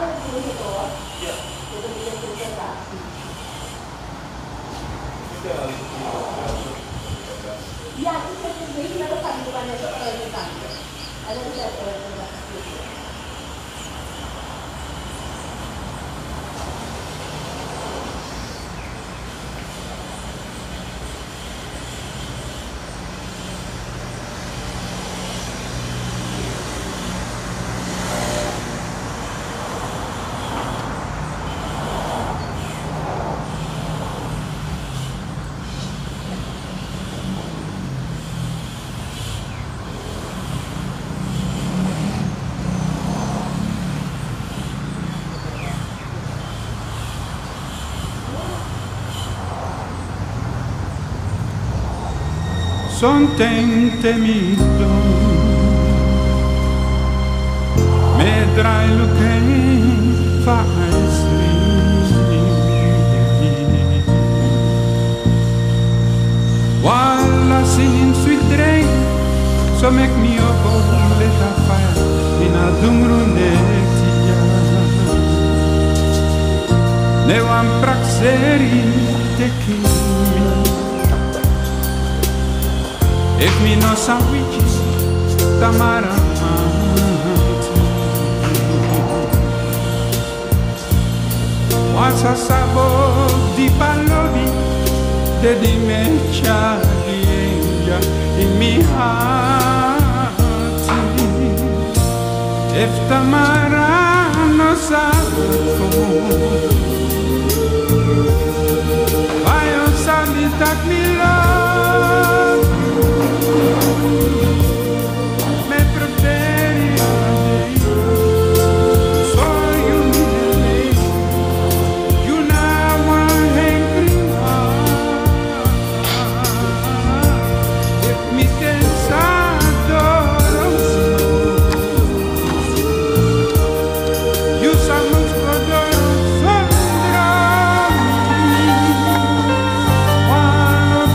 Son temido, me draai looking fast. While I sing sweet dream, so make me up a little fire in a dumrunetia. Ne wan praxeri te kimi. If me no sandwiches, tamara. Once a sabor di palovi, de dimensia di angel in me heart. If tamara no sabor, why on Sunday that me love? Me preferi so you me, you now one angry heart. If me pensador, you somos todos sondra, one of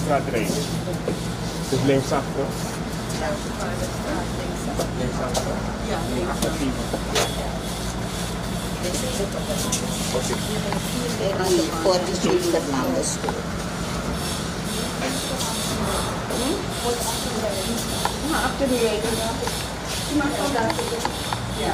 straat rijden. Dus linksachter. Linksachter. Ja, Achtersieven. voor de Street Fernandes. Achter de reden. Ja.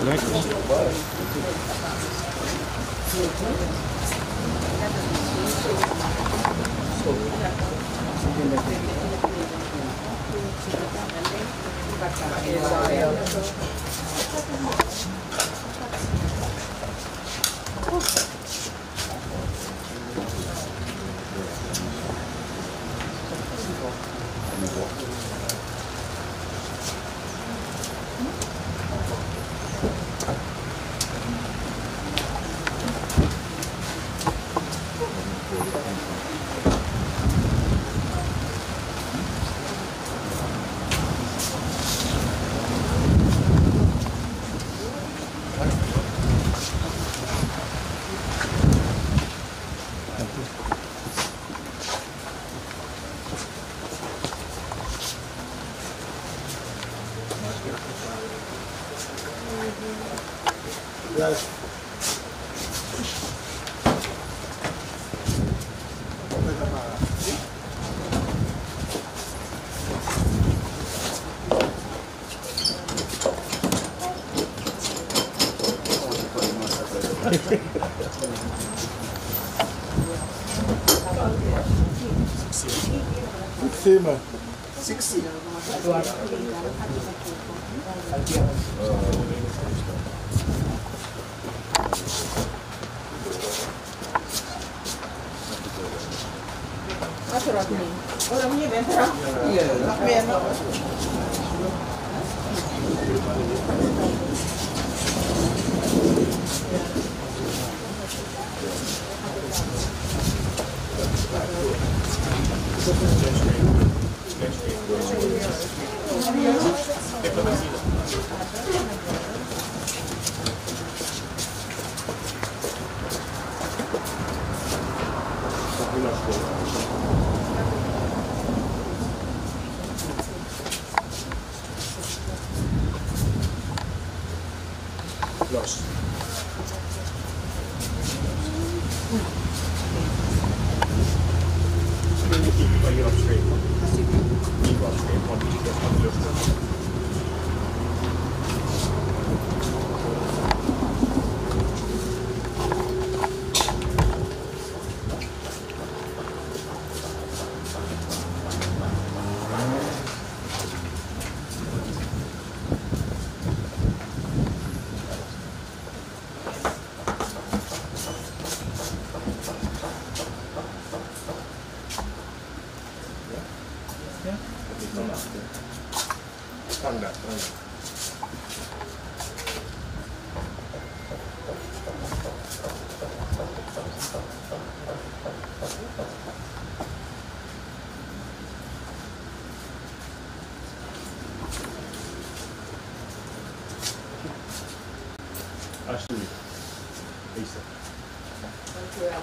Thema. 60. Wat er ook niet. Waarom je bent er ook? Ja. Nog meer nog. Los. Hier op streep. Hier op streep, want die is van de lucht. Standaard. Alsjeblieft. Deze. Dankjewel.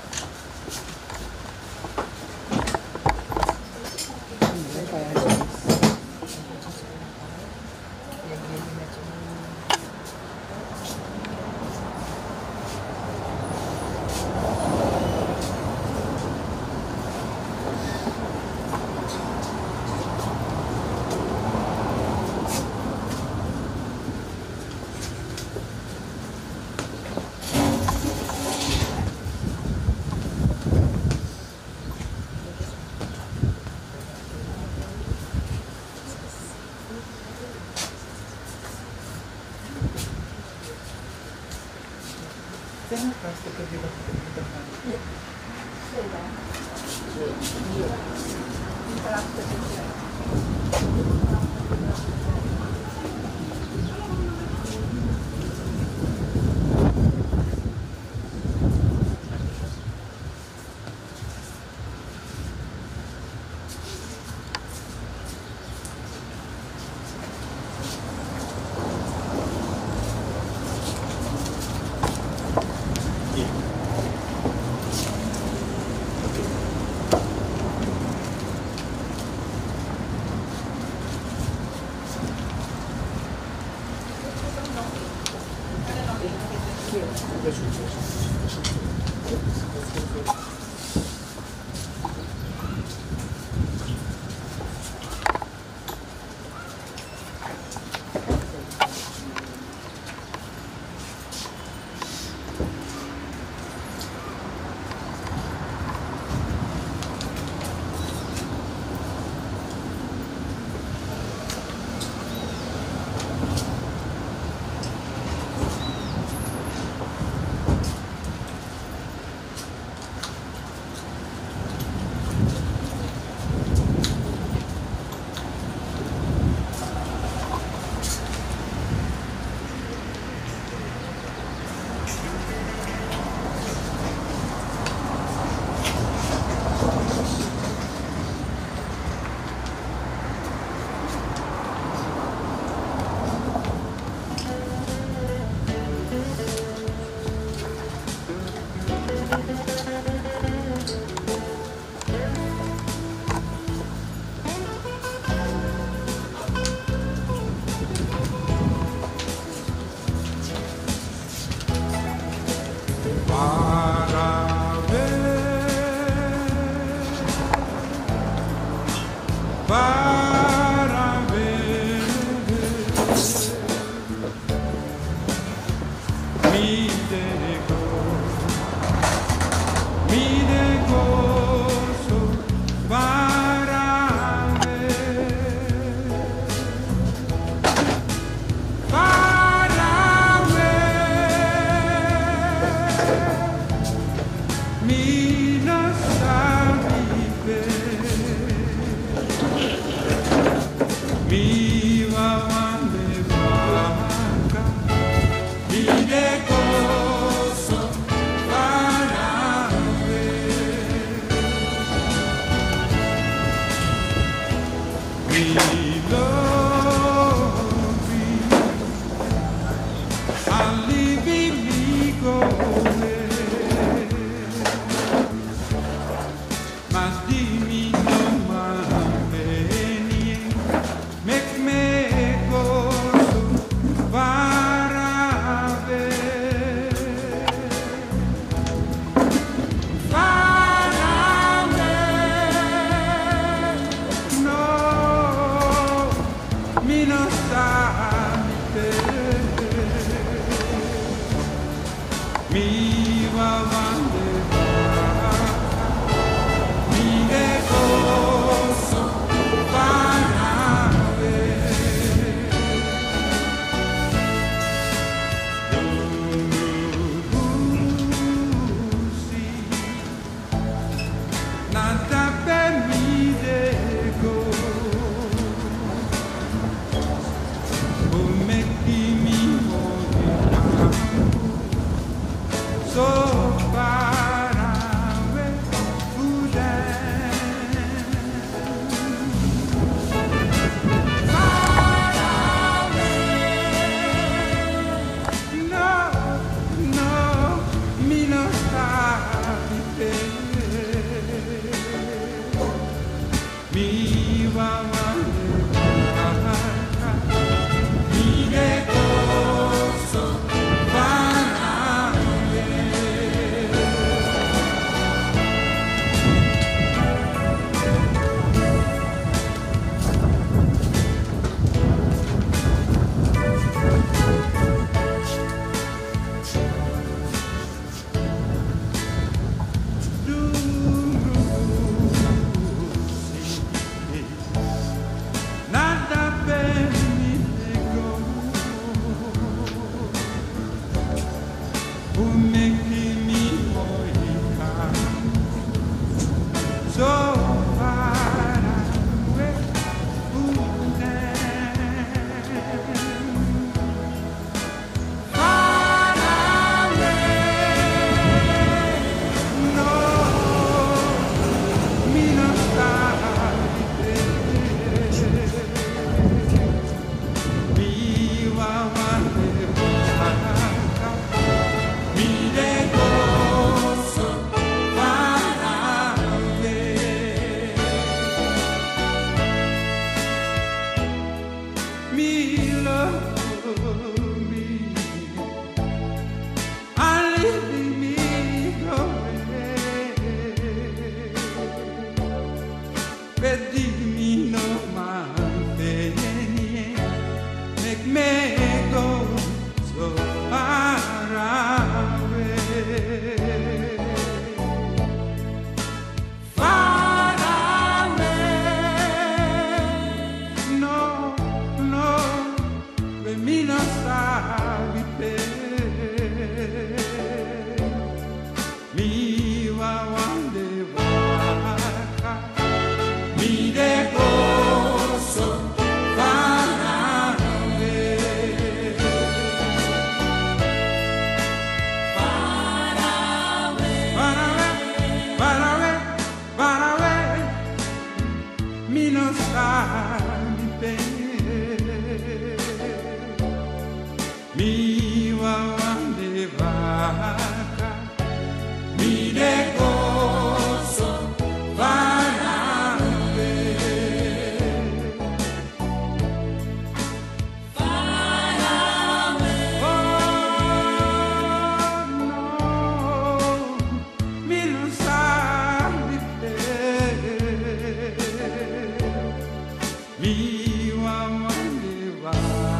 miwa mangewa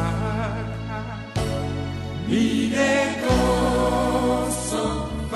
minegoso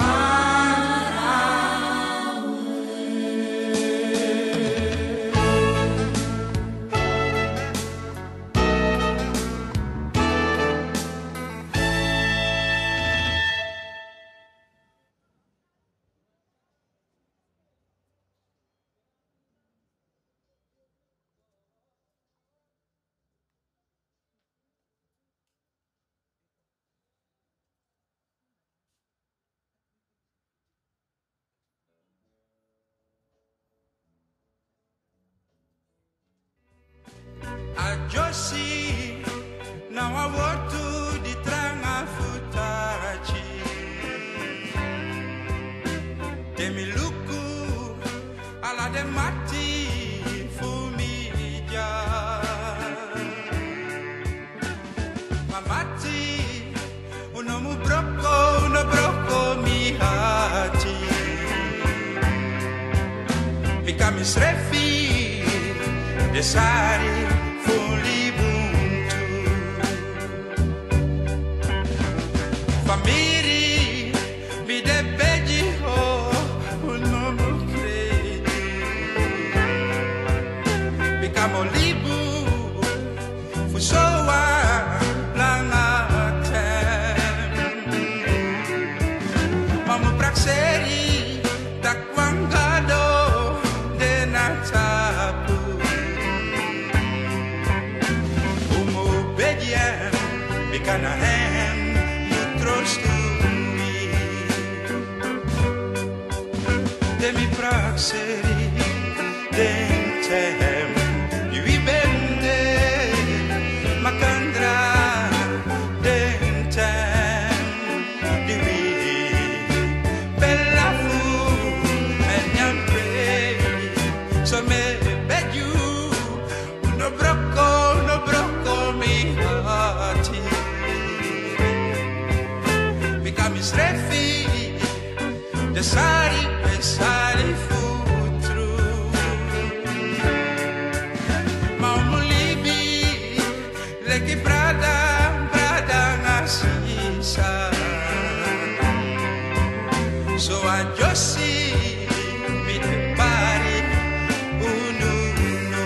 Josi, now I want to the tranga futachi. Demi luku, ala de mati fumija. Mamati, uno mu brocco mi hati. Mikami srefi, desari. Famiri, mi de beji ho, no mo credi. Mi camo libu, fusoa langa tem. Mamu prakseri, takwangado de natapu. Umu bediem, mi canahem. De mi praxeri dentem di vivende macandra dentem di vi bella fu e niente so me beju no brocco mi hati mi camis refi de sari futru ma libi leki brada ngasisa so a Josi mi te pari ununo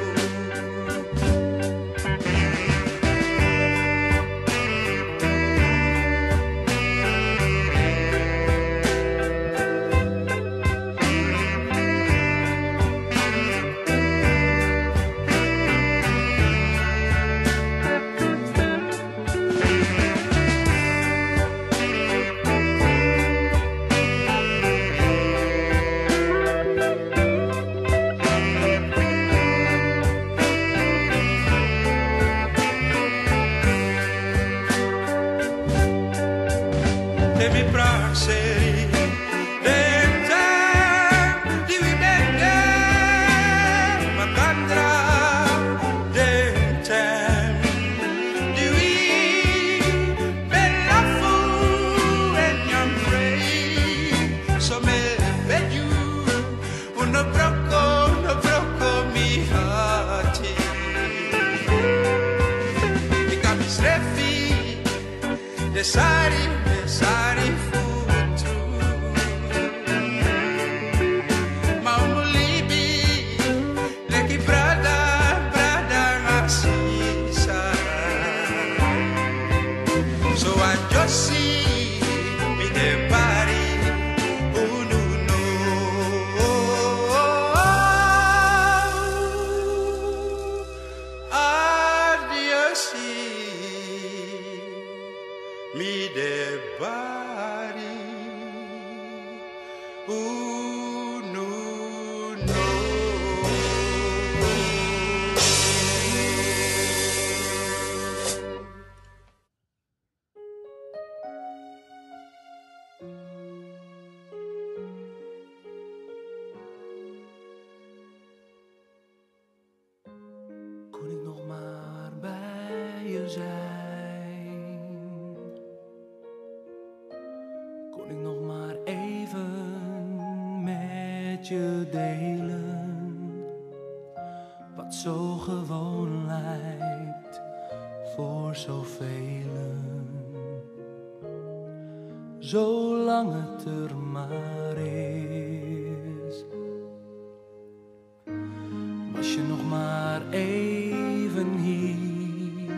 mi praxeri dentem di vivende macandra dentem di vi bella fu e niamprei so me beju uno brocco mi hati mi camis refi de sari futru ma libi leki brada ngasisa so a Josi mi de pari ununo adiosi mi de pari ununo. Kon ik nog maar bij je zijn? Kon ik nog maar even met je delen? Wat wat zo gewoon lijkt voor zoveel. Zolang het er maar is. Was je nog maar even hier,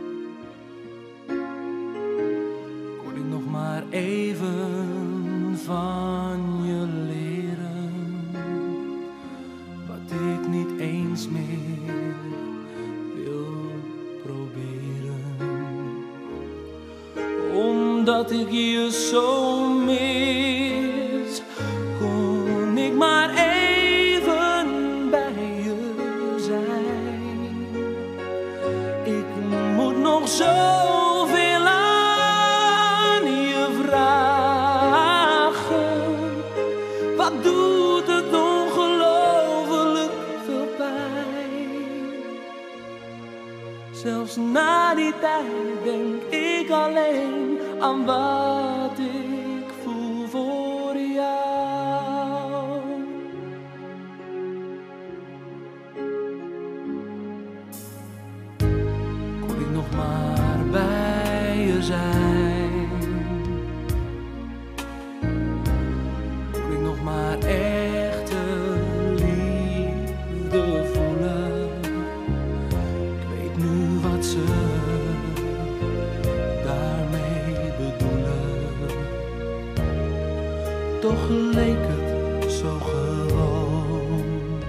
kon ik nog maar even van je leren wat ik niet eens meer wil proberen. Omdat ik je zo mis, kon ik maar even bij je zijn. Ik moet nog zoveel aan je vragen. Wat doet het ongelooflijk veel pijn. Zelfs na die tijd denk ik alleen aan wat ik voel voor jou. Kon ik nog maar bij je zijn, kon ik nog maar echte liefde voelen. Ik weet nu wat ze toch leek het zo gewoon.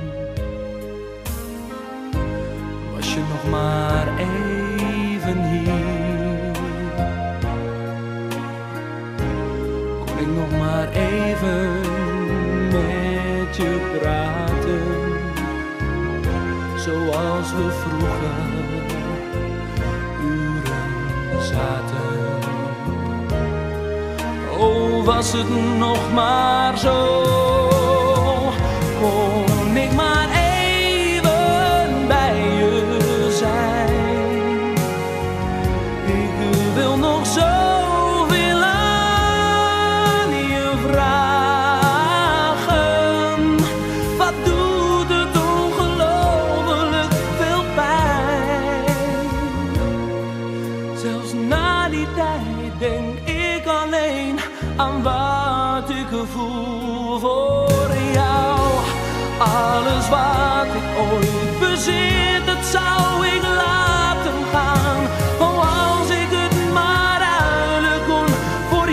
Was je nog maar even hier, kon ik nog maar even met je praten, zoals we vroeger uren zaten. Oh, was het nog maar zo, kon ik maar even bij je zijn. Ik wil nog zoveel aan je vragen. Wat doet het ongelooflijk veel pijn. Zelfs na die tijd denk ik alleen aan wat ik voel voor jou. Alles wat ik ooit bezit, dat zou ik laten gaan. Oh, als ik het maar ruilen kon voor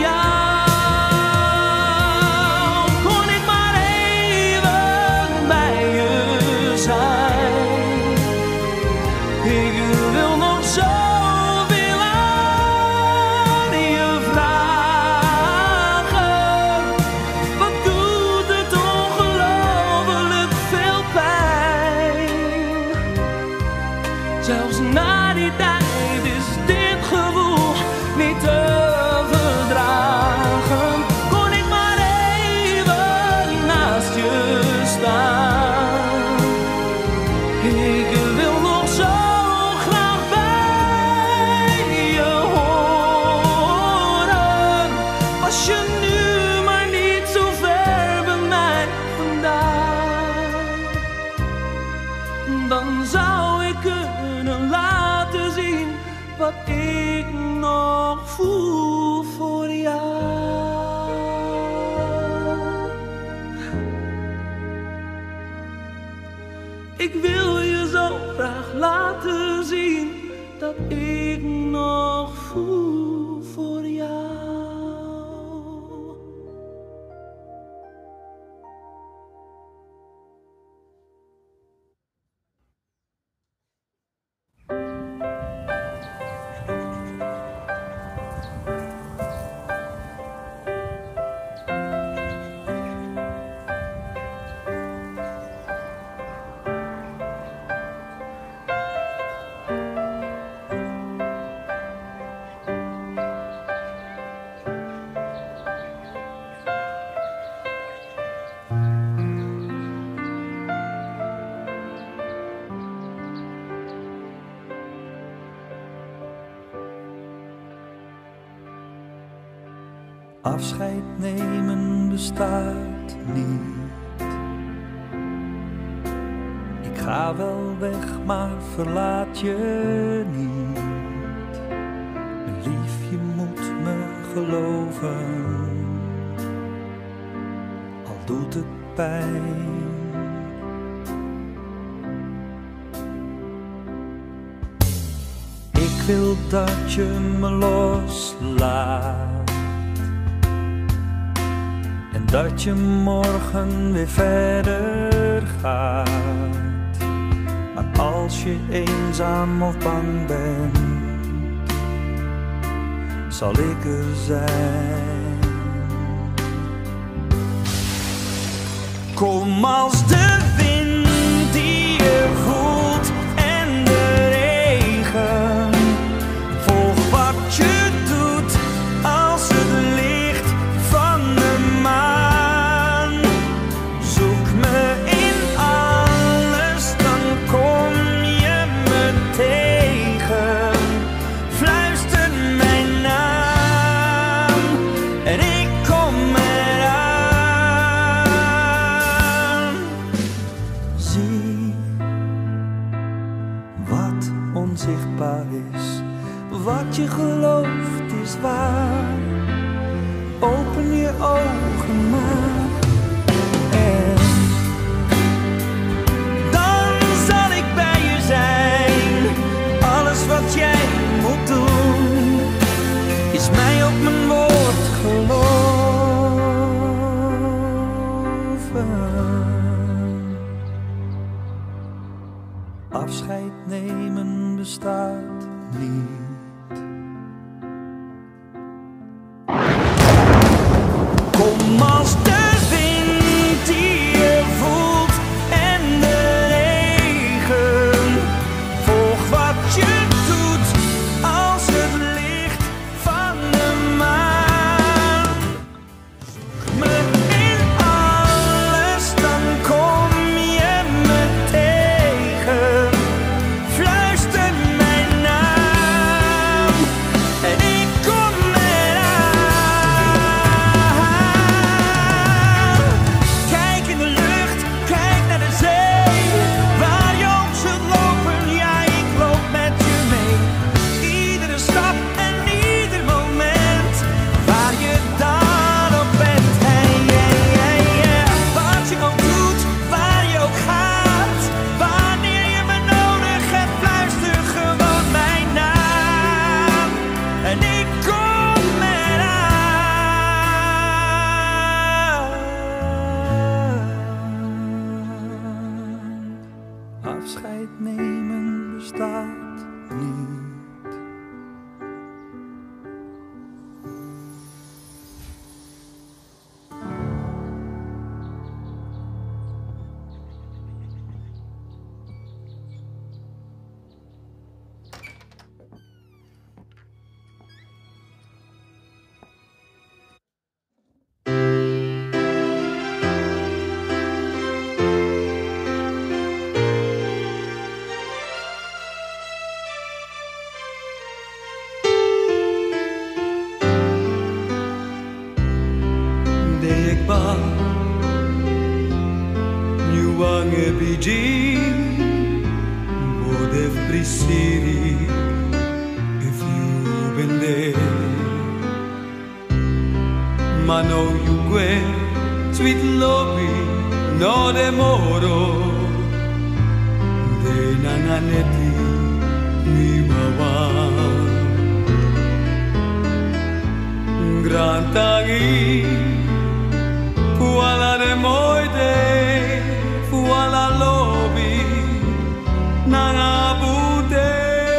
jou. Kon ik maar even bij je zijn. Ik wil nog zo wat ik nog voel voor jou. Ik wil je zo graag laten zien dat ik nog voel voor jou. Afscheid nemen bestaat niet. Ik ga wel weg, maar verlaat je niet. Mijn lief, je moet me geloven, al doet het pijn. Ik wil dat je me loslaat en dat je morgen weer verder gaat. Maar als je eenzaam of bang bent, zal ik er zijn. Kom als de wind die je voelt en de regen. Volg wat je doet als het licht van de maan. Zoek me in alles, dan kom je me tegen. Fluister mijn naam en ik kom eraan. Zie wat onzichtbaar is, wat je gelooft is waar. Open je ogen maar en dan zal ik bij je zijn. Alles wat jij moet doen is mij op mijn woord geloven. Afscheid nemen bestaat niet. Kom als de wind die je voelt en de regen. Volg wat je doet als het licht van de maan. Zoek me in alles, dan kom je me tegen. Fluister mijn naam en ik kom eraan. Kijk in de lucht, kijk naar de zee. Waar je ook zult lopen, ja, ik loop met je mee. Iedere stap en ieder moment, waar je dan ook bent. Hey, hey, hey, yeah. Wat je ook doet, waar je ook gaat. Wanneer je me nodig hebt, fluister gewoon mijn naam. En ik kom eraan. Afscheid nemen bestaat niet. Deekba Nyuange biji Bodef brisiri If you've been there Mano yugue Sweet lobby No demoro De nanganeti Niwawa Gran tangi Fuala de moide, fuala lobi, nangabute.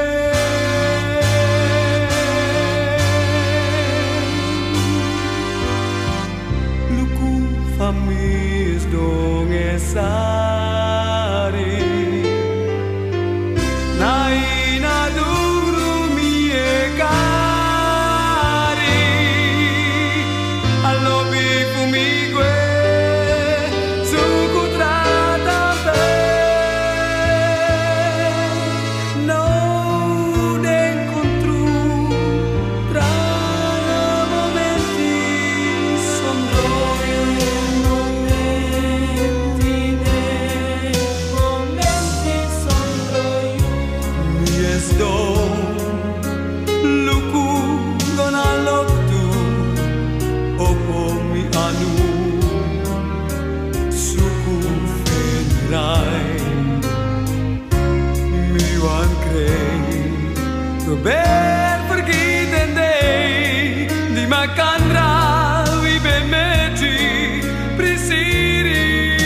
Luku famis dong esari, naina dugru miekari, alobi fumigue. Suku trata bene. krijg. Probeer vergeten die makandra wie ben met je presiri.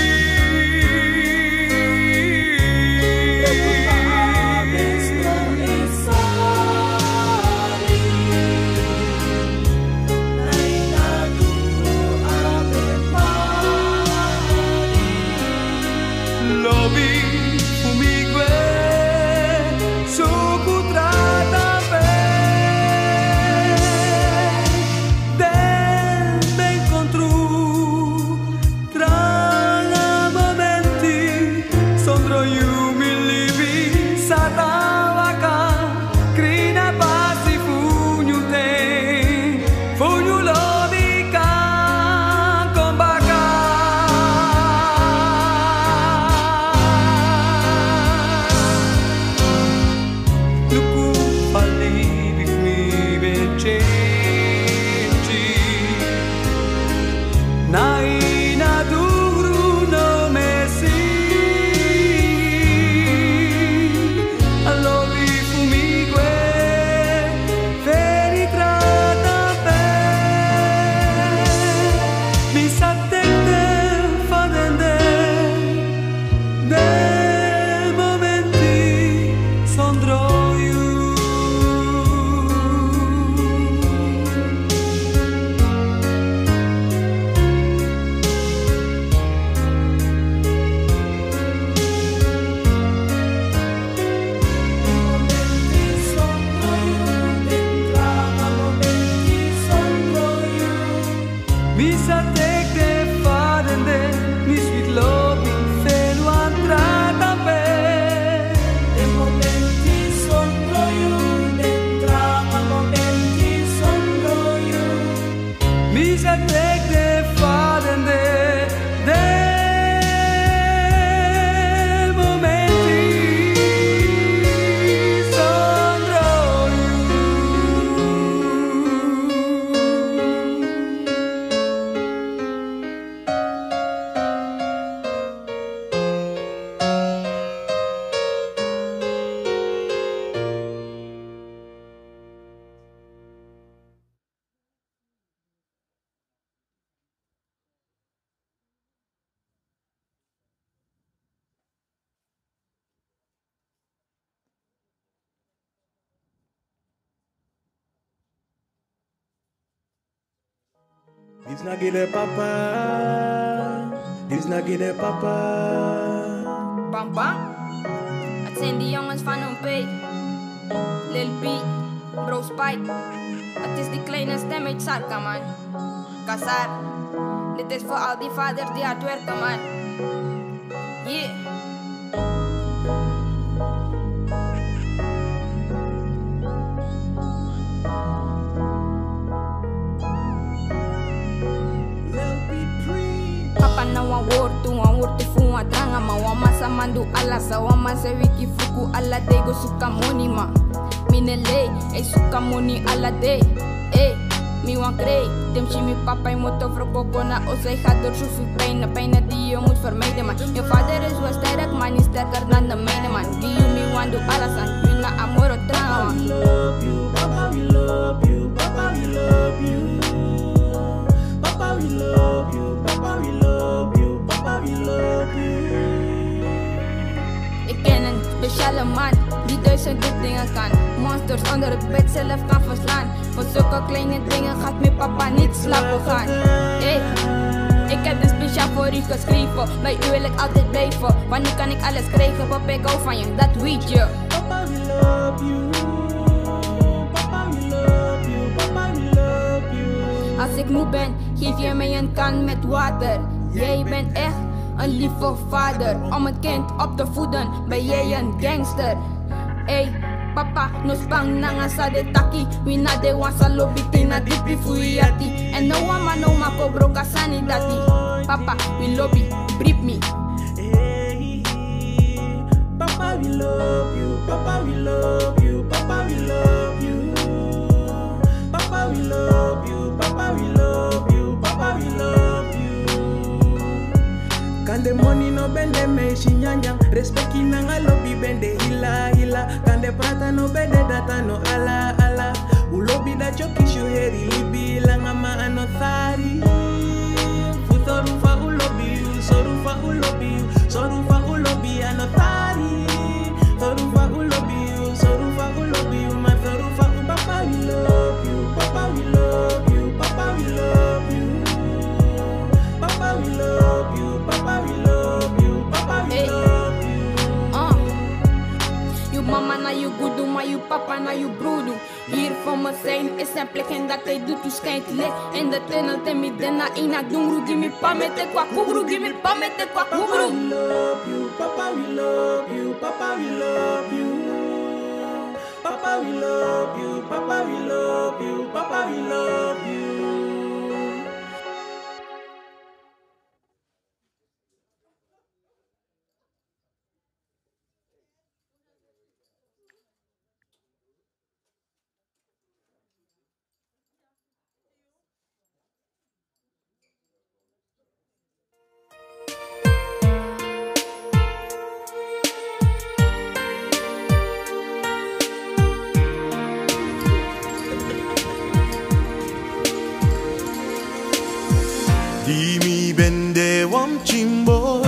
Dit is nagide papa, dit is nagide papa. Bang bang, het zijn die jongens van een P. Lil B, Bro Spike. Het is die kleine stem uit Sarka man. Kasar, dit is voor al die vaders die hard werken man. Yeah. One word to fu a dranga ma wa masa mandu ala sa wa masa wiki fuku ala de go suka moni ma minele e suka moni ala de mi wan kree dem si mi papa en moto verkopen na o zij gaat door zoveel pijn die je moet vermijden man. Je vader is wel sterk maar niet sterker dan de mijne man. Die je mi wan do alles aan je na amor dranga man. We love you, papa we love you, papa we love you, papa we love you, papa we love you. We love you. Ik ken een speciale man die 1000 dingen kan. Monsters onder het bed zelf kan verslaan. Voor zulke kleine dingen gaat mijn papa niet slapen gaan. Hey, ik heb een speciaal voor u geschreven. Bij u wil ik altijd blijven. Wanneer kan ik alles krijgen? Papa ik hou van je, dat weet je. Papa we love you, papa we love you, papa we love you. Als ik moe ben, geef je mij een kan met water. Jij bent echt een lieve vader. Om het kind op te voeden, ben jij een gangster. Ey, papa, no spang nanga sa de taki. We na de wansa lobby na dipi fuyati. And no one no mako broka sani dati. Papa, we lobby, brief me. Hey, papa we love you, papa we love you, papa we love you, papa we love you, papa we love you, papa we love you. Kan de money no bende me shinyanyang. Respect inanga lobby bende hila hila. Kan de prata no bede data no ala ala. Ulobi da choki shu heri libi langa ma anothari. Futorufa ulobi you, sorufa ulobi you, sorufa ulobi anothari. Sorufa ulobi you, sorufa ulobi you, my sorufa papa we love you, papa we love you, papa we love you. Papa we love you, papa we love you, papa we love you. You mama na you gudu, maar you papa na you broedu. Hier voor me zijn is een plek en dat hij doet, tu schijnt licht. En de tunnel te midden na ina dungru, give me pa met de kwa kugru, give me pa met de kwa kugru. Papa we love you, papa we love you, papa we love you. Papa we love you, papa we love you, papa we love you. Di mi bende wam chimboy.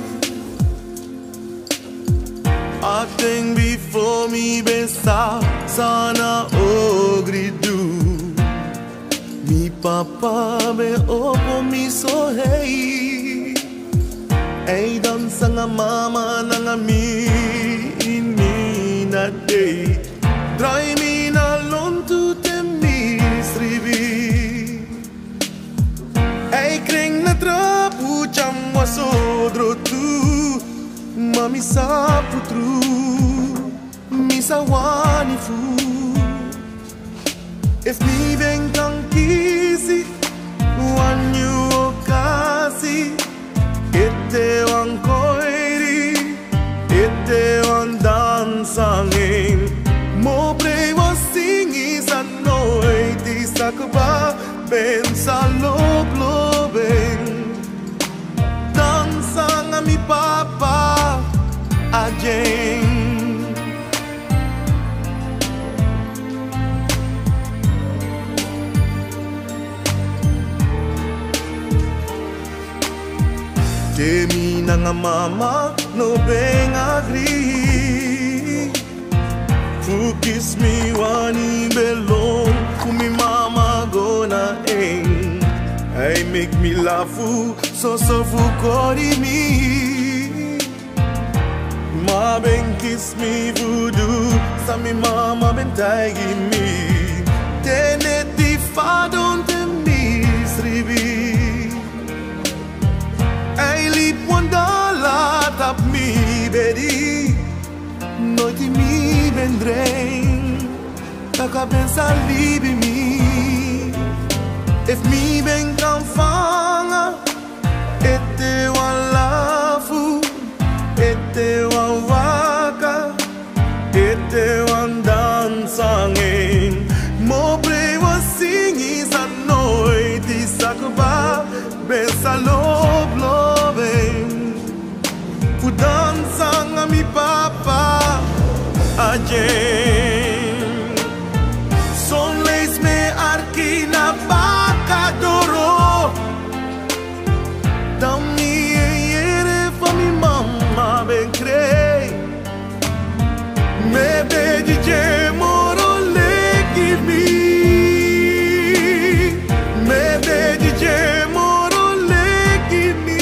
Acting before me besa sana ogridu. Mi papa me opo mi so hey. Ay dan sanga mama nanga mi na day. Dry me na lontu te mi sribi. Ay kring na trapu chamwa sodro tu. Mami sa putru, mi sa wani fu. If mi ben kang kisi, wan you okasi. Ite wan koiri, ite wan dansangin. Mo pre was singi sa noi, di sakba ben sa lobloben. Dansang a mi papa again. Temi nanga mama no beng agree. Fu kiss me wani belong, fu mi mama gonna end. I make me laugh, so fu kori me. Ma ben kiss me voodoo, sa mi mama ben taigi me. Tene ti fa don te mi sribi. I liep $1 tap mi bedi. Nooit in mi ben drein, taka ben sa libi mi. If mi ben kan vanga, ete wan lafu, ete wan waka, ete wan dansangin. Mo pre was singi sa nooit die sakba, ben sa lobloben. Fu dansang a mi papa again. Son lees me arki na baka doro. Dan mi ere van mi mama ben krei. Me be di je moro leki mi. Me be di je moro leki mi.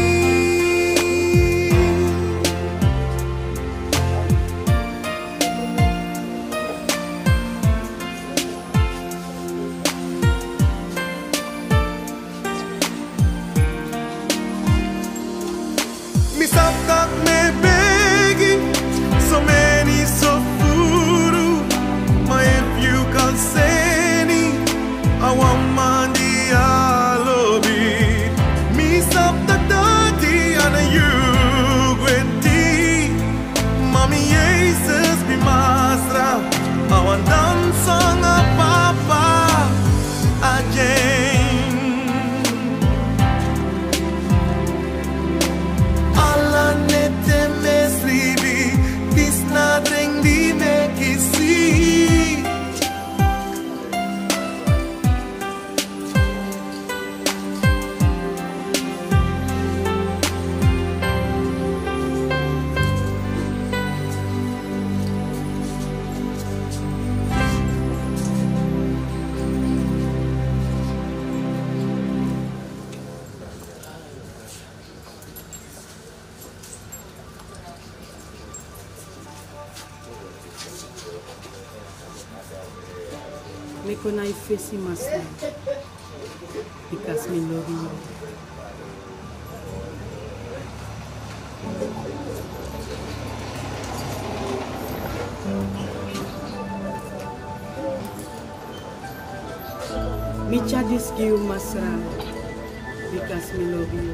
Mi saptak me begi, so many so furu. Ma if you can say ni, I want mandi alobi. Mi saptak dati ana you gwenti. Mami Jesus bi masra, I want dansang a papa again. Alla nette me sribi, bis na dreng di Me konai fesi master because me love you. Me charges you masra because me love you.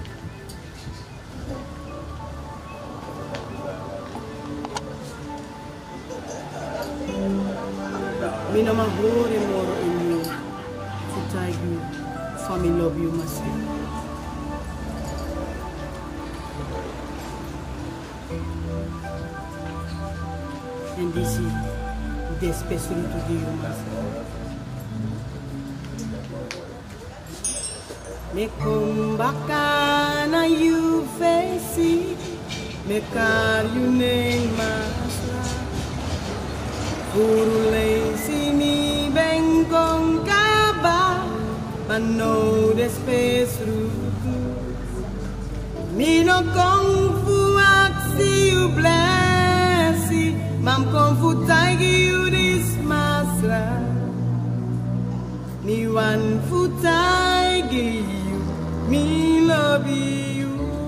Me no ma hore moro in you to tag you for me love you masra. And this is especially to you masra. Me kumbakana you face me kar you name masra Urulay sini bengkong kaba Pano despes rutu Mino kong fu aksi you blessi Mam kong fu taigi you dis masra Ni wan fu taigi you Me love you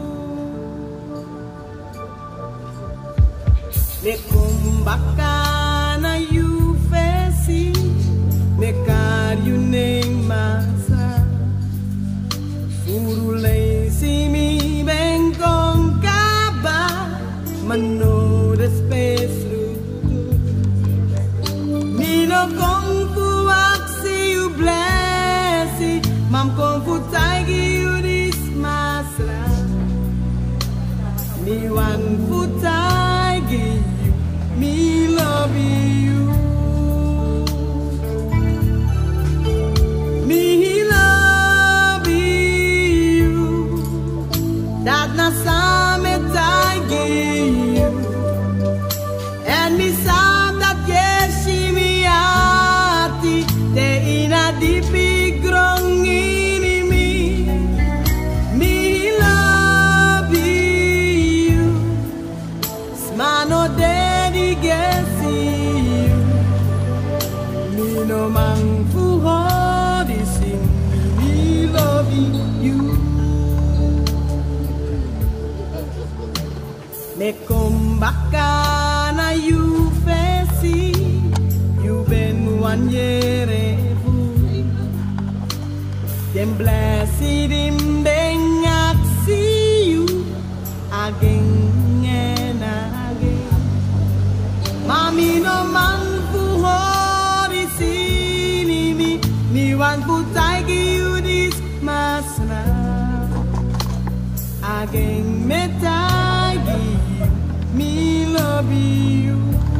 Me kumbakana you face me kar you name masa Urulay simi bengkong kaba Mano despes rutu Mino kong fu aksi you blessi Mam kong fu taigi you dis masra Mi wan fu taigi you Me love you Me love you That na same taigi you And me sam that yeshi mi ati Te ina dipi grong ini mi Me love you Smano dedicasi you Me no mang fu hodi sing Me love you Me kumbakana you face You been 1 year Dem blessed him benyak see you again and again Mami no man fu hori sini mi wan fu taigi you this masna again me taigi you me love you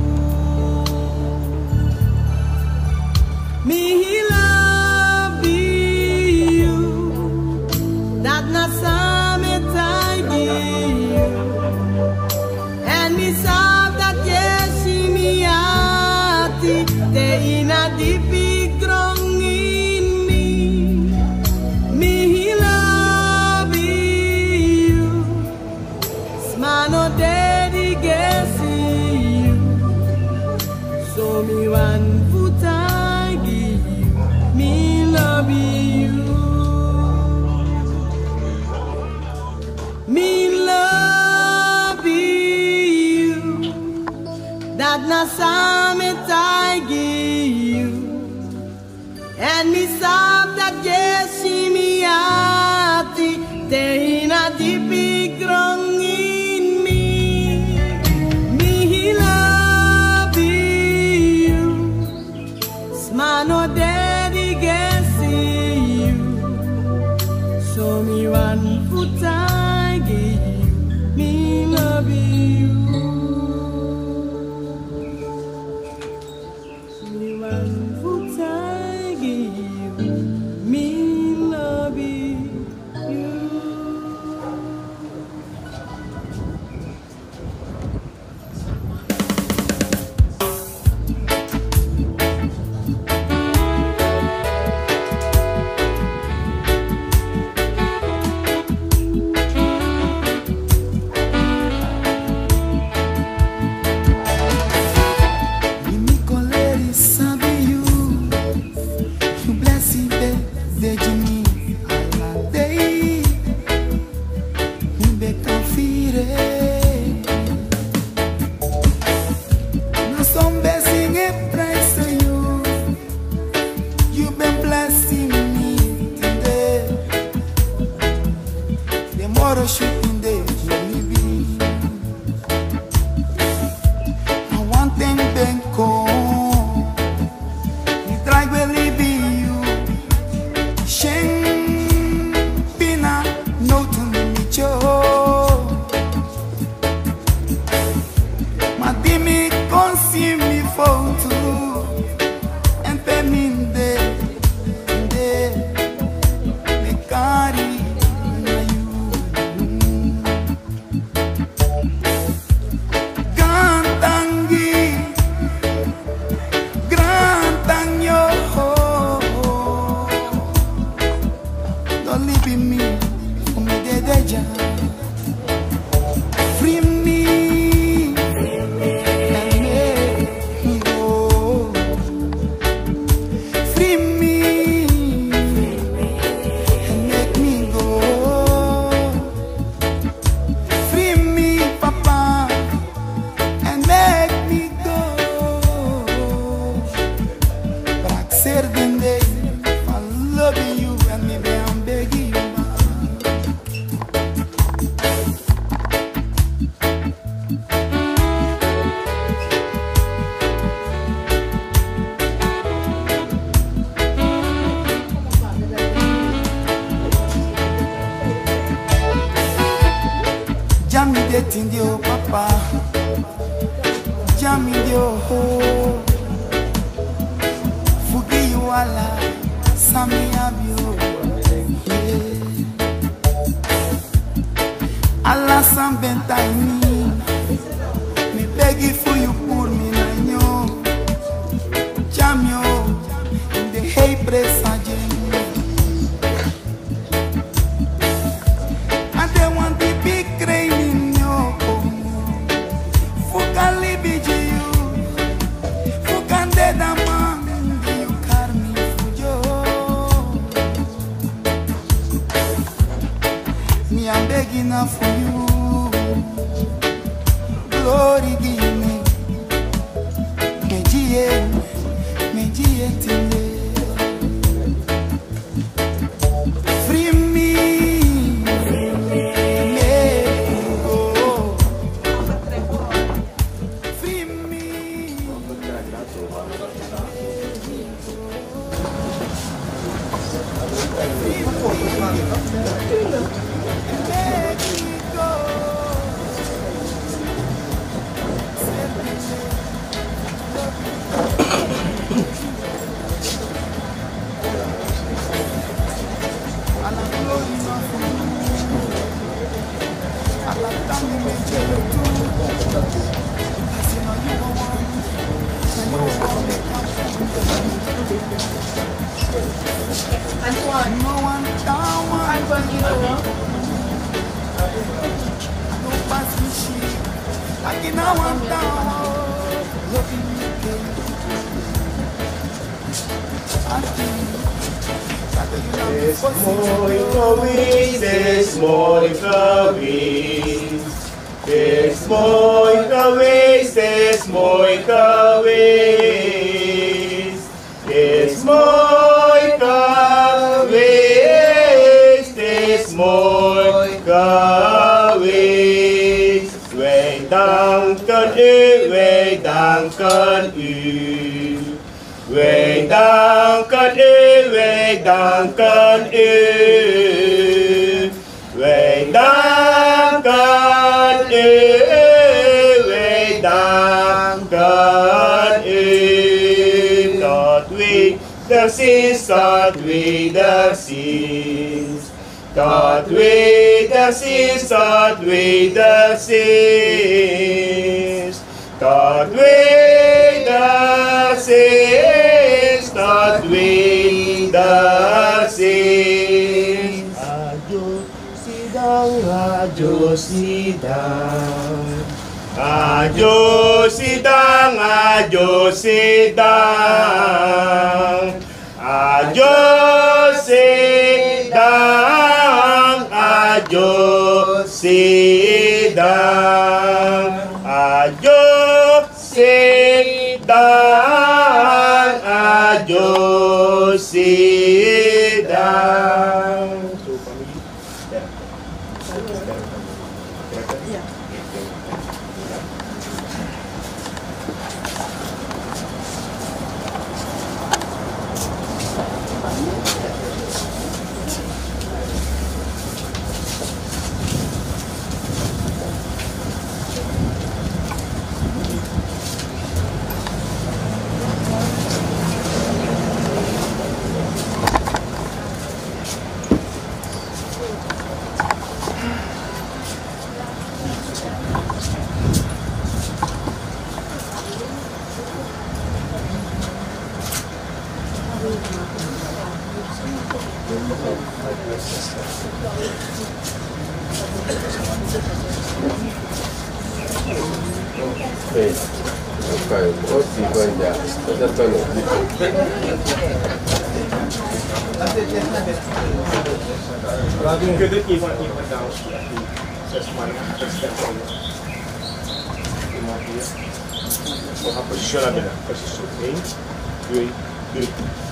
me love you that na same taigi you and me saw that yes me ati te ina dipi grong in me love you smano dedicasi you so me wan fu taigi you me love you me love you that na same taigi you and me sab that yes me ati te ina dipi grong in me love you smano dedicasi you so me wan fu taigi you me love you me wan fu taigi you me love you see me fall too, and me me carry na you. Grantangyo, don't leave me for me deja. Free me and make me go. Free me and make me go. Free me, Papa, and make me go. But certain day, I'm loving you and maybe I'm begging you. Jami dating dio papa, Jami dio ho, Fugi wala, Sami abio, Allah sambenta me begi for you pour me na nyo, Jamio, in the hey presa jeni. And they want the big rain in your home. Fukan libiji you, fukan deda man, you carry fujo. Me I'm begging now for you, glory give me, mejie tinde. Free me. Laten we dit even down. 6 man. We gaan positioneren binnen. Precies zo. 1, 2, 3.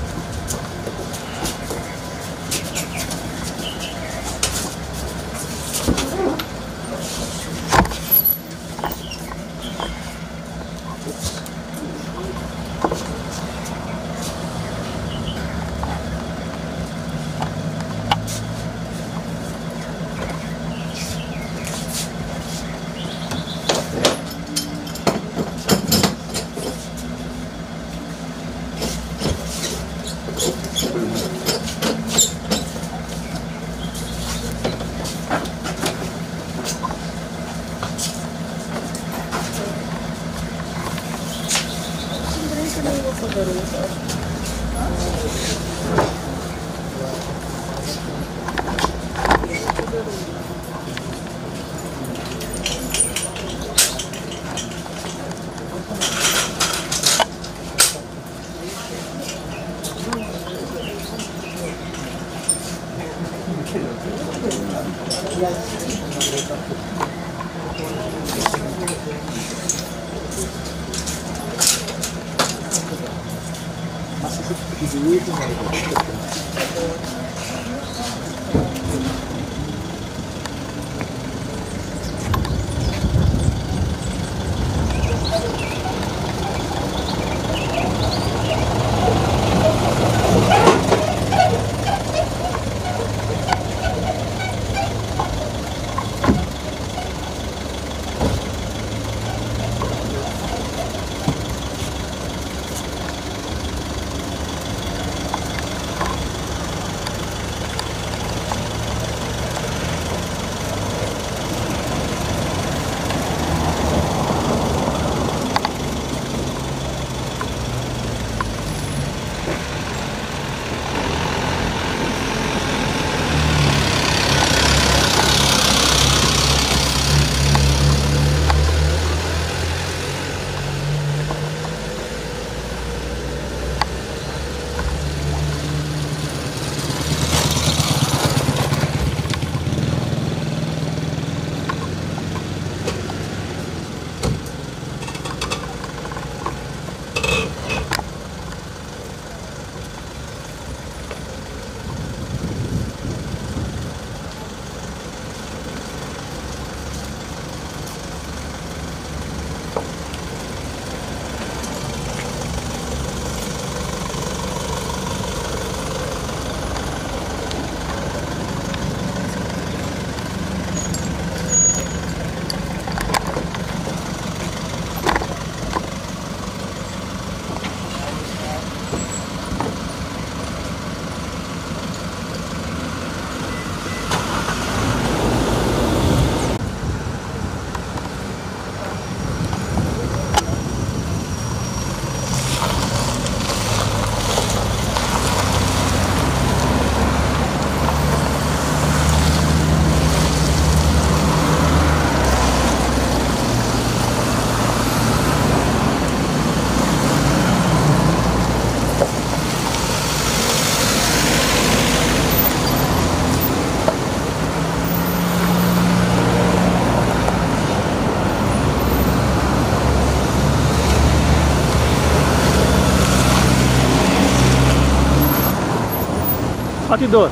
Batidor.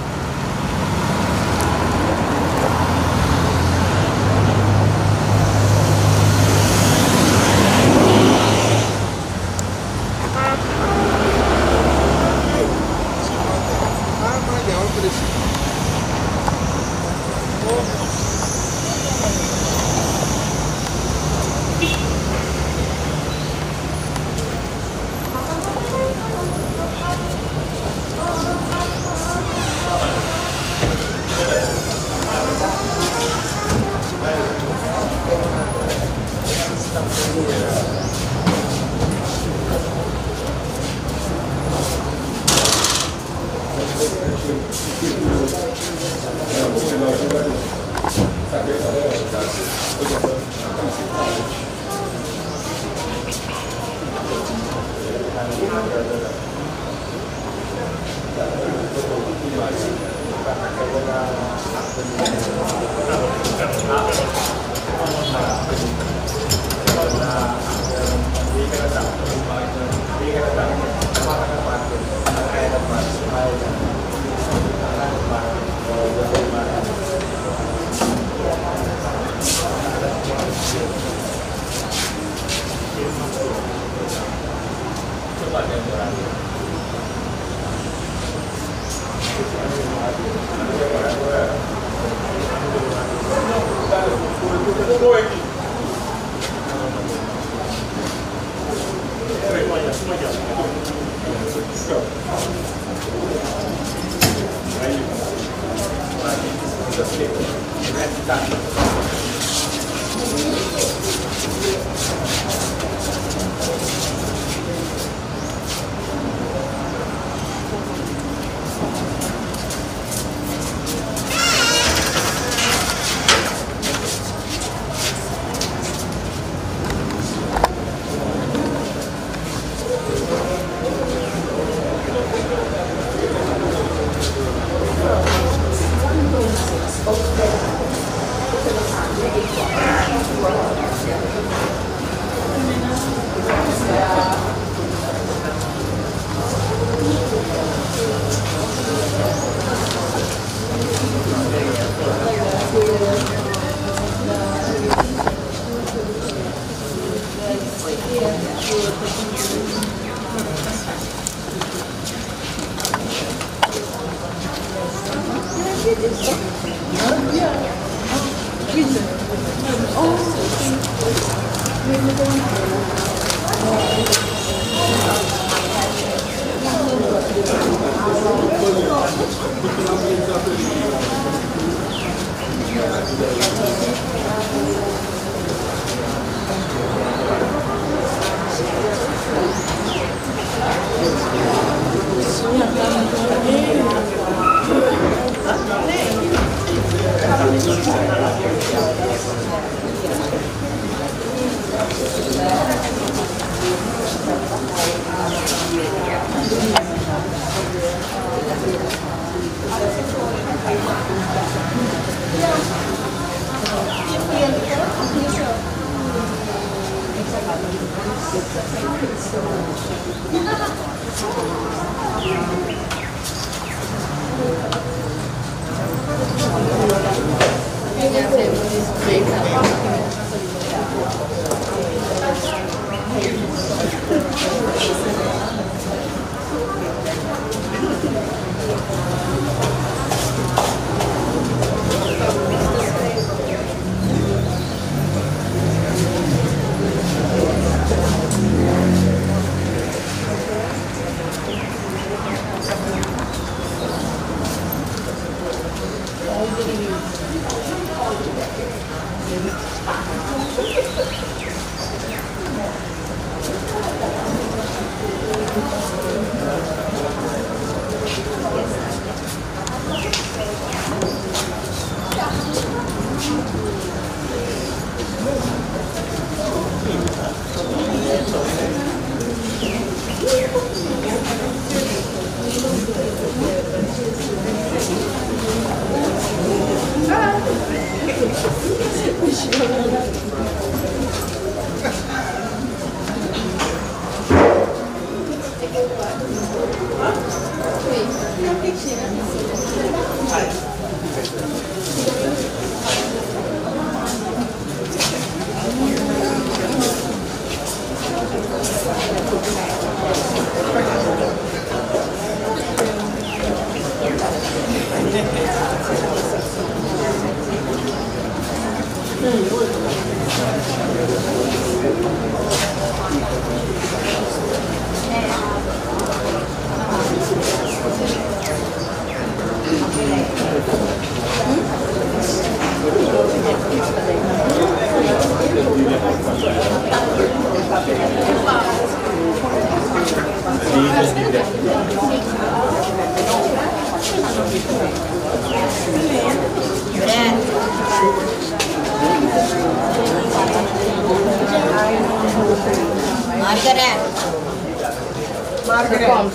Margaret. Margaret.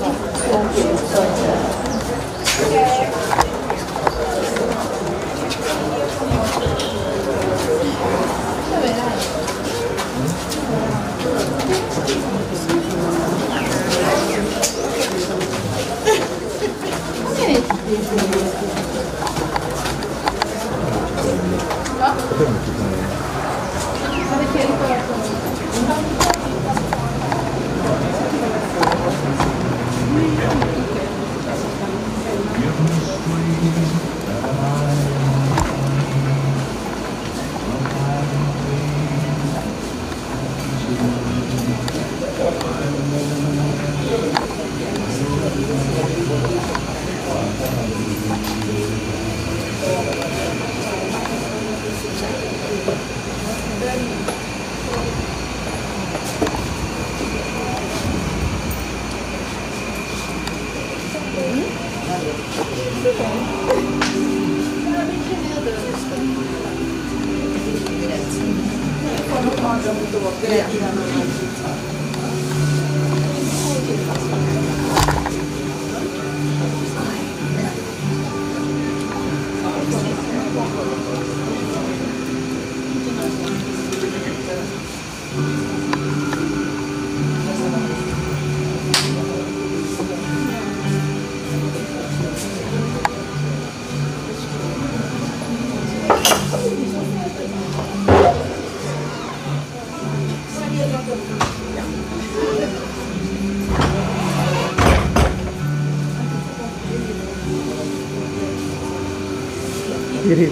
Kiri.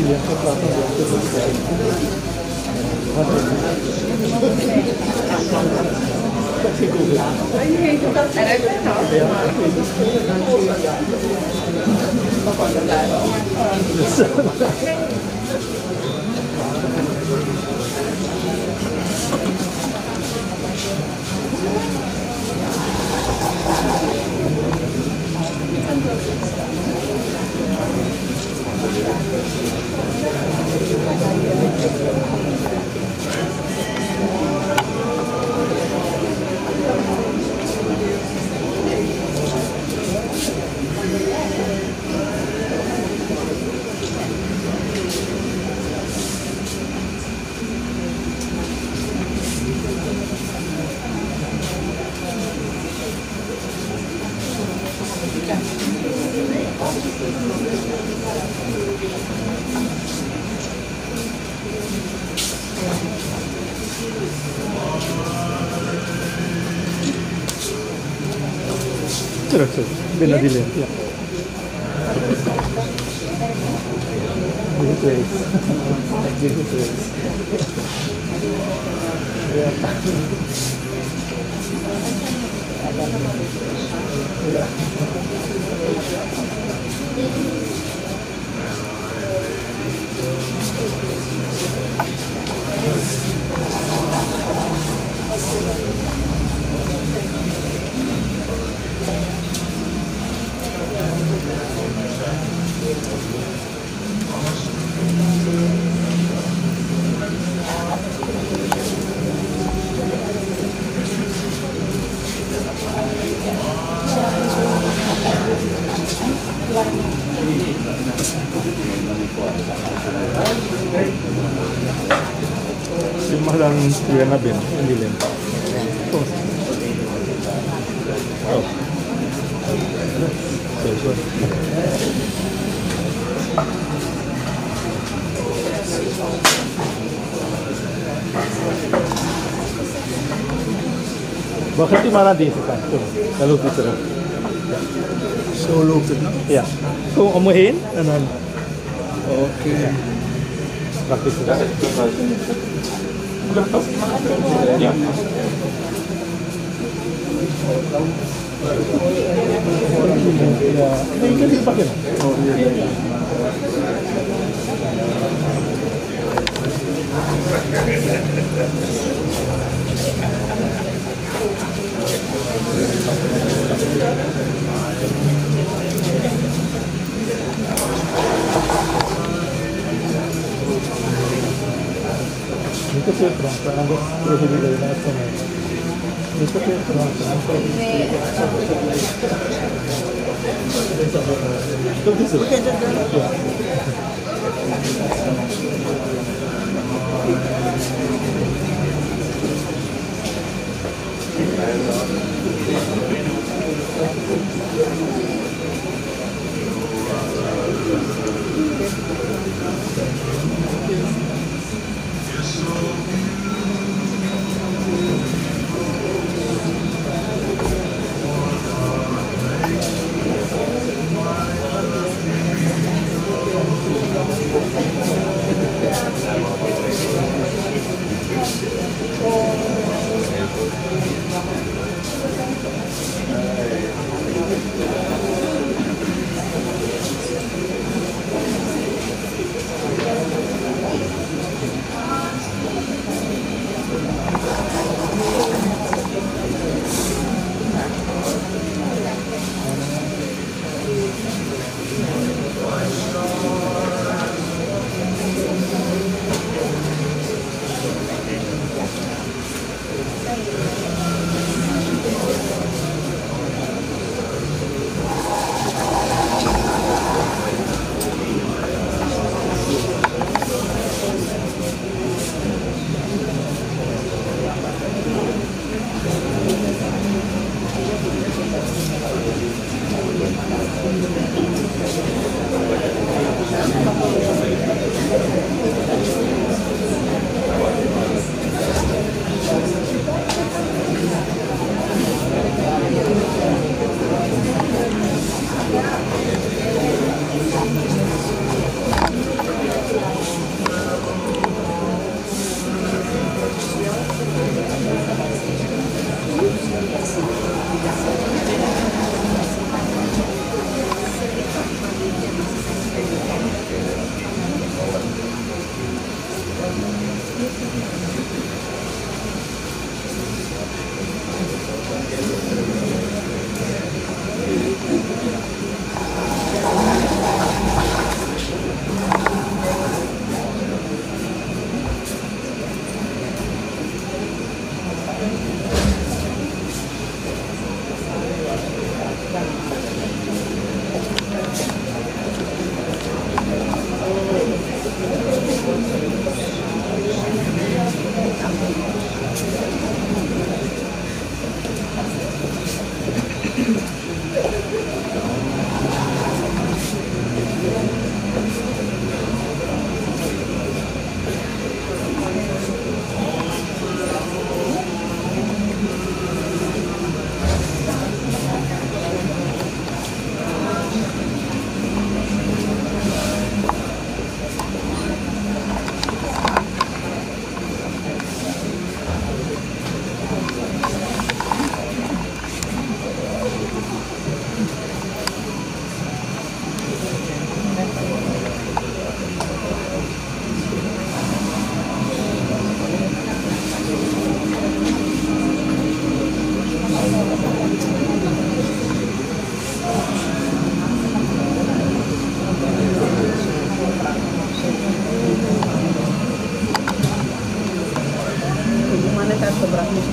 Certo, ben adile. Ja. Rumah dan Riana Ben, hindi lang. Oh. So. Bakit die maar aan deze kant? Dan loopt hij terug. Zo loopt het nou? Ja. Kom om me heen en dan... Oké. Praktisch. Ja. Nee, je kunt het pakken. Itu sih perasaan gue lebih dari macam itu sih perasaan itu bisa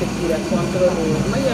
kira kontrol maya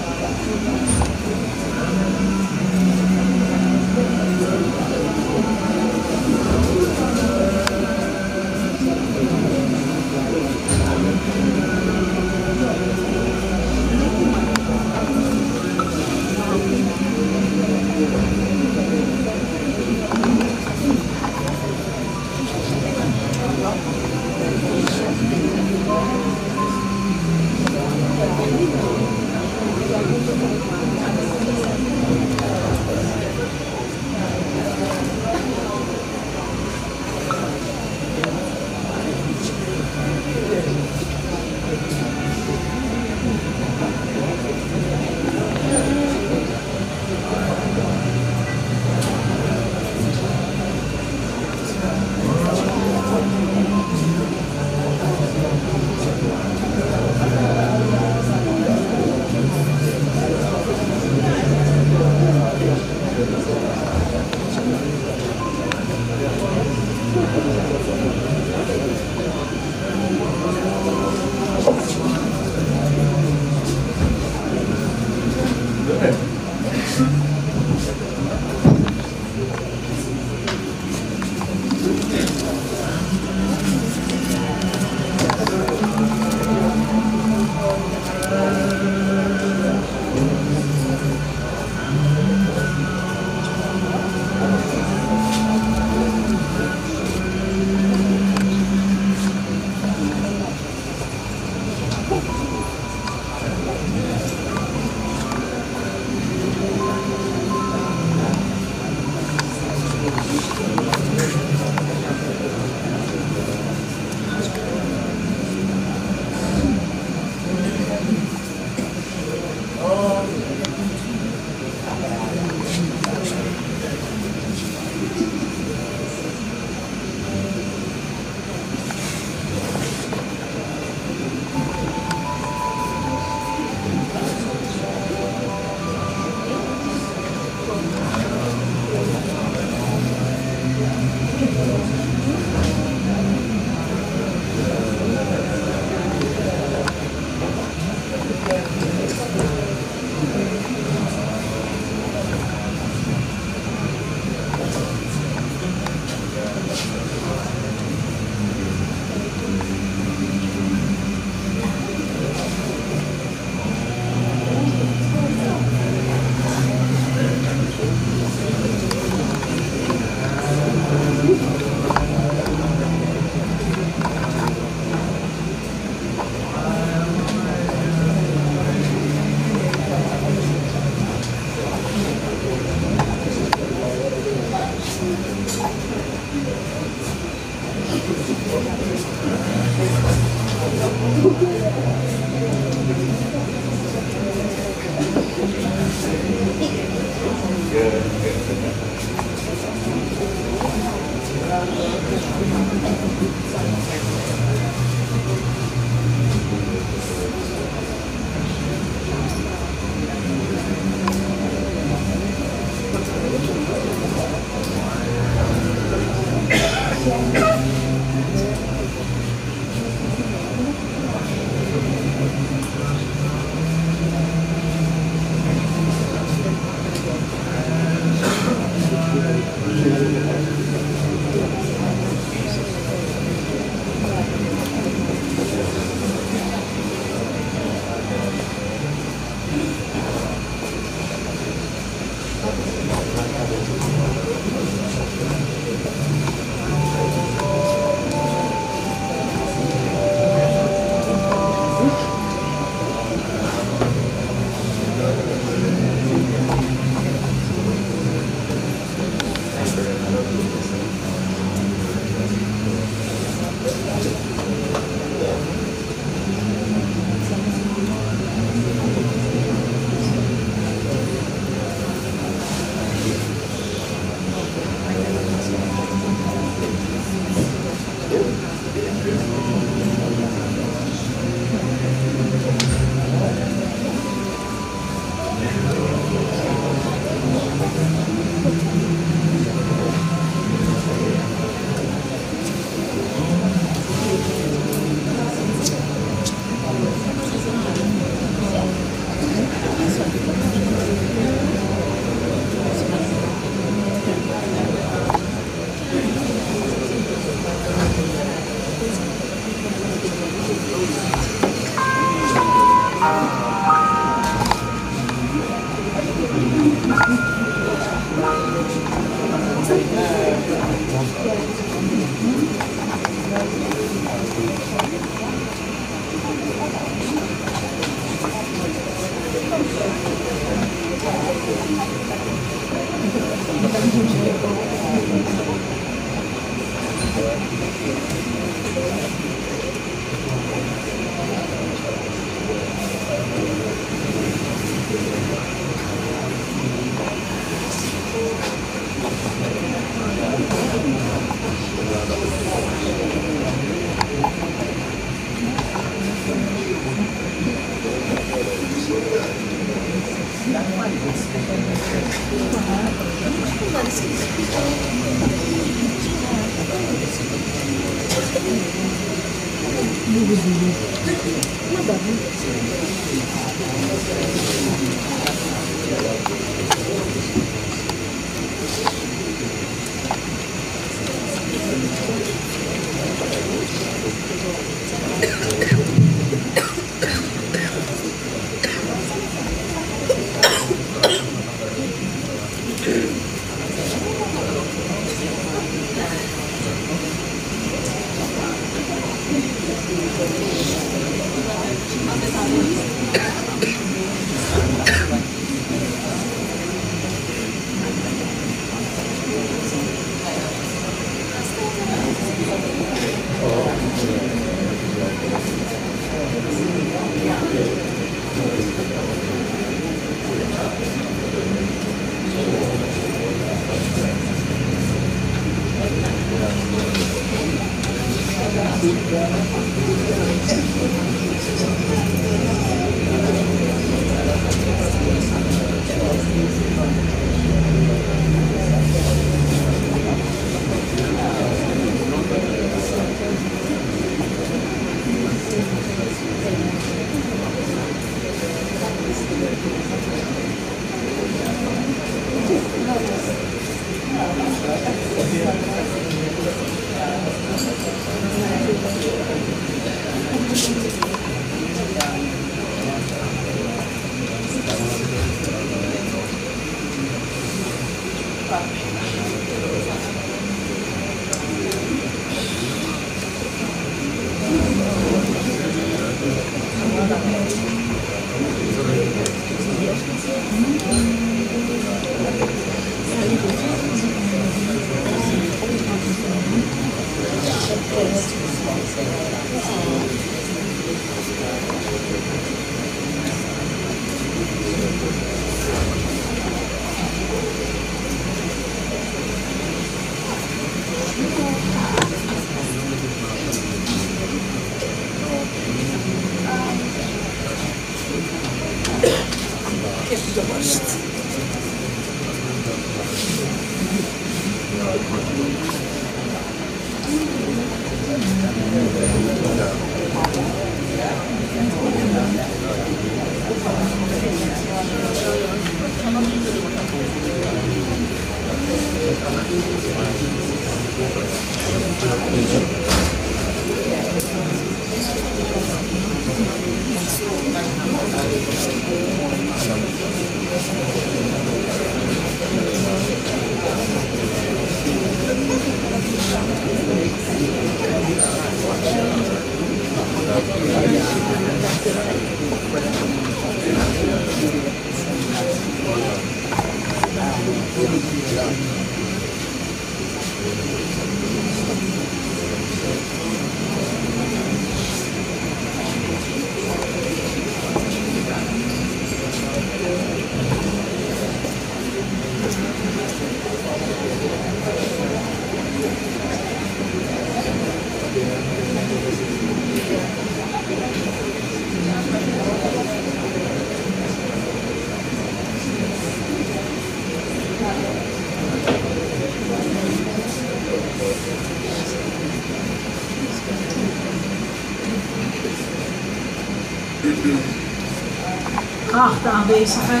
Geachte aanwezigen,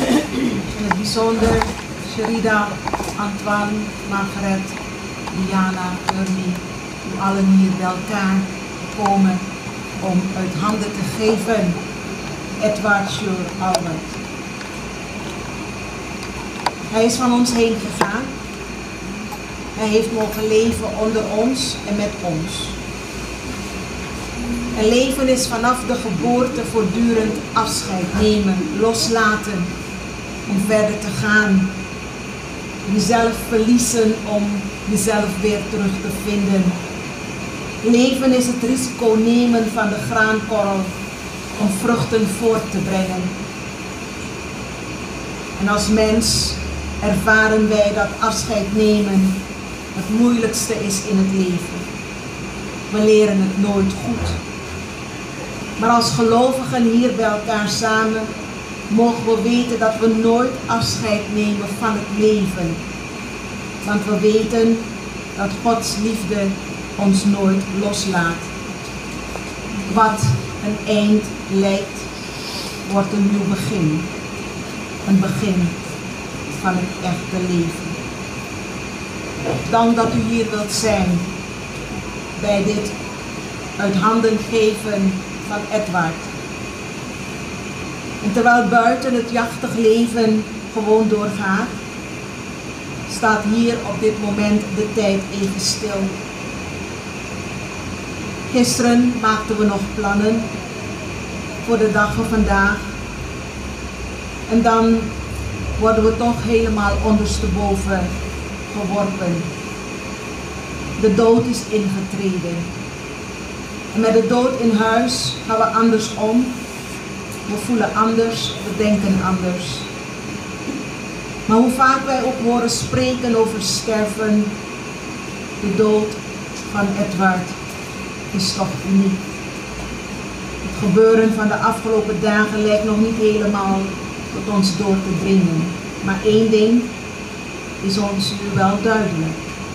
in het bijzonder Sherida, Antoine, Margaret, Diana, Ernie, u allen hier bij elkaar komen om uit handen te geven Edward Sjoerd Albert. Hij is van ons heen gegaan. Hij heeft mogen leven onder ons en met ons. En leven is vanaf de geboorte voortdurend afscheid nemen, loslaten, om verder te gaan. Jezelf verliezen om jezelf weer terug te vinden. Leven is het risico nemen van de graankorrel om vruchten voort te brengen. En als mens ervaren wij dat afscheid nemen het moeilijkste is in het leven. We leren het nooit goed. Maar als gelovigen hier bij elkaar samen mogen we weten dat we nooit afscheid nemen van het leven. Want we weten dat Gods liefde ons nooit loslaat. Wat een eind lijkt, wordt een nieuw begin. Een begin van het echte leven. Dank dat u hier wilt zijn bij dit uit handen geven van Edward. En terwijl buiten het jachtig leven gewoon doorgaat, staat hier op dit moment de tijd even stil. Gisteren maakten we nog plannen voor de dag van vandaag. En dan worden we toch helemaal ondersteboven geworpen. De dood is ingetreden. En met de dood in huis gaan we anders om. We voelen anders, we denken anders. Maar hoe vaak wij ook horen spreken over sterven, de dood van Edward is toch uniek. Het gebeuren van de afgelopen dagen lijkt nog niet helemaal tot ons door te dringen. Maar één ding is ons nu wel duidelijk.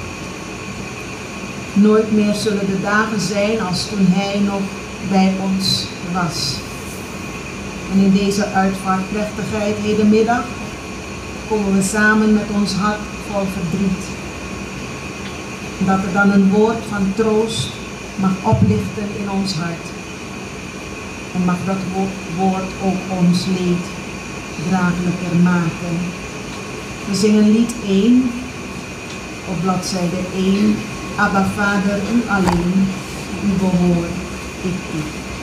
Nooit meer zullen de dagen zijn als toen hij nog bij ons was. En in deze uitvaartplechtigheid hedenmiddag komen we samen met ons hart vol verdriet. Dat er dan een woord van troost mag oplichten in ons hart. En mag dat woord ook ons leed draaglijker maken. We zingen lied 1 op bladzijde 1. Abba Vader, u alleen, u behoort, ik u.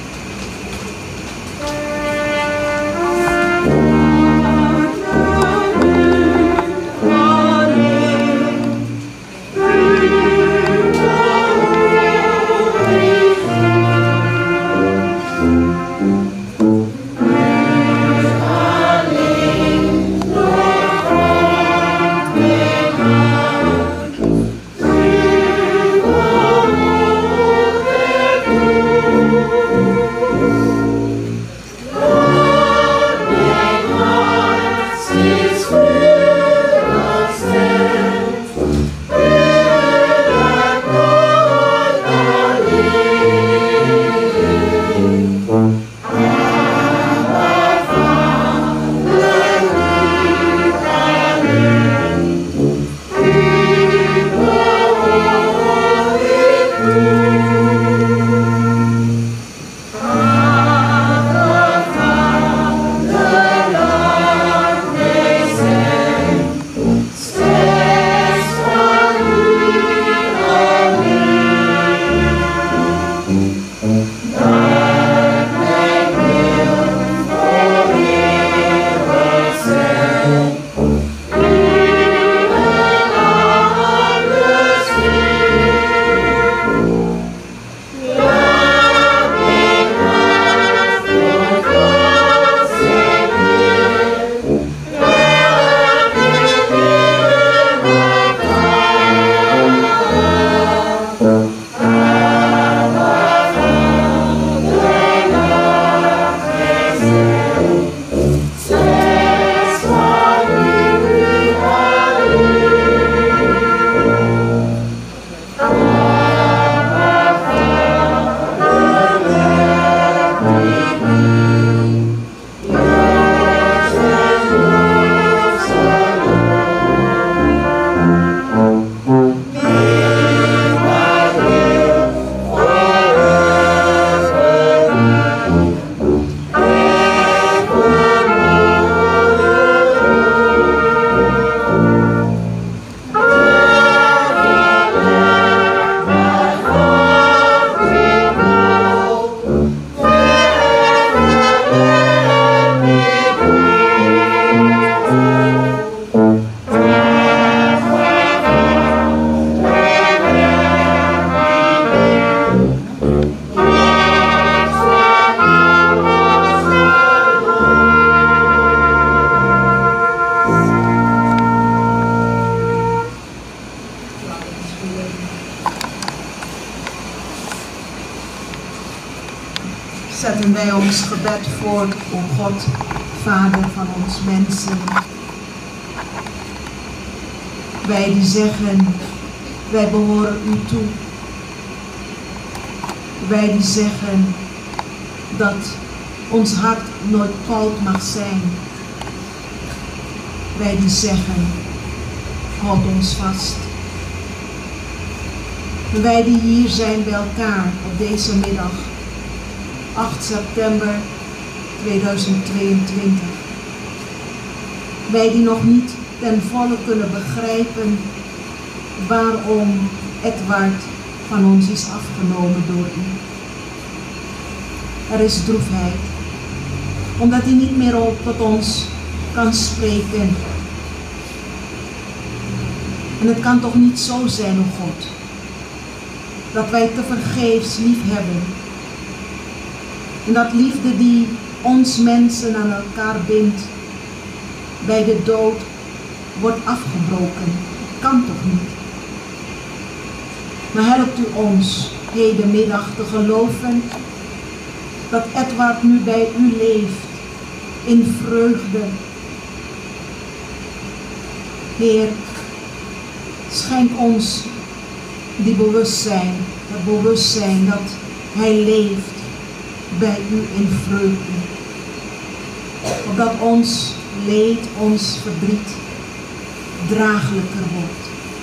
Zetten wij ons gebed voor, o God, Vader van ons mensen. Wij die zeggen, wij behoren u toe. Wij die zeggen dat ons hart nooit koud mag zijn. Wij die zeggen, houd ons vast. Wij die hier zijn bij elkaar op deze middag, 8 september 2022. Wij die nog niet ten volle kunnen begrijpen waarom Edward van ons is afgenomen door u. Er is droefheid, omdat hij niet meer tot ons kan spreken. En het kan toch niet zo zijn, o God, dat wij te vergeefs lief hebben. En dat liefde die ons mensen aan elkaar bindt, bij de dood wordt afgebroken. Kan toch niet? Maar helpt u ons hedenmiddag te geloven dat Edward nu bij u leeft, in vreugde. Heer, schenk ons die bewustzijn, het bewustzijn dat hij leeft bij u in vreugde. Opdat ons leed, ons verdriet draaglijker wordt.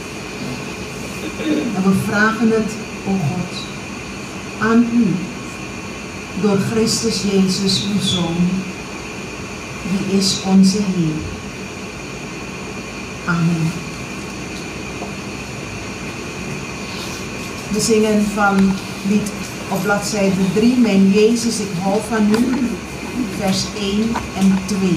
En we vragen het, o God, aan u, door Christus Jezus, uw Zoon, die is onze Heer. Amen. We zingen van lied op bladzijde 3, Mijn Jezus, ik hou van u, vers 1 en 2.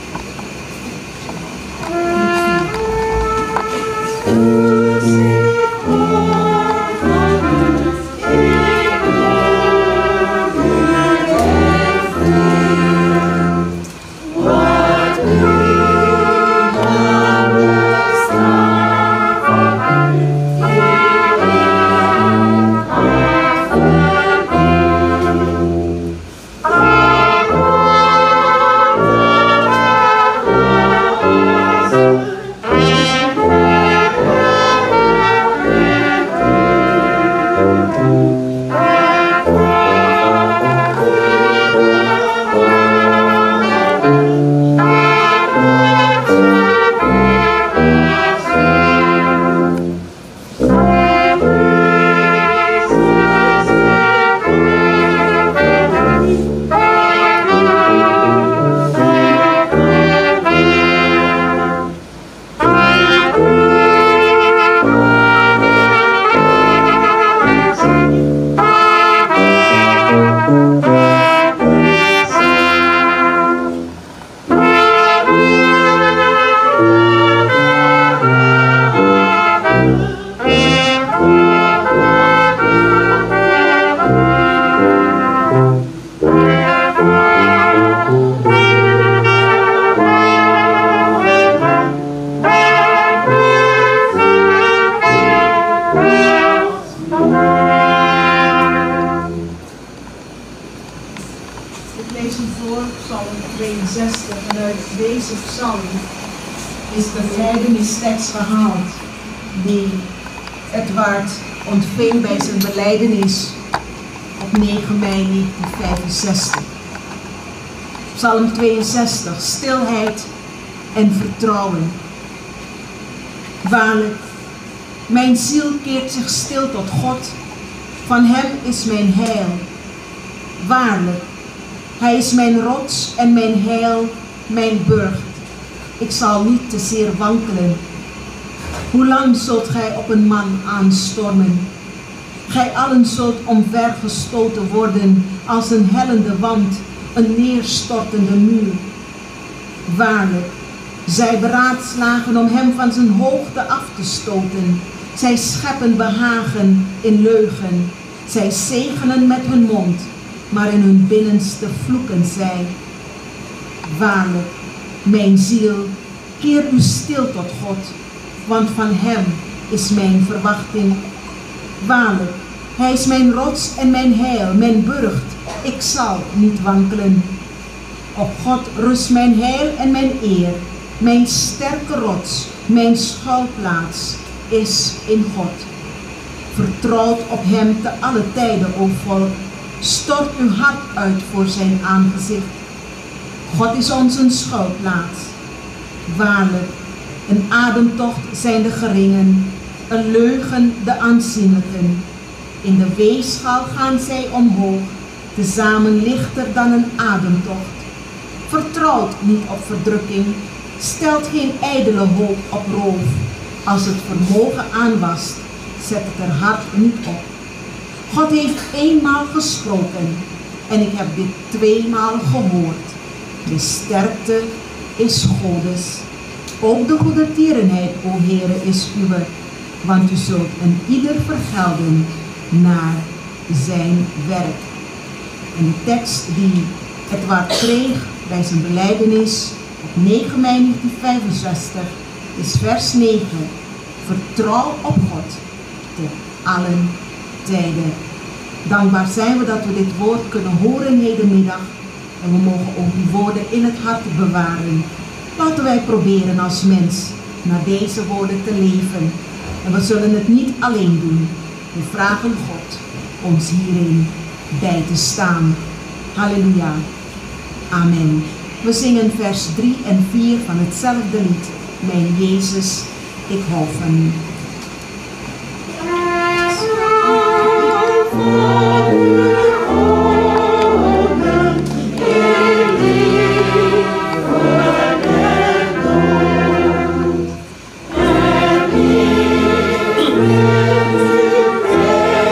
Gehaald die Edward ontving bij zijn belijdenis op 9 mei 1965. Psalm 62, stilheid en vertrouwen. Waarlijk, mijn ziel keert zich stil tot God, van hem is mijn heil. Waarlijk, hij is mijn rots en mijn heil, mijn burcht. Ik zal niet te zeer wankelen. Hoe lang zult gij op een man aanstormen? Gij allen zult omvergestoten worden als een hellende wand, een neerstortende muur. Waarlijk, zij beraadslagen om hem van zijn hoogte af te stoten. Zij scheppen behagen in leugen. Zij zegenen met hun mond, maar in hun binnenste vloeken zij. Waarlijk, mijn ziel, keer u stil tot God, want van hem is mijn verwachting. Waarlijk, hij is mijn rots en mijn heil, mijn burcht. Ik zal niet wankelen. Op God rust mijn heil en mijn eer. Mijn sterke rots, mijn schuilplaats is in God. Vertrouwt op hem te alle tijden, o volk. Stort uw hart uit voor zijn aangezicht. God is ons een schuilplaats. Waarlijk, een ademtocht zijn de geringen, een leugen de aanzienlijken. In de weegschaal gaan zij omhoog, tezamen lichter dan een ademtocht. Vertrouwt niet op verdrukking, stelt geen ijdele hoop op roof. Als het vermogen aanwast, zet het er hart niet op. God heeft eenmaal gesproken en ik heb dit 2-maal gehoord. De sterkte is Godes. Ook de goede tierenheid, o Heere, is uwe, want u zult een ieder vergelden naar zijn werk. En de tekst die Edward kreeg bij zijn belijdenis op 9 mei 1965 is vers 9. Vertrouw op God te allen tijden. Dankbaar zijn we dat we dit woord kunnen horen hedenmiddag. En we mogen ook die woorden in het hart bewaren. Laten wij proberen als mens naar deze woorden te leven. En we zullen het niet alleen doen. We vragen God ons hierin bij te staan. Halleluja. Amen. We zingen vers 3 en 4 van hetzelfde lied. Mijn Jezus, ik hou van u. Yeah.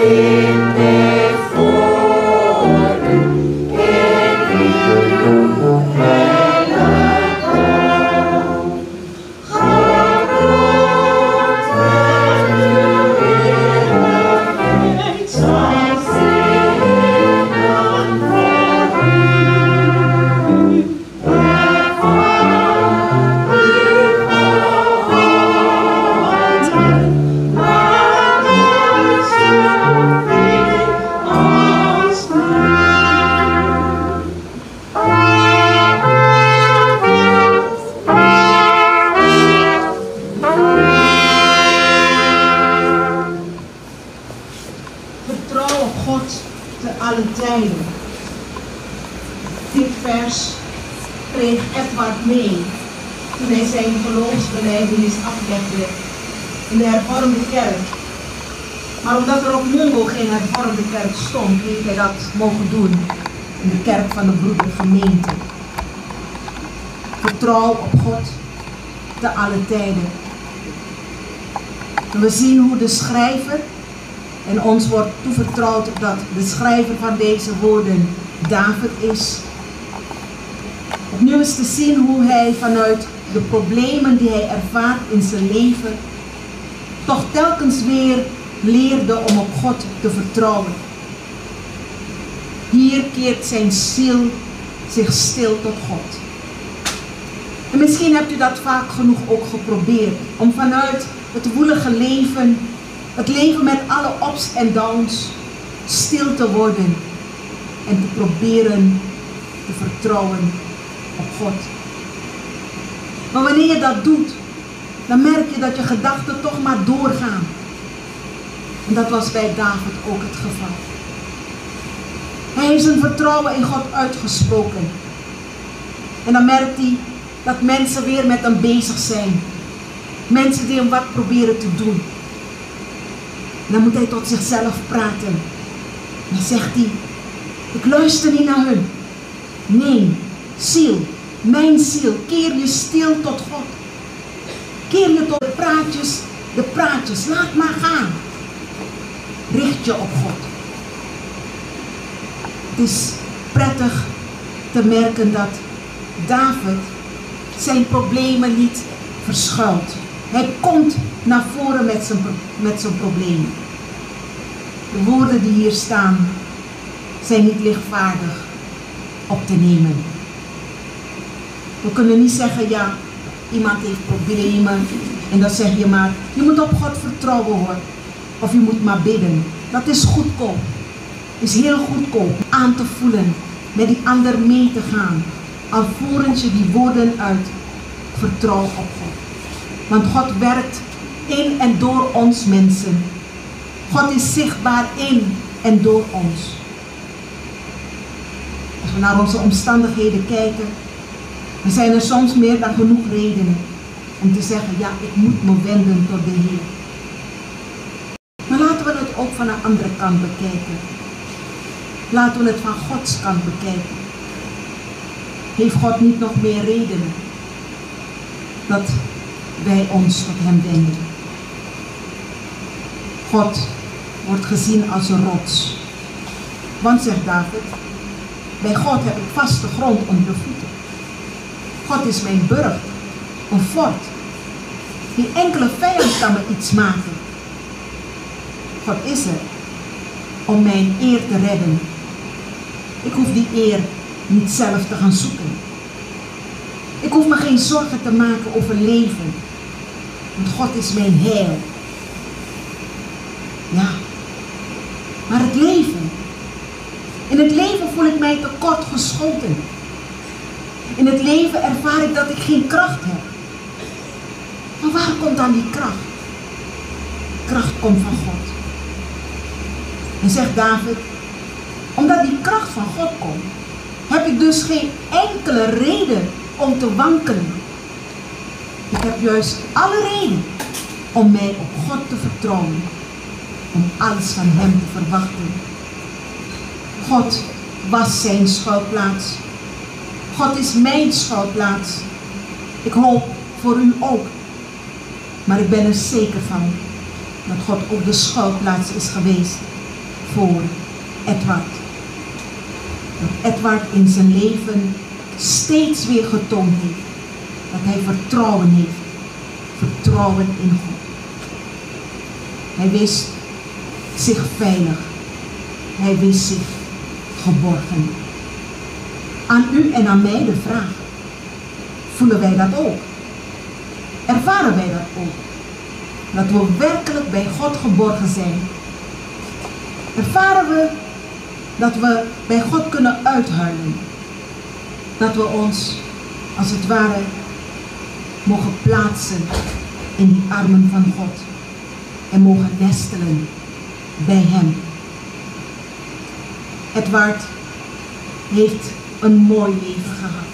Dit vers kreeg Edward mee toen hij zijn geloofsbelijdenis aflegde in de hervormde kerk. Maar omdat er op Mungo geen hervormde kerk stond, heeft hij dat mogen doen in de kerk van de broedergemeente. Vertrouw op God te alle tijden. En we zien hoe de schrijver, en ons wordt toevertrouwd dat de schrijver van deze woorden David is. Opnieuw is te zien hoe hij vanuit de problemen die hij ervaart in zijn leven, toch telkens weer leerde om op God te vertrouwen. Hier keert zijn ziel zich stil tot God. En misschien hebt u dat vaak genoeg ook geprobeerd, om vanuit het woelige leven, het leven met alle ups en downs, stil te worden en te proberen te vertrouwen op God. Maar wanneer je dat doet, dan merk je dat je gedachten toch maar doorgaan. En dat was bij David ook het geval. Hij heeft zijn vertrouwen in God uitgesproken. En dan merkt hij dat mensen weer met hem bezig zijn. Mensen die hem wat proberen te doen. En dan moet hij tot zichzelf praten. En dan zegt hij, ik luister niet naar hun. Nee, ziel, mijn ziel, keer je stil tot God. Keer je tot de praatjes, laat maar gaan. Richt je op God. Het is prettig te merken dat David zijn problemen niet verschuilt. Hij komt naar voren met zijn problemen. De woorden die hier staan zijn niet lichtvaardig op te nemen. We kunnen niet zeggen, ja, iemand heeft problemen en dan zeg je maar, je moet op God vertrouwen hoor. Of je moet maar bidden. Dat is goedkoop. Is heel goedkoop aan te voelen, met die ander mee te gaan. Alvorens je die woorden uit, vertrouw op God. Want God werkt in en door ons mensen. God is zichtbaar in en door ons. Als we naar onze omstandigheden kijken, dan zijn er soms meer dan genoeg redenen om te zeggen, ja, ik moet me wenden tot de Heer. Maar laten we het ook van een andere kant bekijken. Laten we het van Gods kant bekijken. Heeft God niet nog meer redenen dat wij ons tot hem wenden? God wordt gezien als een rots. Want, zegt David, bij God heb ik vaste grond onder de voeten. God is mijn burcht, een fort. Geen enkele vijand kan me iets maken. God is er om mijn eer te redden. Ik hoef die eer niet zelf te gaan zoeken. Ik hoef me geen zorgen te maken over leven. Want God is mijn heil. Ja, maar het leven. In het leven voel ik mij tekort geschoten. In het leven ervaar ik dat ik geen kracht heb. Maar waar komt dan die kracht? Kracht komt van God. En zegt David, omdat die kracht van God komt, heb ik dus geen enkele reden om te wankelen. Ik heb juist alle reden om mij op God te vertrouwen. Om alles van hem te verwachten. God was zijn schuilplaats. God is mijn schuilplaats. Ik hoop voor u ook. Maar ik ben er zeker van dat God ook de schuilplaats is geweest voor Edward. Dat Edward in zijn leven steeds weer getoond heeft dat hij vertrouwen heeft. Vertrouwen in God. Hij wist zich veilig. Hij wist zich geborgen. Aan u en aan mij de vraag. Voelen wij dat ook? Ervaren wij dat ook? Dat we werkelijk bij God geborgen zijn. Ervaren we dat we bij God kunnen uithuilen. Dat we ons, als het ware, mogen plaatsen in die armen van God. En mogen nestelen bij Hem. Edward heeft een mooi leven gehad.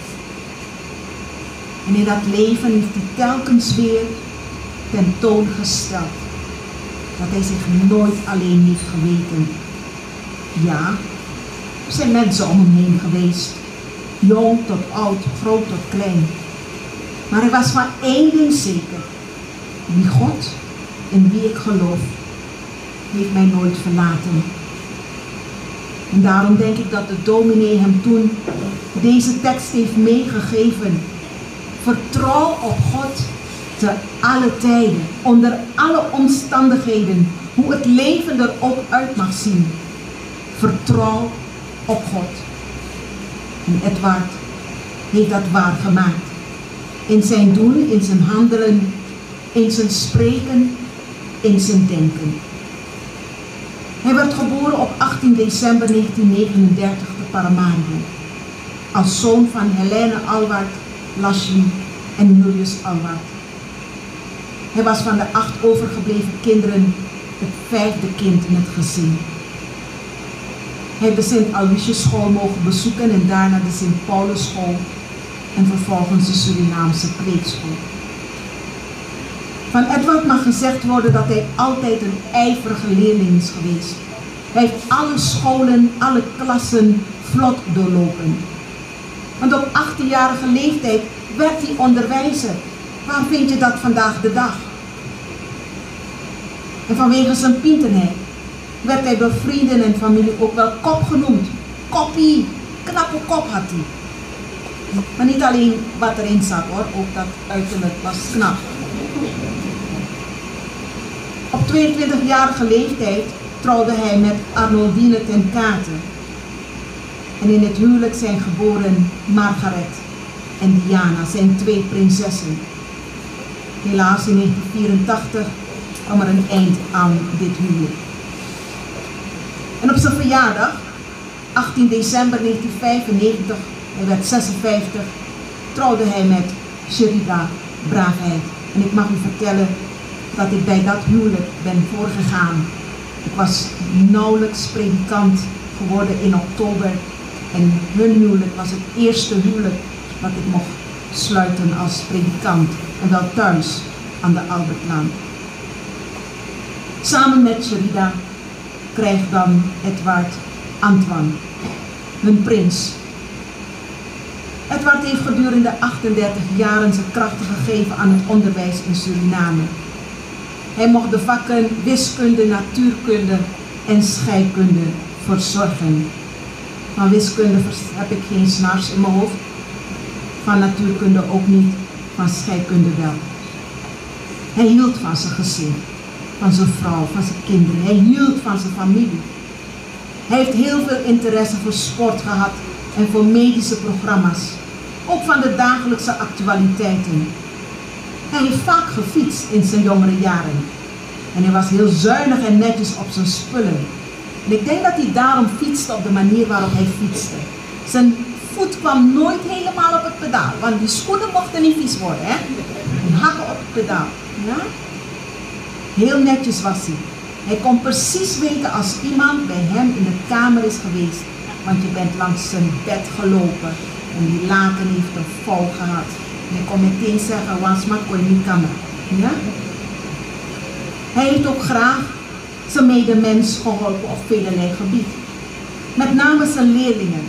En in dat leven heeft hij telkens weer tentoongesteld dat hij zich nooit alleen heeft geweten. Ja, er zijn mensen om hem heen geweest. Jong tot oud, groot tot klein. Maar hij was van één ding zeker. Wie God, in wie ik geloof, heeft mij nooit verlaten. En daarom denk ik dat de dominee hem toen deze tekst heeft meegegeven. Vertrouw op God te alle tijden, onder alle omstandigheden, hoe het leven er ook uit mag zien. Vertrouw op God. En Edward heeft dat waargemaakt. In zijn doen, in zijn handelen, in zijn spreken, in zijn denken. Hij werd geboren op 18 december 1939 te Paramaribo. Als zoon van Helene Alward, Lashley en Julius Alward. Hij was van de 8 overgebleven kinderen het 5e kind in het gezin. Hij heeft de Sint-Aloysius school mogen bezoeken en daarna de Sint-Paulus school en vervolgens de Surinaamse preekschool. Van Edward mag gezegd worden dat hij altijd een ijverige leerling is geweest. Hij heeft alle scholen, alle klassen vlot doorlopen. Want op 18-jarige leeftijd werd hij onderwijzer. Waar vind je dat vandaag de dag? En vanwege zijn pinterheid werd hij door vrienden en familie ook wel kop genoemd. Koppie, knappe kop had hij. Maar niet alleen wat erin zat hoor, ook dat uiterlijk was knap. Op 22-jarige leeftijd trouwde hij met Arnoldine ten Kate. En in het huwelijk zijn geboren Margaret en Diana, zijn 2 prinsessen. Helaas in 1984 kwam er een eind aan dit huwelijk. En op zijn verjaardag, 18 december 1995, hij werd 56, trouwde hij met Sherida Braafheid. En ik mag u vertellen dat ik bij dat huwelijk ben voorgegaan. Ik was nauwelijks predikant geworden in oktober. En hun huwelijk was het eerste huwelijk dat ik mocht sluiten als predikant. En wel thuis aan de Albertlaan. Samen met Sherida krijgt dan Edward Antoine, hun prins. Edward heeft gedurende 38 jaren zijn krachten gegeven aan het onderwijs in Suriname. Hij mocht de vakken wiskunde, natuurkunde en scheikunde verzorgen. Van wiskunde heb ik geen snars in mijn hoofd. Van natuurkunde ook niet, van scheikunde wel. Hij hield van zijn gezin, van zijn vrouw, van zijn kinderen. Hij hield van zijn familie. Hij heeft heel veel interesse voor sport gehad en voor medische programma's. Ook van de dagelijkse actualiteiten. Hij heeft vaak gefietst in zijn jongere jaren. En hij was heel zuinig en netjes op zijn spullen. En ik denk dat hij daarom fietste op de manier waarop hij fietste. Zijn voet kwam nooit helemaal op het pedaal. Want die schoenen mochten niet vies worden. Hè? Die hakken op het pedaal. Ja? Heel netjes was hij. Hij kon precies weten als iemand bij hem in de kamer is geweest. Want je bent langs zijn bed gelopen. En die laken heeft een val gehad. En hij kon meteen zeggen, wasma kon je niet kamer. Ja? Hij heeft ook graag zijn medemens geholpen op velelei gebied. Met name zijn leerlingen.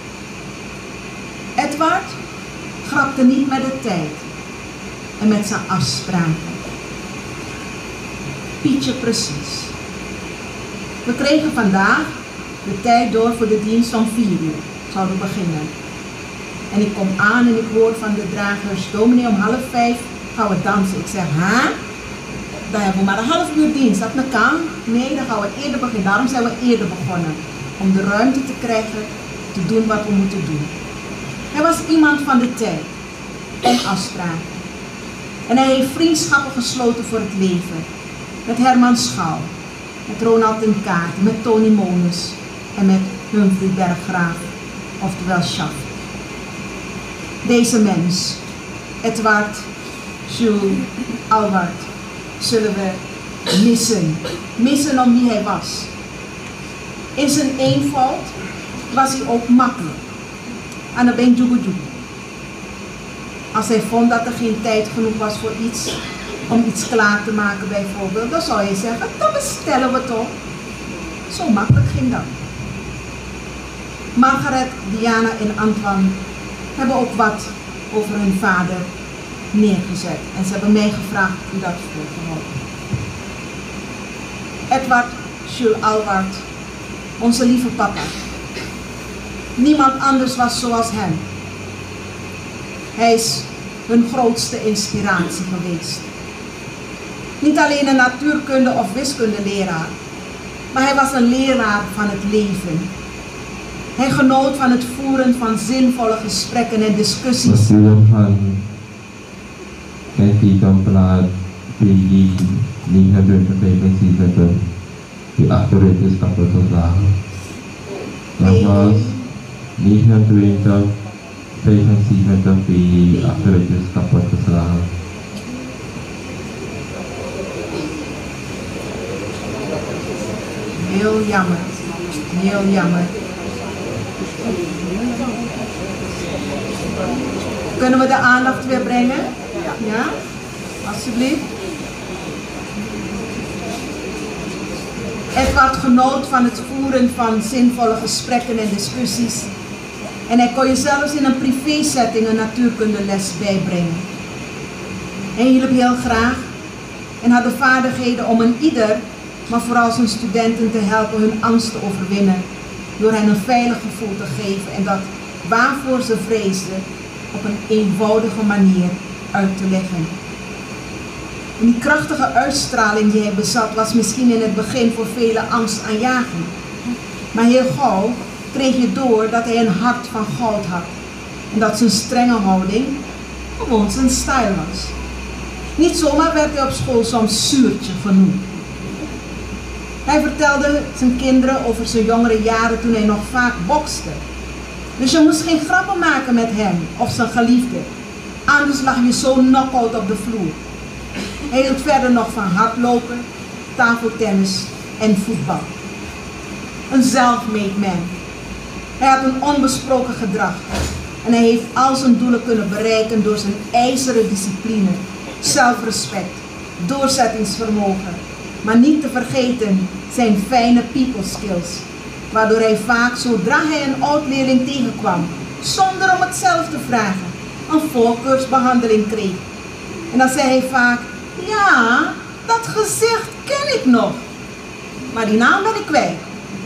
Edward grapte niet met de tijd en met zijn afspraken. Pietje precies. We kregen vandaag de tijd door voor de dienst om 4 uur. Zouden we beginnen. En ik kom aan en ik hoor van de dragers, dominee om 4:30 gaan we dansen. Ik zeg, dan hebben we maar een half uur dienst. Dat kan? Nee, dan gaan we eerder beginnen. Daarom zijn we eerder begonnen. Om de ruimte te krijgen, te doen wat we moeten doen. Hij was iemand van de tijd en afspraak. En hij heeft vriendschappen gesloten voor het leven. Met Herman Schouw, met Ronald ten Kaart, met Tony Monus en met Humphrey Berggraaf, oftewel Schaff. Deze mens, Edward Jules Alward, zullen we missen. Missen om wie hij was. In zijn eenvoud was hij ook makkelijk. En dan ben ik jugu. Als hij vond dat er geen tijd genoeg was voor iets, om iets klaar te maken bijvoorbeeld, dan zou je zeggen, dan bestellen we toch. Zo makkelijk ging dat. Margaret, Diana en Antoine hebben ook wat over hun vader neergezet. En ze hebben mij gevraagd hoe dat voorgehouden. Edward Jules Alward, onze lieve papa. Niemand anders was zoals hem. Hij is hun grootste inspiratie geweest. Niet alleen een natuurkunde- of wiskundeleraar, maar hij was een leraar van het leven. Hij genoot van het voeren van zinvolle gesprekken en discussies. Die achterwetenschappen geslagen. Dat was 29, 75 die achterwetenschappen geslagen. Heel jammer, heel jammer. Kunnen we de aandacht weer brengen? Ja? Alsjeblieft. Edward genoot van het voeren van zinvolle gesprekken en discussies. En hij kon je zelfs in een privésetting een natuurkundeles bijbrengen. Hij hielp heel graag en had de vaardigheden om een ieder, maar vooral zijn studenten te helpen hun angst te overwinnen. Door hen een veilig gevoel te geven en dat waarvoor ze vreesden op een eenvoudige manier uit te leggen. En die krachtige uitstraling die hij bezat was misschien in het begin voor velen angstaanjagend. Maar heel gauw kreeg je door dat hij een hart van goud had. En dat zijn strenge houding gewoon zijn stijl was. Niet zomaar werd hij op school soms zuurtje genoemd. Hij vertelde zijn kinderen over zijn jongere jaren toen hij nog vaak bokste. Dus je moest geen grappen maken met hem of zijn geliefde. Anders lag je zo knock-out op de vloer. Hij hield verder nog van hardlopen, tafeltennis en voetbal. Een self-made man. Hij had een onbesproken gedrag. En hij heeft al zijn doelen kunnen bereiken door zijn ijzeren discipline, zelfrespect, doorzettingsvermogen. Maar niet te vergeten zijn fijne people skills. Waardoor hij vaak, zodra hij een oud-leerling tegenkwam, zonder om het zelf te vragen, een voorkeursbehandeling kreeg. En dan zei hij vaak, ja, dat gezicht ken ik nog. Maar die naam ben ik kwijt.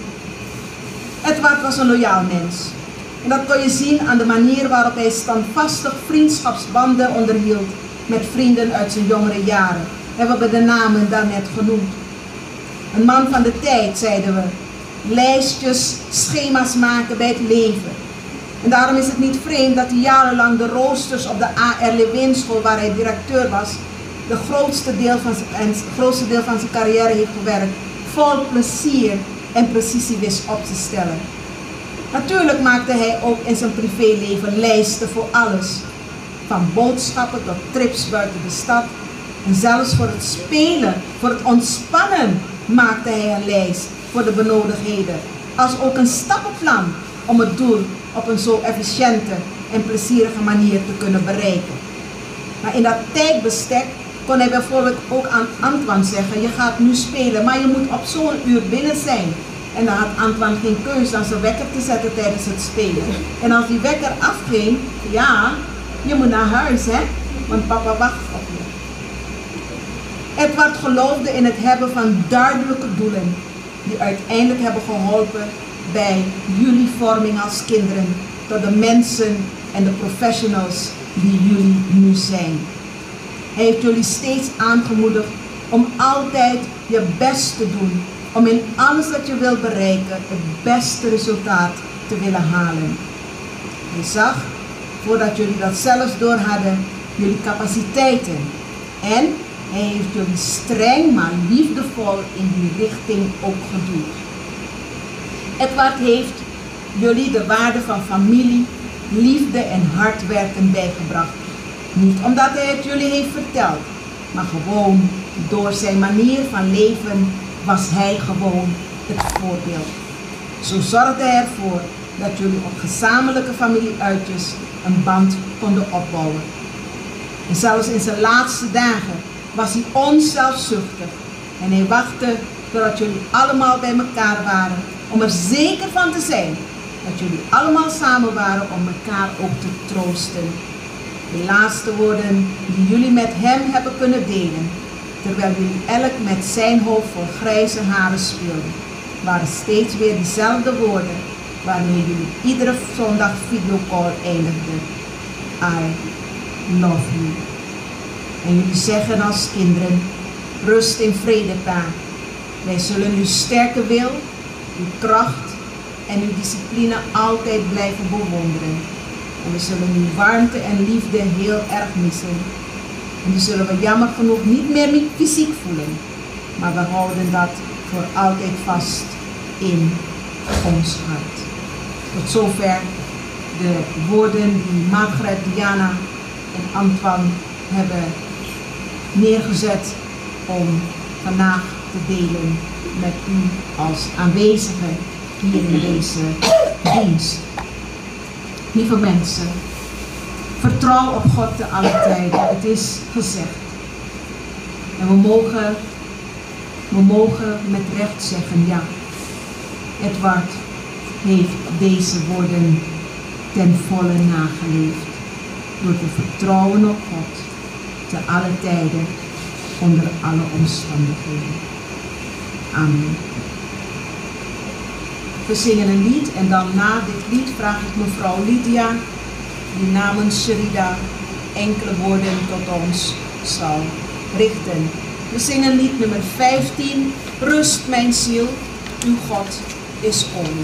Edward was een loyaal mens. En dat kon je zien aan de manier waarop hij standvastig vriendschapsbanden onderhield met vrienden uit zijn jongere jaren. Hebben we de namen daarnet genoemd. Een man van de tijd, zeiden we. Lijstjes, schema's maken bij het leven. En daarom is het niet vreemd dat hij jarenlang de roosters op de A.R. Lewinschool, waar hij directeur was, het grootste deel van zijn carrière heeft gewerkt, vol plezier en precisie wist op te stellen. Natuurlijk maakte hij ook in zijn privéleven lijsten voor alles. Van boodschappen tot trips buiten de stad. En zelfs voor het spelen, voor het ontspannen maakte hij een lijst voor de benodigdheden. Als ook een stappenplan om het doel op een zo efficiënte en plezierige manier te kunnen bereiken. Maar in dat tijdbestek kon hij bijvoorbeeld ook aan Antoine zeggen, je gaat nu spelen, maar je moet op zo'n uur binnen zijn. En dan had Antoine geen keuze dan zijn wekker te zetten tijdens het spelen. En als die wekker afging, ja, je moet naar huis, hè, want papa wacht op je. Edward geloofde in het hebben van duidelijke doelen die uiteindelijk hebben geholpen bij jullie vorming als kinderen tot de mensen en de professionals die jullie nu zijn. Hij heeft jullie steeds aangemoedigd om altijd je best te doen, om in alles wat je wilt bereiken het beste resultaat te willen halen. Hij zag, voordat jullie dat zelfs door hadden, jullie capaciteiten en hij heeft jullie streng maar liefdevol in die richting ook geduwd. Edward heeft jullie de waarde van familie, liefde en hard werken bijgebracht. Niet omdat hij het jullie heeft verteld, maar gewoon door zijn manier van leven was hij gewoon het voorbeeld. Zo zorgde hij ervoor dat jullie op gezamenlijke familieuitjes een band konden opbouwen. En zelfs in zijn laatste dagen was hij onzelfzuchtig en hij wachtte totdat jullie allemaal bij elkaar waren om er zeker van te zijn dat jullie allemaal samen waren om elkaar ook te troosten. De laatste woorden die jullie met hem hebben kunnen delen, terwijl jullie elk met zijn hoofd vol grijze haren speelden, waren steeds weer diezelfde woorden waarmee jullie iedere zondag videocall eindigden. I love you. En jullie zeggen als kinderen, rust in vrede, pa. Wij zullen uw sterke wil, uw kracht en uw discipline altijd blijven bewonderen. En we zullen uw warmte en liefde heel erg missen. En die zullen we jammer genoeg niet meer fysiek voelen. Maar we houden dat voor altijd vast in ons hart. Tot zover de woorden die Margaret, Diana en Antoine hebben neergezet om vandaag te delen met u als aanwezigen hier in deze dienst. Lieve mensen, vertrouw op God te alle tijden. Het is gezegd. En we mogen met recht zeggen, ja, Edward heeft deze woorden ten volle nageleefd. Door te vertrouwen op God te alle tijden, onder alle omstandigheden. Amen. We zingen een lied en dan na dit lied vraag ik mevrouw Lydia, die namens Sherida enkele woorden tot ons zal richten. We zingen lied nummer 15, Rust mijn ziel, uw God is koning.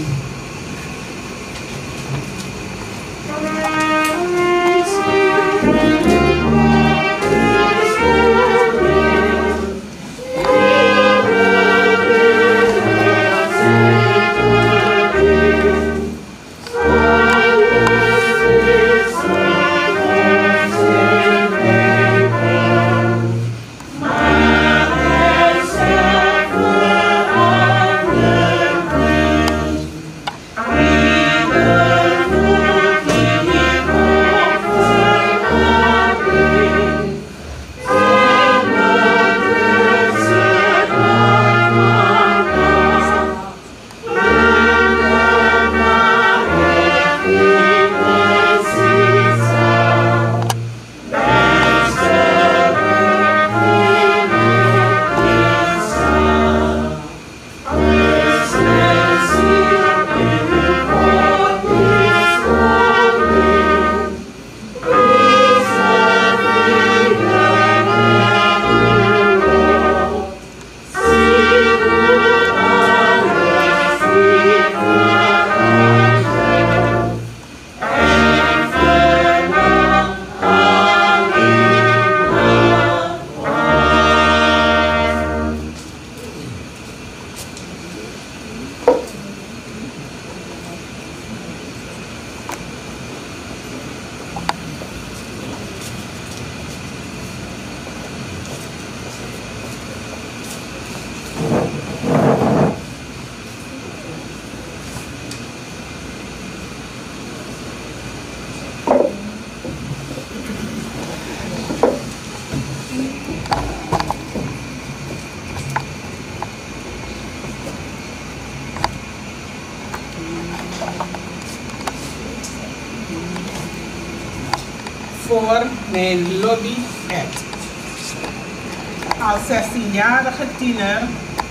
Voor mijn lobby Ed. Als 16-jarige tiener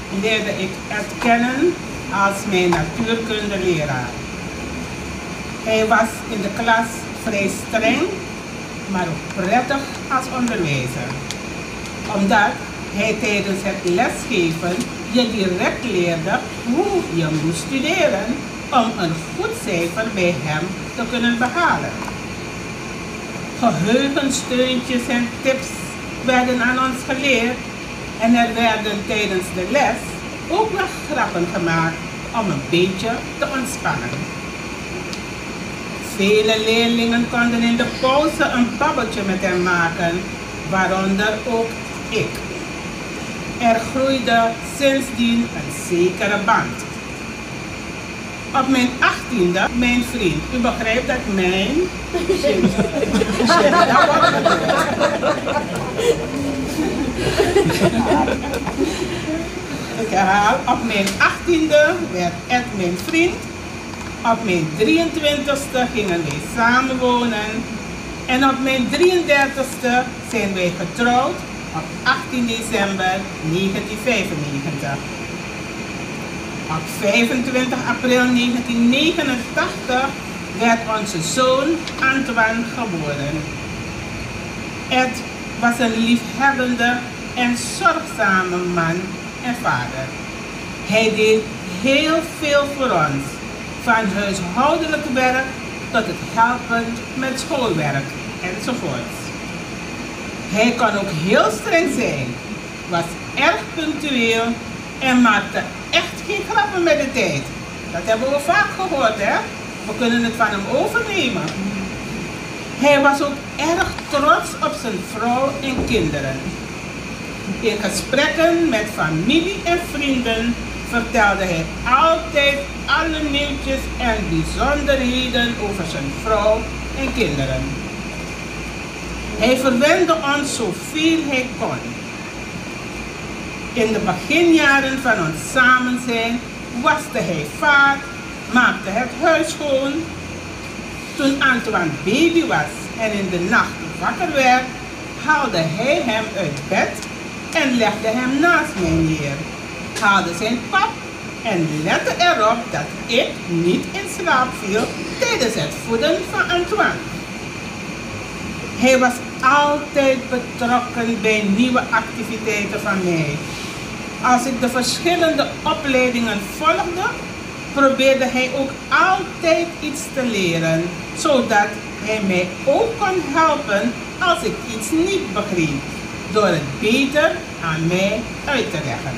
leerde ik Ed kennen als mijn natuurkundeleraar. Hij was in de klas vrij streng, maar ook prettig als onderwijzer. Omdat hij tijdens het lesgeven je direct leerde hoe je moest studeren om een goed cijfer bij hem te kunnen behalen. Geheugensteuntjes en tips werden aan ons geleerd en er werden tijdens de les ook wel grappen gemaakt om een beetje te ontspannen. Vele leerlingen konden in de pauze een babbeltje met hem maken, waaronder ook ik. Er groeide sindsdien een zekere band. Op mijn 18e, mijn vriend, u begrijpt dat mijn ik herhaal, op mijn 18e werd Ed mijn vriend. Op mijn 23e gingen wij samenwonen. En op mijn 33e zijn wij getrouwd op 18 december 1995. Op 25 april 1989 werd onze zoon Antoine geboren. Ed was een liefhebbende en zorgzame man en vader. Hij deed heel veel voor ons, van huishoudelijk werk tot het helpen met schoolwerk enzovoort. Hij kon ook heel streng zijn, was erg punctueel en maakte echt geen grappen met de tijd. Dat hebben we vaak gehoord, hè? We kunnen het van hem overnemen. Hij was ook erg trots op zijn vrouw en kinderen. In gesprekken met familie en vrienden vertelde hij altijd alle nieuwtjes en bijzonderheden over zijn vrouw en kinderen. Hij verwende ons zoveel hij kon. In de beginjaren van ons samen zijn waste hij vaak, maakte het huis schoon. Toen Antoine baby was en in de nacht wakker werd, haalde hij hem uit bed en legde hem naast mij neer. Haalde zijn pap en lette erop dat ik niet in slaap viel tijdens het voeden van Antoine. Hij was altijd betrokken bij nieuwe activiteiten van mij. Als ik de verschillende opleidingen volgde, probeerde hij ook altijd iets te leren, zodat hij mij ook kon helpen als ik iets niet begreep, door het beter aan mij uit te leggen.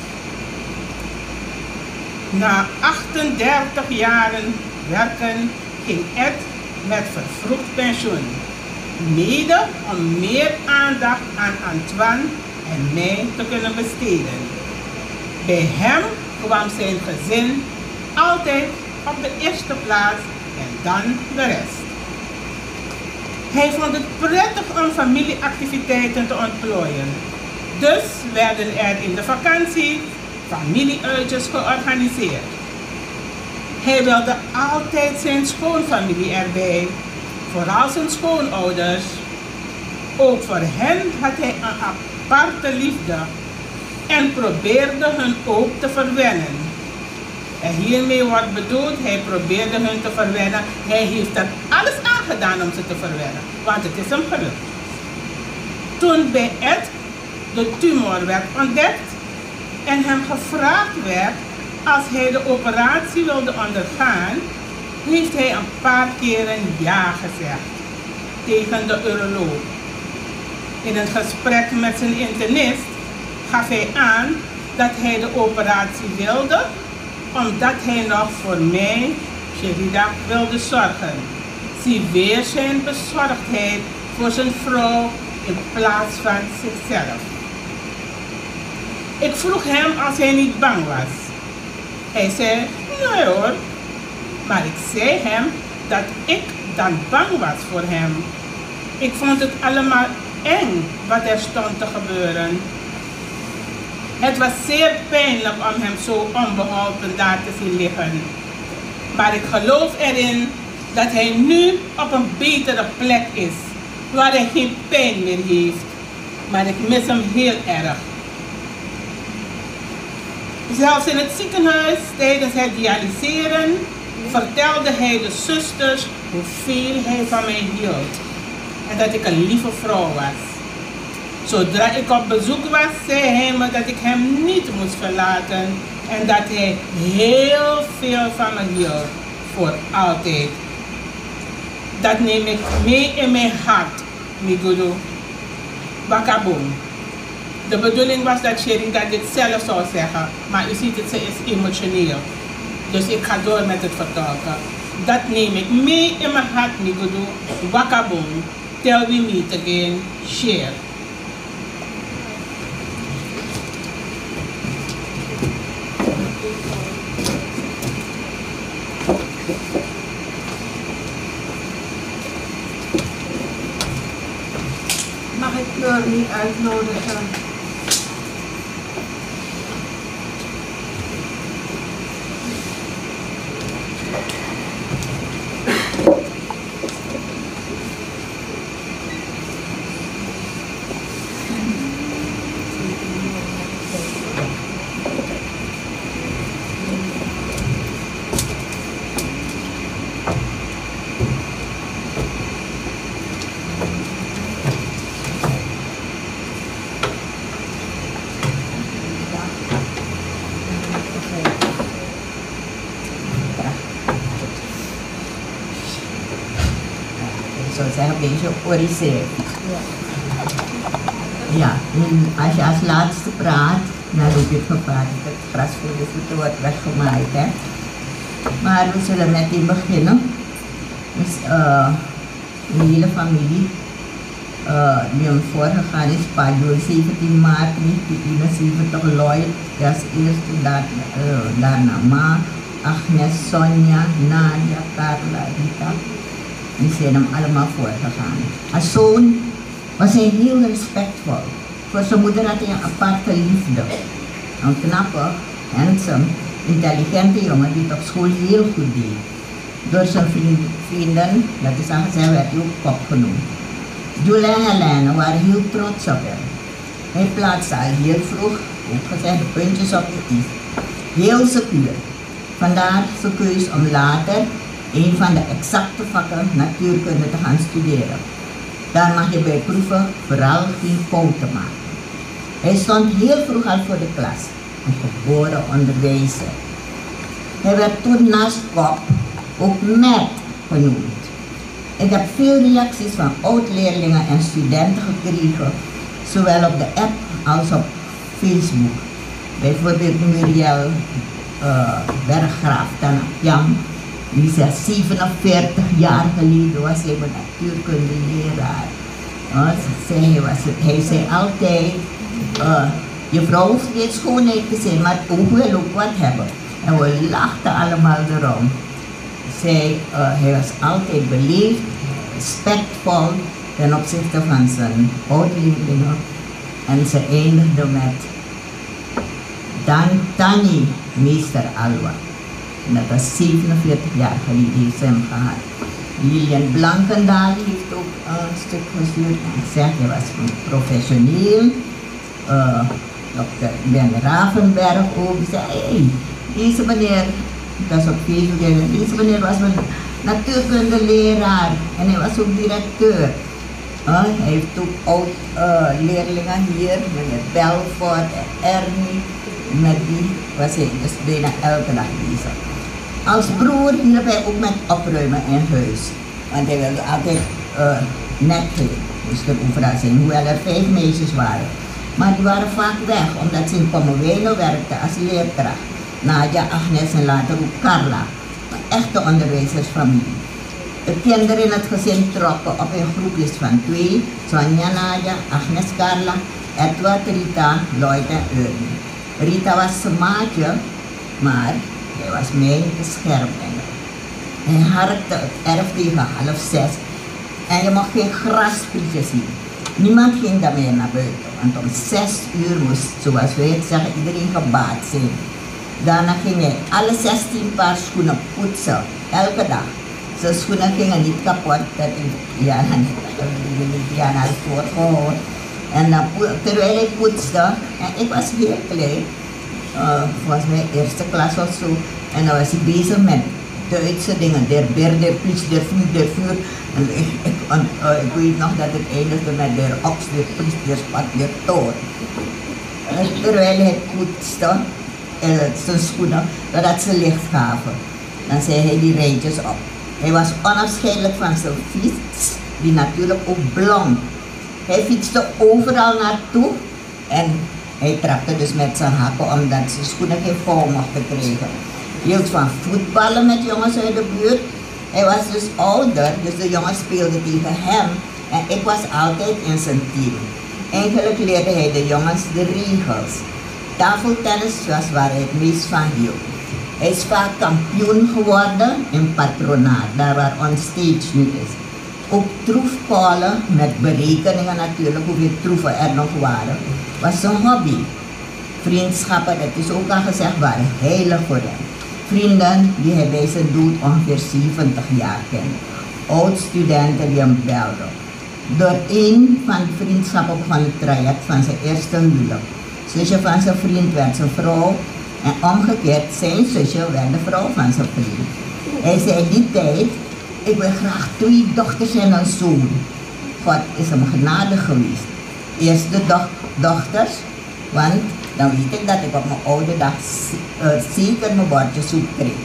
Na 38 jaren werken ging Ed met vervroegd pensioen, mede om meer aandacht aan Antoine en mij te kunnen besteden. Bij hem kwam zijn gezin altijd op de eerste plaats en dan de rest. Hij vond het prettig om familieactiviteiten te ontplooien. Dus werden er in de vakantie familieuitjes georganiseerd. Hij wilde altijd zijn schoonfamilie erbij, vooral zijn schoonouders. Ook voor hen had hij een aparte liefde en probeerde hun ook te verwennen. En hiermee wordt bedoeld, hij probeerde hun te verwennen. Hij heeft er alles aan gedaan om ze te verwennen, want het is hem gelukt. Toen bij Ed de tumor werd ontdekt en hem gevraagd werd als hij de operatie wilde ondergaan, heeft hij een paar keren ja gezegd tegen de uroloog. In een gesprek met zijn internist gaf hij aan dat hij de operatie wilde omdat hij nog voor mij, Sherida, wilde zorgen. Zie weer zijn bezorgdheid voor zijn vrouw in plaats van zichzelf. Ik vroeg hem als hij niet bang was. Hij zei, nee hoor. Maar ik zei hem dat ik dan bang was voor hem. Ik vond het allemaal eng wat er stond te gebeuren. Het was zeer pijnlijk om hem zo onbeholpen daar te zien liggen. Maar ik geloof erin dat hij nu op een betere plek is, waar hij geen pijn meer heeft. Maar ik mis hem heel erg. Zelfs in het ziekenhuis tijdens het dialyseren vertelde hij de zusters hoeveel hij van mij hield en dat ik een lieve vrouw was. Zodra ik op bezoek was, zei hij me dat ik hem niet moest verlaten en dat hij heel veel van me hield, voor altijd. Dat neem ik mee in mijn hart, Migudu. Wakaboom. De bedoeling was dat Sherida dit zelf zou zeggen, maar u ziet het, ze is emotioneel. Dus ik ga door met het vertolken. Dat neem ik mee in mijn hart, Migudu. Wakaboom. Till we meet again. Share. Mag ik Fleur niet uitnodigen? Een beetje oriënteren. Ja, en als je als laatste praat, dan roep je het gevaar dat het gras voor de voeten wordt weggemaaid. Hè? Maar we zullen meteen beginnen. Dus de hele familie die ons voorgegaan is, Pajol 17 maart 1971, Lloyd, dat is eerste, daarna Ma, Agnes, Sonja, Nadia, Carla, Rita. Die zijn hem allemaal voorgegaan. Als zoon was hij heel respectvol. Voor zijn moeder had hij een aparte liefde. Een knappe, handsome, intelligente jongen die het op school heel goed deed. Door zijn vrienden, dat is al gezegd, werd hij ook Kop genoemd. Jules en Helene waren heel trots op hem. Hij plaatste al heel vroeg, ook gezegd, de puntjes op de i. Heel secuur. Vandaar zijn keus om later een van de exacte vakken natuurkunde te gaan studeren. Daar mag je bij proeven vooral geen fouten maken. Hij stond heel vroeg al voor de klas, een geboren onderwijzer. Hij werd toen naast Kop ook Matt genoemd. Ik heb veel reacties van oud-leerlingen en studenten gekregen, zowel op de app als op Facebook. Bijvoorbeeld Muriel Berggraaf Tanakjam. Die zegt 47 jaar geleden was hij mijn natuurkundeleraar. Hij zei altijd, je vrouw hoeft niet schoonheid te zijn, maar ook wil ook wat hebben. En we lachten allemaal erom. Hij was altijd beleefd, respectvol ten opzichte van zijn oud-leerlingen. En ze eindigde met Tani, meester Alwa. En dat was 47 jaar geleden heeft ze hem gehad. Lilian Blankendaal heeft ook een stuk gestuurd. Hij zegt, hij was professioneel. Dr. Ben Ravenberg ook. Die zei, hey, deze meneer, dat is op Facebook, deze meneer was mijn natuurkundeleraar. En hij was ook directeur. Hij heeft ook oud-leerlingen hier, meneer Belfort en Ernie. Met die was hij dus bijna elke dag bezig. Als broer hielp hij ook met opruimen in huis. Want hij wilde altijd netheid, moest er overal zijn, hoewel er 5 meisjes waren. Maar die waren vaak weg, omdat ze in Kommerwijnen werkte als leerkracht. Nadia, Agnes en later ook Carla, een echte onderwijzersfamilie. De kinderen in het gezin trokken op in groepjes van 2, Sonja, Nadia, Agnes, Carla, Edward, Rita, Lloyd en Ernie. Rita was zijn maatje, maar hij was mijn beschermengel. Hij harkte het erf tegen 5:30 en je mocht geen grassprietjes zien. Niemand ging dan meer naar buiten, want om 6 uur moest, zoals wij het zeggen, iedereen gebaat zijn. Daarna ging hij alle 16 paar schoenen poetsen, elke dag. Zijn schoenen gingen niet kapot, dat Diana had voorgehouden. En terwijl hij poetste, en ik was heel klein, volgens mij eerste klas of zo. En dan was hij bezig met Duitse dingen, der Berg, der Plicht, der Vuur, der Vuur. En ik weet nog dat het eindigde met der Ox, der Plicht, der Spat, der Toor. Terwijl hij poetste, zijn schoenen, zodat ze licht gaven. Dan zei hij die rijtjes op. Hij was onafscheidelijk van zijn fiets, die natuurlijk ook blonk. Hij fietste overal naartoe en hij trapte dus met zijn hakken omdat zijn schoenen geen vouw mochten krijgen. Hij hield van voetballen met jongens uit de buurt. Hij was dus ouder, dus de jongens speelden tegen hem en ik was altijd in zijn team. Eigenlijk leerde hij de jongens de regels. Tafeltennis was waar hij het meest van hield. Hij is vaak kampioen geworden in patronaat, daar waar onstage nu is. Ook troefpalen met berekeningen natuurlijk, hoeveel troeven er nog waren, was zijn hobby. Vriendschappen, dat is ook al gezegd, waren heilig voor hem. Vrienden die hij bij zijn dood ongeveer 70 jaar kende. Oud-studenten die hem belden. Door een van de vriendschappen van het traject van zijn eerste huwelijk. Zusje van zijn vriend werd zijn vrouw en omgekeerd zijn zusje werd de vrouw van zijn vriend. Hij zei die tijd, ik wil graag 2 dochters en een zoon. God is hem genadig geweest. Eerst de dochters, want dan weet ik dat ik op mijn oude dag zeker mijn bordje soep kreeg.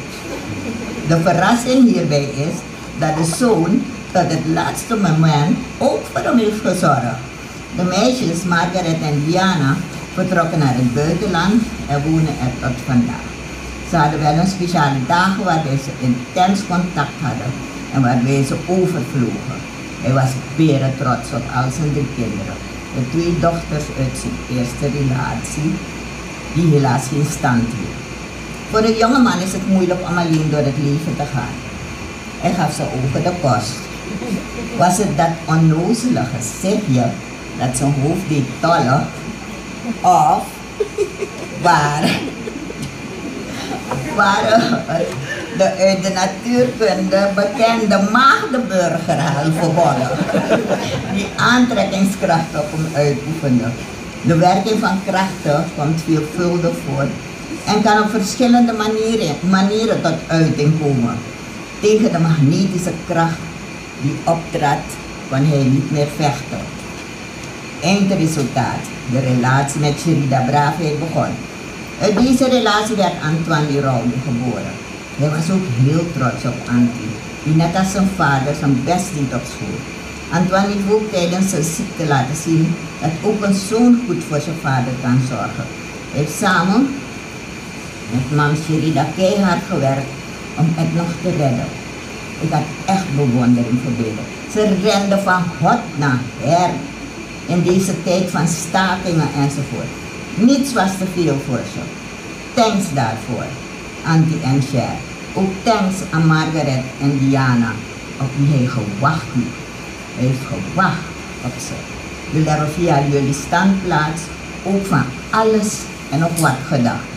De verrassing hierbij is dat de zoon tot het laatste moment ook voor hem heeft gezorgd. De meisjes, Margaret en Diana, vertrokken naar het buitenland en wonen er tot vandaag. Ze hadden wel een speciale dagen waarbij ze intens contact hadden en waarbij ze overvlogen. Hij was beren trots op al zijn 3 kinderen. De 2 dochters uit zijn eerste relatie, die helaas geen stand hield. Voor een jonge man is het moeilijk om alleen door het leven te gaan. Hij gaf zijn ogen de kost. Was het dat onnozele gezichtje dat zijn hoofd deed tollen, of waren de uit de natuurkunde bekende Maagdenburger halvebollen die aantrekkingskracht op hem uitoefenden. De werking van krachten komt veelvuldig voor en kan op verschillende manieren tot uiting komen. Tegen de magnetische kracht die optrad, kon hij niet meer vechten. Eindresultaat, de relatie met Sherida Braafheid begon. Uit deze relatie werd Antoine Iraoudi geboren. Hij was ook heel trots op Antti, die net als zijn vader zijn best deed op school. Antoine heeft ook tijdens zijn ziekte laten zien dat ook een zoon goed voor zijn vader kan zorgen. Hij heeft samen met mam Sherida keihard gewerkt om het nog te redden. Ik had echt bewondering voor beiden. Ze renden van hot naar her in deze tijd van stakingen enzovoort. Niets was te veel voor ze. Thanks daarvoor, Antti en Cher. Ook thanks aan Margaret en Diana, op wie hij gewacht heeft. Hij heeft gewacht op ze. Jullie hebben via jullie standplaats ook van alles en nog wat gedacht.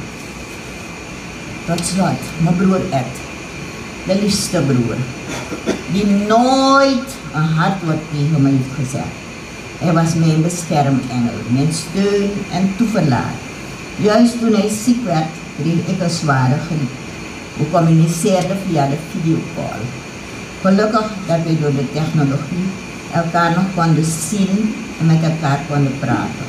Tot slot, mijn broer Ed, de liefste broer, die nooit een hard woord tegen me heeft gezegd. Hij was mijn beschermengel, mijn steun en toeverlaat. Juist toen hij ziek werd, kreeg ik een zware griep. We communiceerden via de videocall. Gelukkig dat wij door de technologie elkaar nog konden zien en met elkaar konden praten.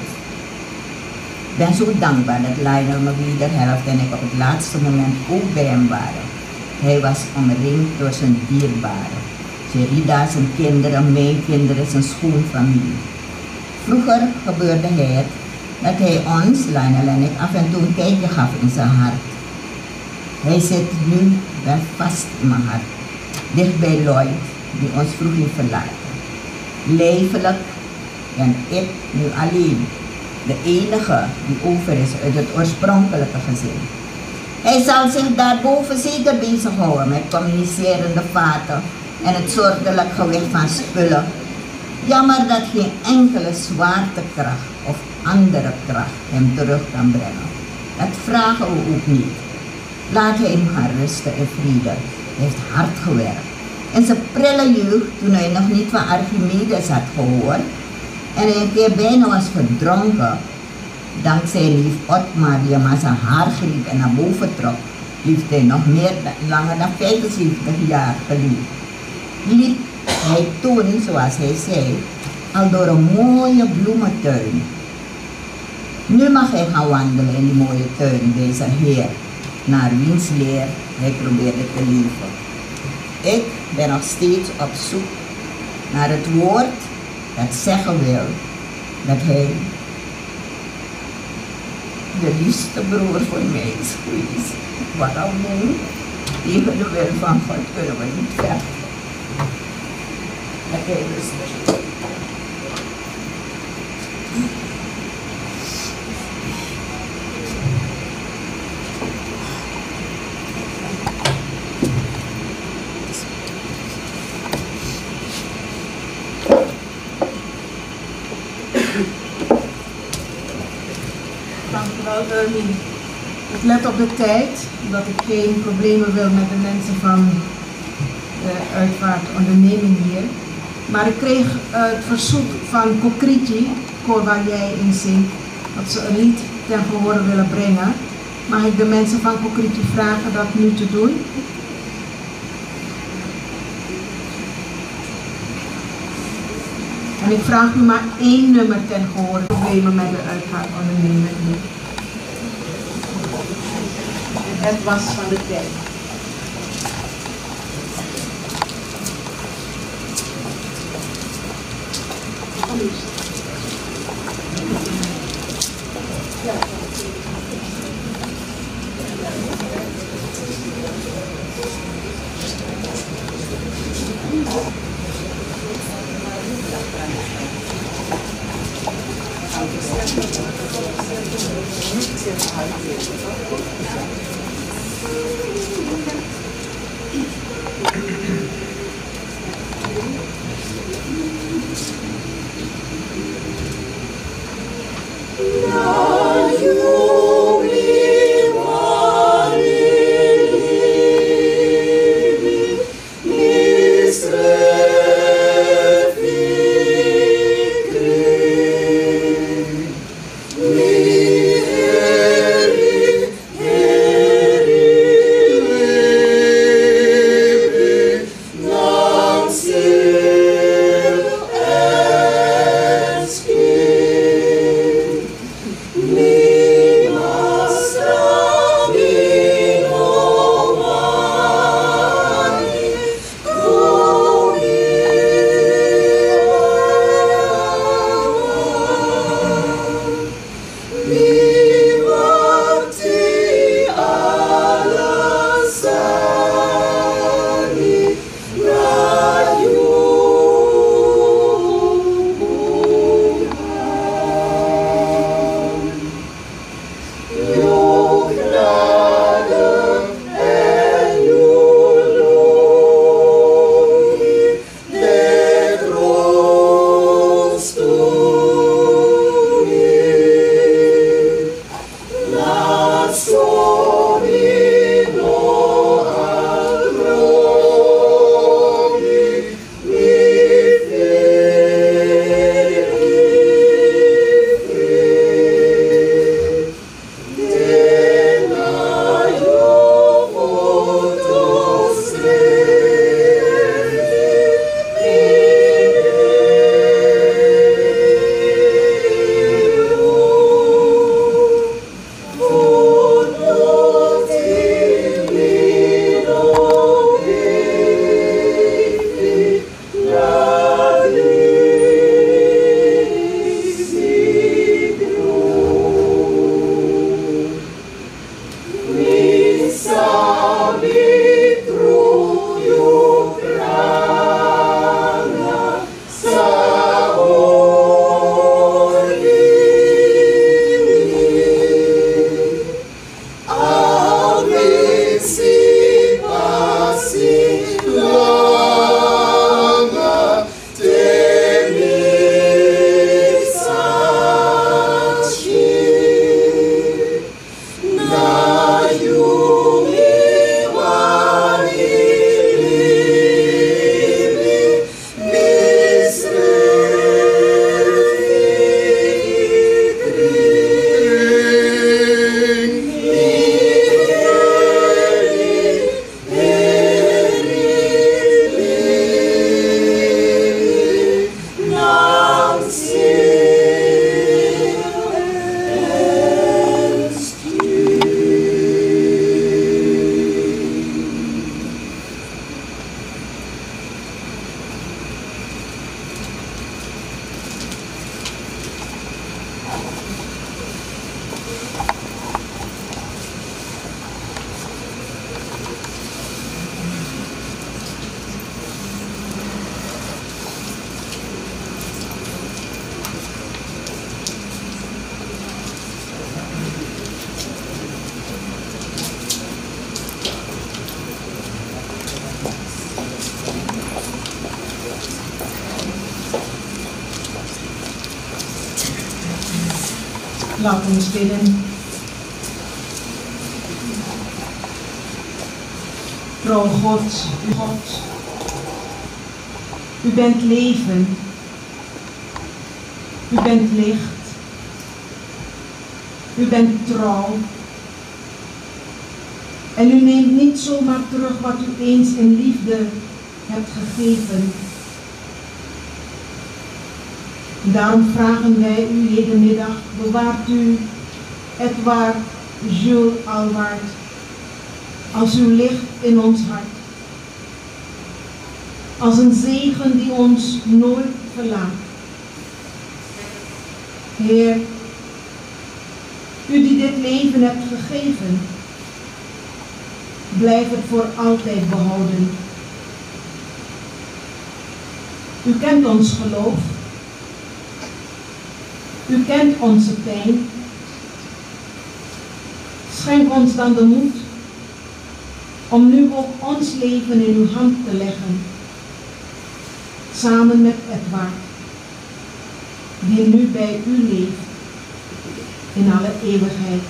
Ik ben zo dankbaar dat Lionel me wederhelpt en ik op het laatste moment ook bij hem waren. Hij was omringd door zijn dierbaren. Sherida, zijn kinderen, mijn kinderen, zijn schoonfamilie. Vroeger gebeurde het dat hij ons, Lionel en ik, af en toe een kijkje gaf in zijn hart. Hij zit nu wel vast in mijn hart, dicht bij Lloyd, die ons vroeg heeft verlaten. Lijfelijk ben ik nu alleen, de enige die over is uit het oorspronkelijke gezin. Hij zal zich daarboven zeker bezighouden met communicerende vaten en het zorgelijk gewicht van spullen. Jammer dat geen enkele zwaartekracht of andere kracht hem terug kan brengen. Dat vragen we ook niet. Laat hij hem gaan rusten in vrede. Hij heeft hard gewerkt. In zijn prille jeugd, toen hij nog niet van Archimedes had gehoord en hij een keer bijna was verdronken, Dankzij lief Otmar die hem aan zijn haar greep en naar boven trok, heeft hij nog langer dan 75 jaar geleefd. Liep hij toen, zoals hij zei, al door een mooie bloementuin. Nu mag hij gaan wandelen in die mooie tuin bij zijn Heer, naar wiens leer hij probeerde te leven. Ik ben nog steeds op zoek naar het woord dat zeggen wil dat hij de liefste broer voor mij is geweest. Wat al nu, tegen de wil van God kunnen we niet vechten. Dat hij rustig. Ik let op de tijd, omdat ik geen problemen wil met de mensen van de uitvaartonderneming hier. Maar ik kreeg het verzoek van Kokriti, koor waar jij in zingt, dat ze een lied ten gehore willen brengen. Mag ik de mensen van Kokriti vragen dat nu te doen? En ik vraag u maar 1 nummer ten gehore, problemen met de uitvaartonderneming. Het was van de tijd. Na you Laat ons bidden. Trouw God, u bent leven, u bent licht, u bent trouw. En u neemt niet zomaar terug wat u eens in liefde hebt gegeven. Daarom vragen wij u hedenmiddag, bewaart u Edouard Jules Alwaard als uw licht in ons hart. Als een zegen die ons nooit verlaat. Heer, u die dit leven hebt gegeven, blijf het voor altijd behouden. U kent ons geloof. U kent onze pijn. Schenk ons dan de moed om nu ook ons leven in uw hand te leggen. Samen met Edouard, die nu bij u leeft in alle eeuwigheid.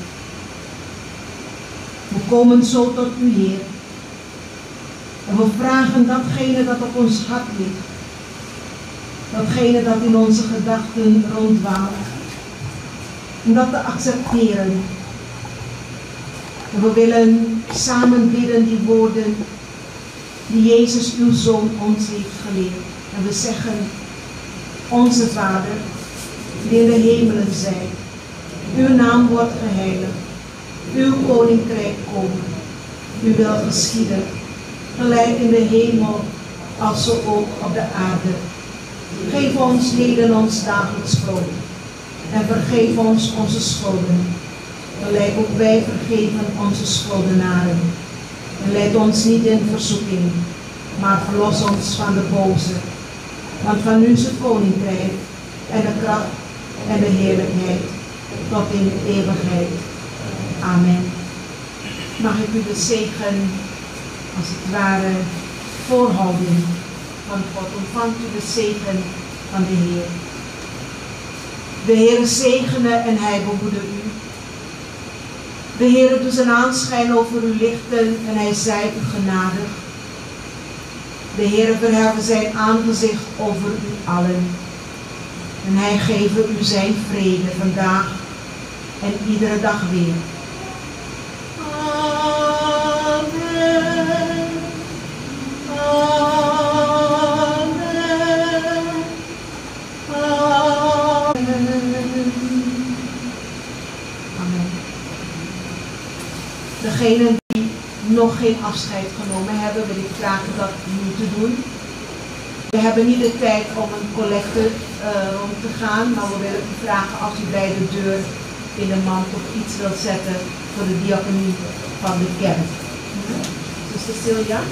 We komen zo tot u, Heer. En we vragen datgene dat op ons hart ligt. Datgene dat in onze gedachten rondwaalt. Om dat te accepteren. En we willen samen bidden die woorden die Jezus, uw Zoon, ons heeft geleerd. En we zeggen, onze Vader, die in de hemelen zijt, uw naam wordt geheiligd. Uw koninkrijk komen, uw wil geschieden, gelijk in de hemel als zo ook op de aarde. Geef ons heden ons dagelijks brood en vergeef ons onze schulden, gelijk ook wij vergeven onze schuldenaren. En leid ons niet in verzoeking, maar verlos ons van de boze. Want van u is het koninkrijk en de kracht en de heerlijkheid tot in de eeuwigheid. Amen. Mag ik u de zegen, als het ware, voorhouden van God. Ontvangt u de zegen van de Heer. De Heer zegene en hij behoede u. De Heer doet zijn aanschijn over u lichten en hij zij u genadig. De Heer verheffen zijn aangezicht over u allen. En hij geeft u zijn vrede vandaag en iedere dag weer. Degenen die nog geen afscheid genomen hebben, wil ik vragen dat nu te doen. We hebben niet de tijd om een collecte rond te gaan, maar we willen u vragen als u bij de deur in de mand of iets wilt zetten voor de diaconie van de kerk. Zuster Silja?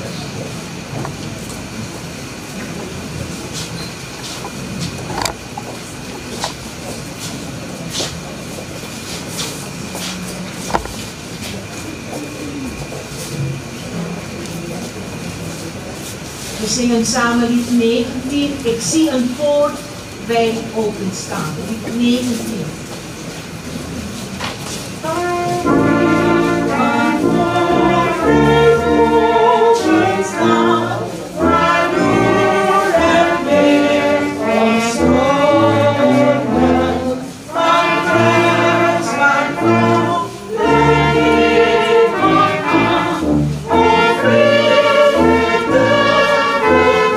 We zingen samen lied 19. Ik zie een poort wijd openstaan. Lied 19.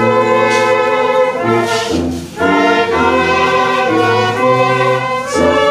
So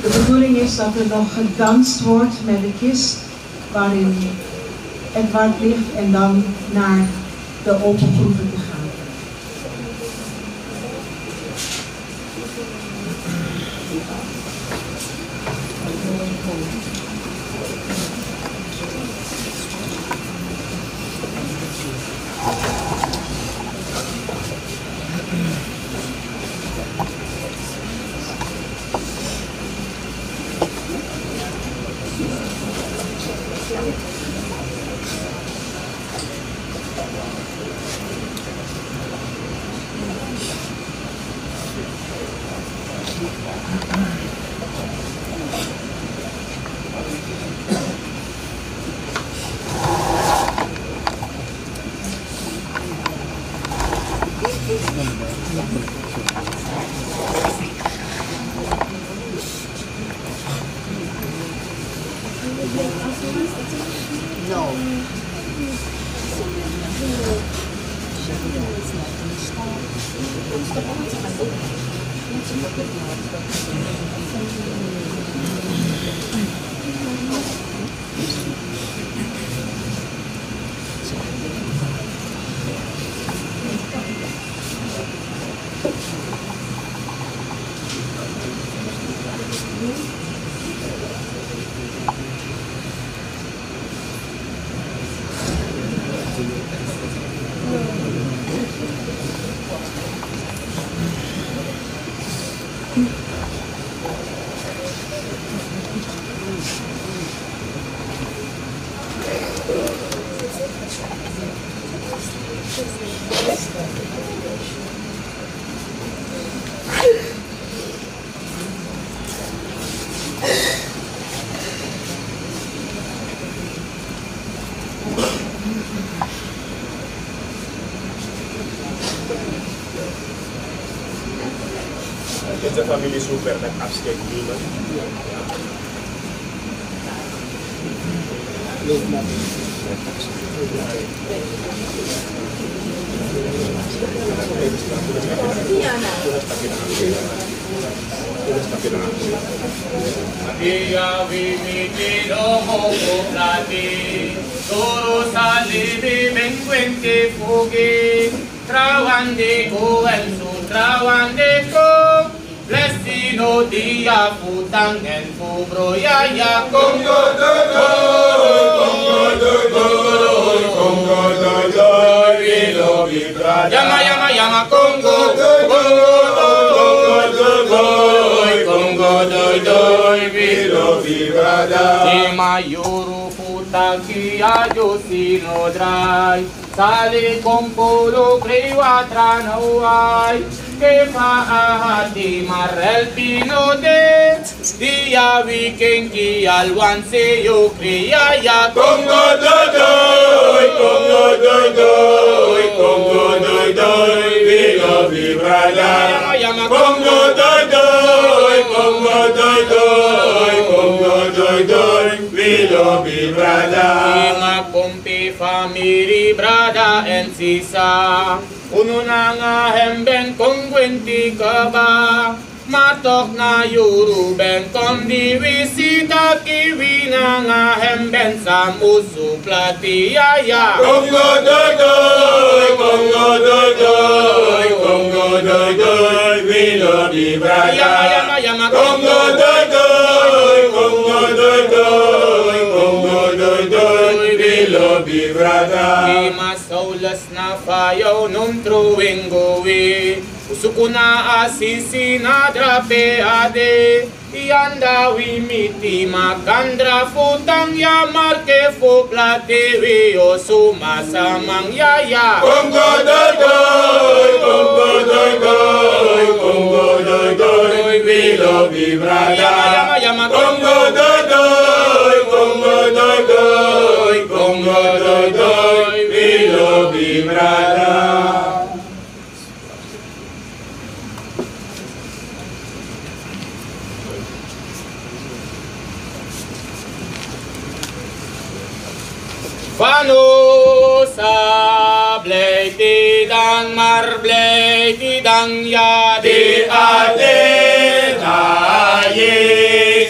De bedoeling is dat er nog gedanst wordt met de kist waarin Edward ligt en dan naar de open groepen te gaan. Dit is de familie Super met afscheid nemen. Dia vimiti domo poplati, toro salibi benguente fugi, trawande ko en su trawande ko, blessino dia futang en fubro ya Congo doy, vilo vibra, yama Congo doy, vilo vibra. Tima yuru futang kia yo sino drai, sali kompolo kriwa tranawai. Que faahati marel pino de dia weekend ki alwan se yo kriya ya Congo doy, vilo vibrada. Congo doy, vilo vibrada. Inga kompi family brada en sisa. Uno na nga hemben kong kwenti ka ba? Matok na yuruben kong di wisita kiwi na nga hemben sa musu platiyaya. Congo doy, vilo vibrada. Yama Congo doy, vilo vibrada. Saulas na fayaw nung truwing gowi, usuko na asisi na drape ade, iandawi miti magandra futang ya marke fu platewi o sumasamang yaya. Congo doy, vilo vibrada. Yama Congo doy, vilo vibrada. Vano sa blei dang mar blei dang ya di ade na ye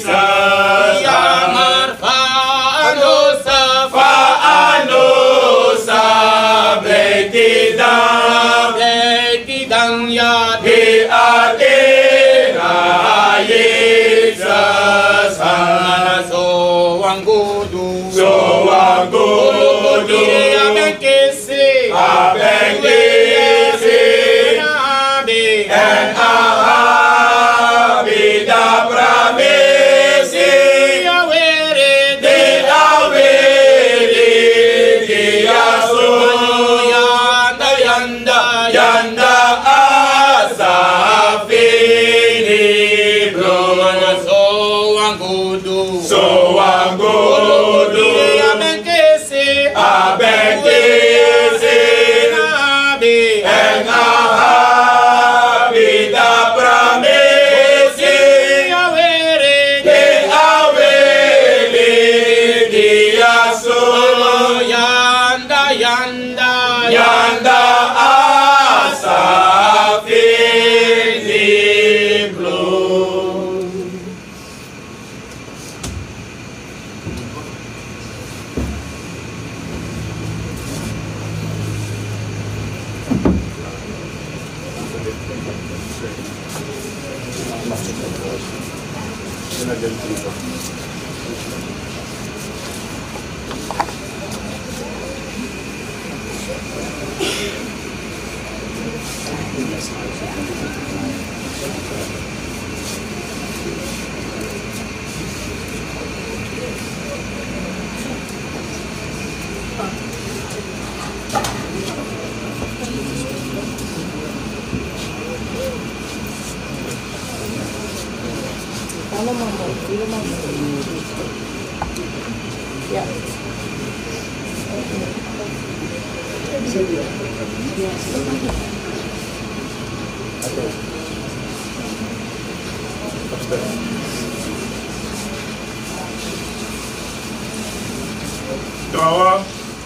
Our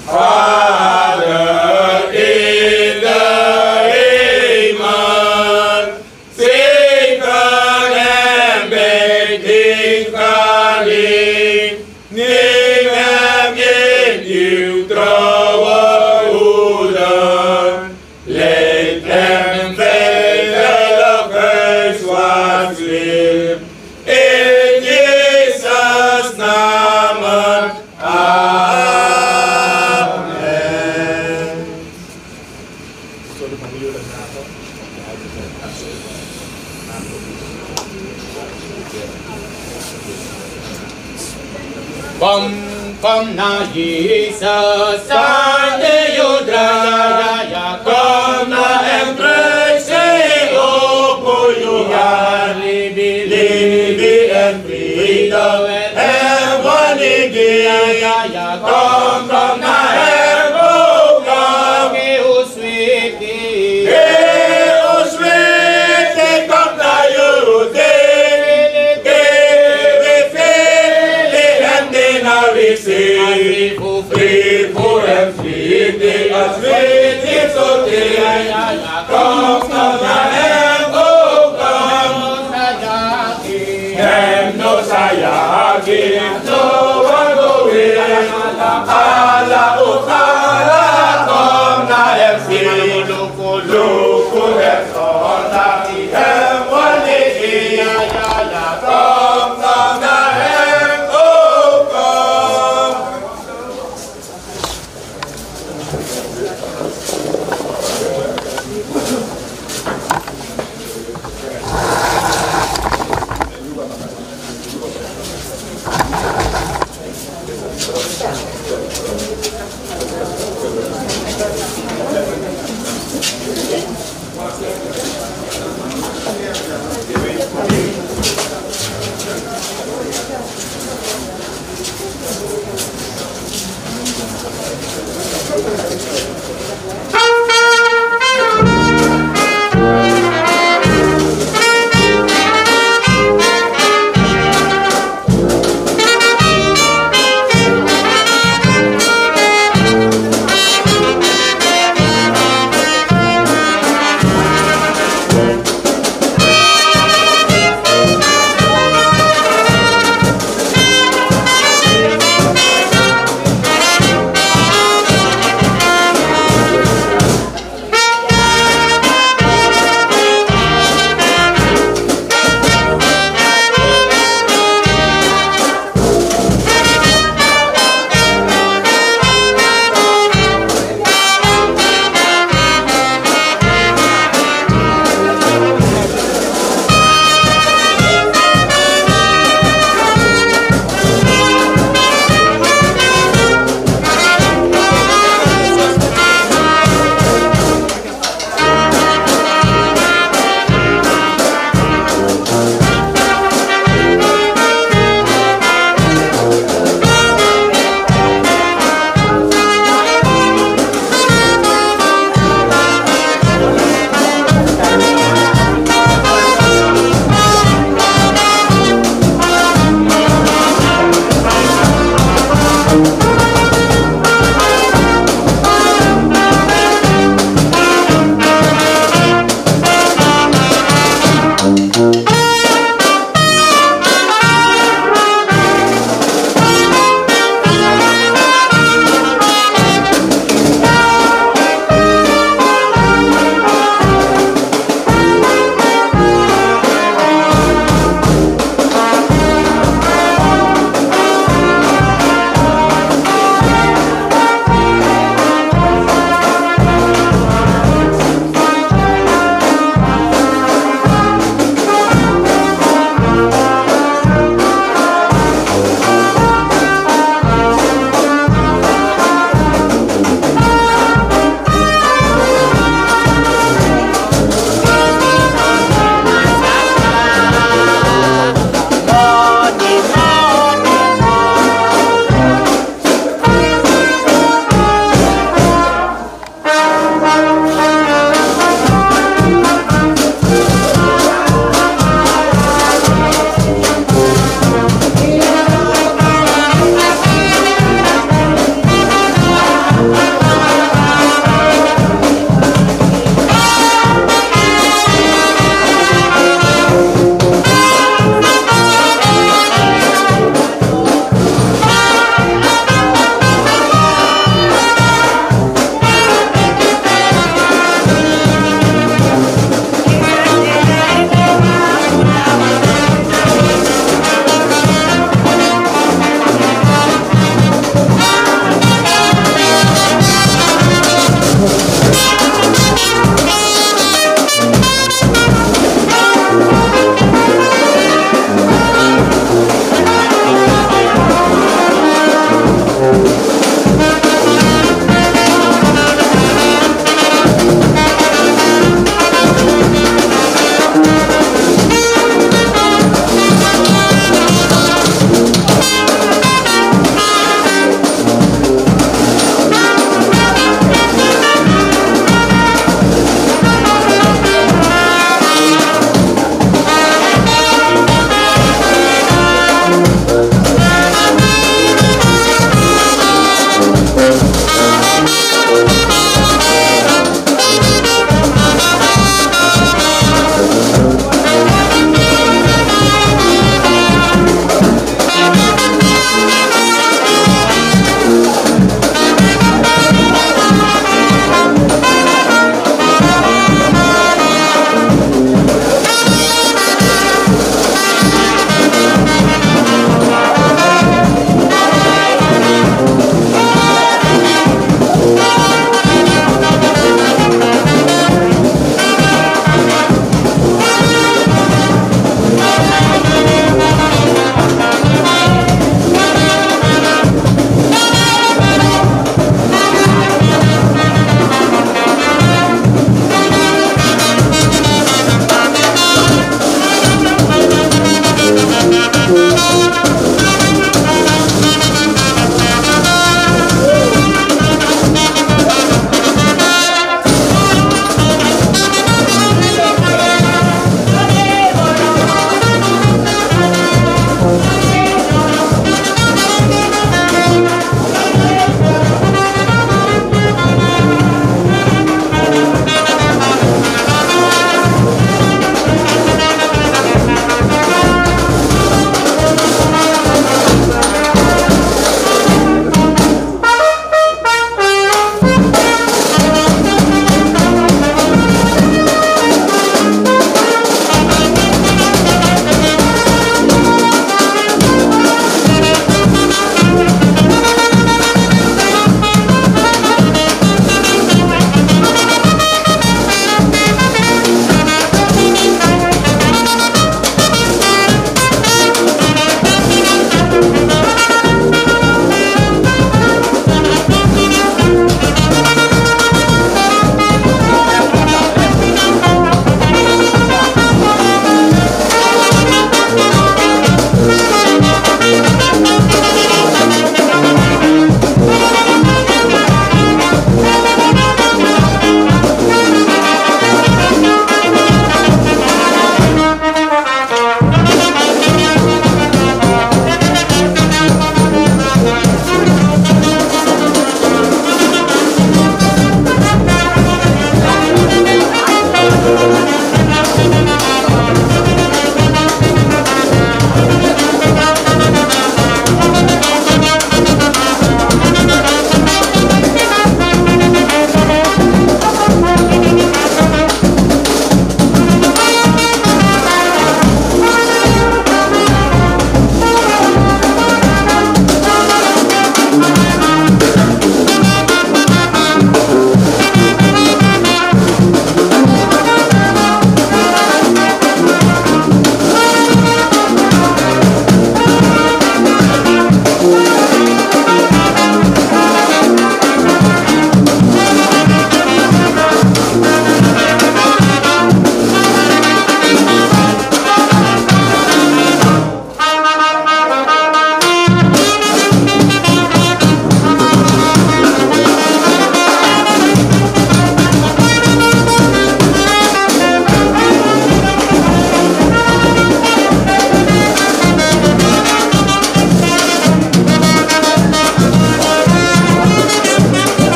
Father in the heaven, sacred and begging calling, ning hem in you trouwen, let them fail Christ was live. In Jesus' name, Come now, Jesus, Sunday you dry, come now and praise open your heart, liberty and freedom, heaven again. Come now, heaven, come, oh sweet, come now, you free for and free, as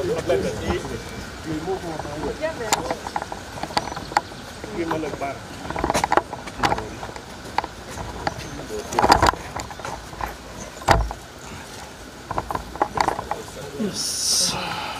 Yes.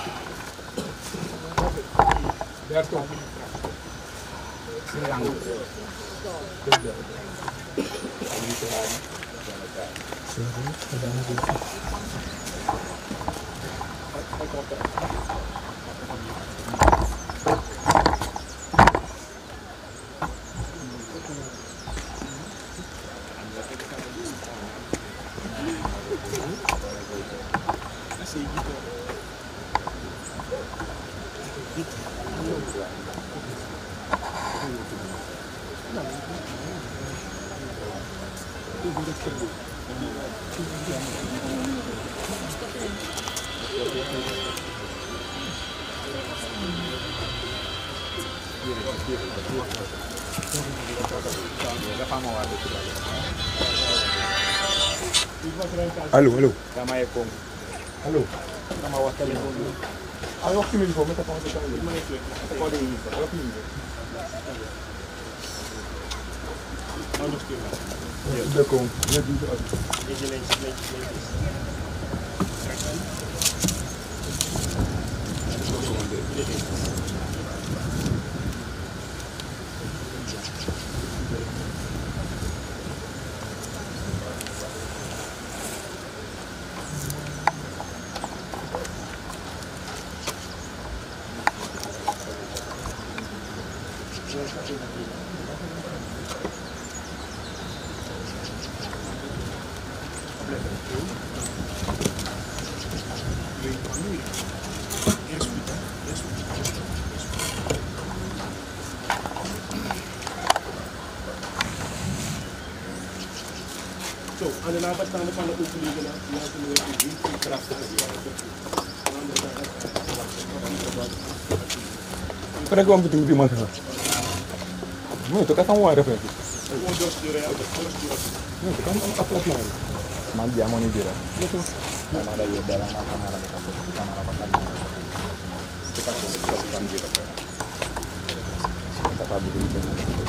Aló, aló. Aló. Ayaw ko mingo, may tapang sa tayo. Ako din ito. Ayaw ko mingo. Ano ko na? Ito ko. Dito. So, ano labas na pa natutuloy na natuloy ang craft na Para ko ang bitin di mana. Mo to ka tamo ara pa. Mo to kan upload na. Mandi amo ni dira. Ito. Mana ada ya dalam kamera kita. Kamera pakai. Kita kan dira. Kita tahu begini.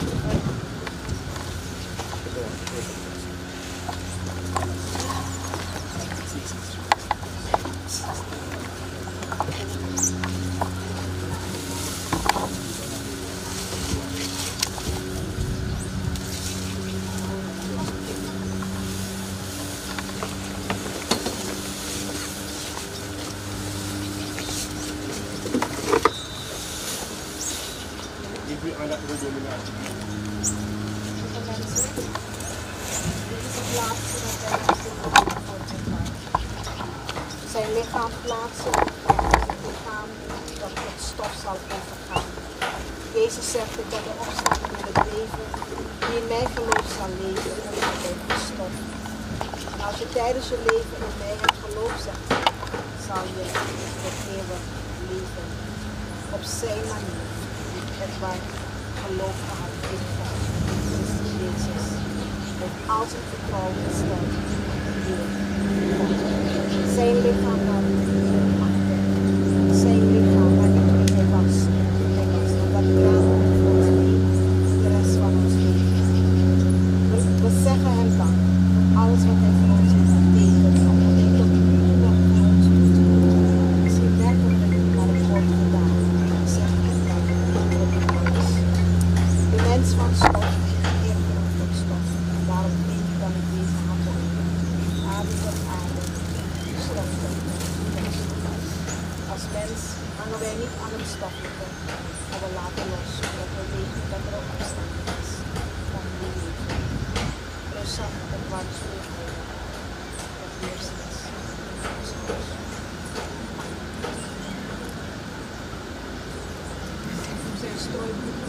Anak ko dominante. Zijn lichaam plaatsen het lichaam dat het stof zal overgaan. Jezus zegt dat de opstanding in het leven die in mij gelooft zal leven en in het stof. En als je tijdens je leven in mij hebt geloofd, zegt hij, zal je het eeuwig leven op zijn manier. Het waar geloof gehad in Jezus. Met al zijn vertrouwen gesteld in zijn lichaam waarin hij maakte. Zijn lichaam waarin hij was. En dat draagt voor ons mee de rest van ons leven. We zeggen hem dank voor alles wat hij voor ons heeft betekend. Omdat hij tot nu nog voor ons doet. Misschien werkelijk naar het woord gedaan. We zeggen hem dank voor die alles. De mens van stof, eerder van stof. En daarom weet ik dat ik deze handen adem tot adem, stof tot stof. Als mens hangen wij niet aan het stoffelijke, maar we laten los, omdat we weten dat er een opstanding is van die leven. Dus zag het wat voor dat eerst is. Zijn strooiboeken.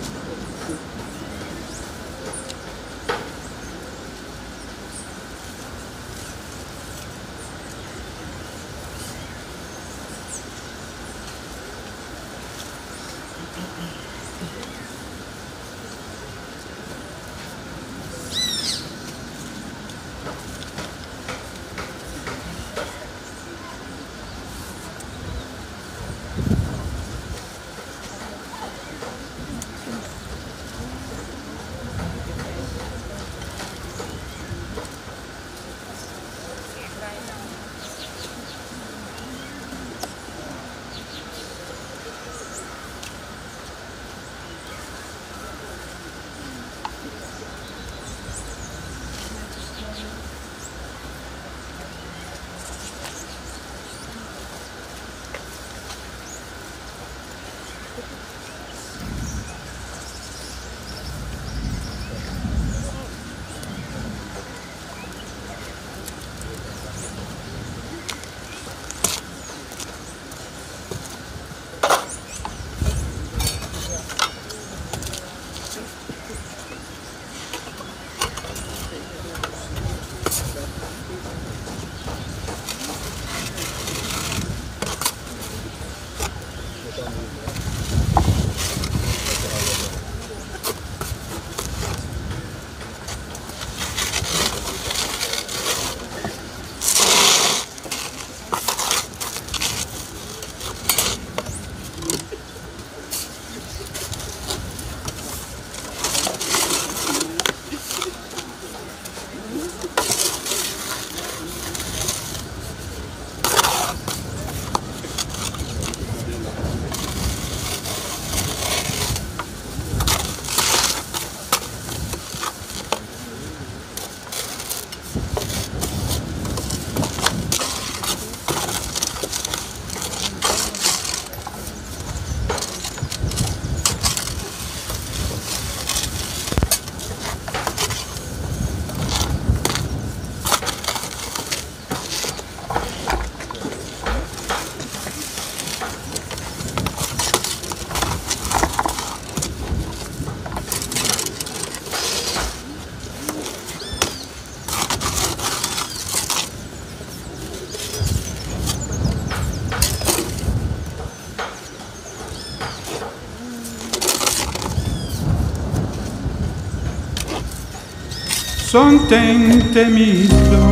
Something te mi do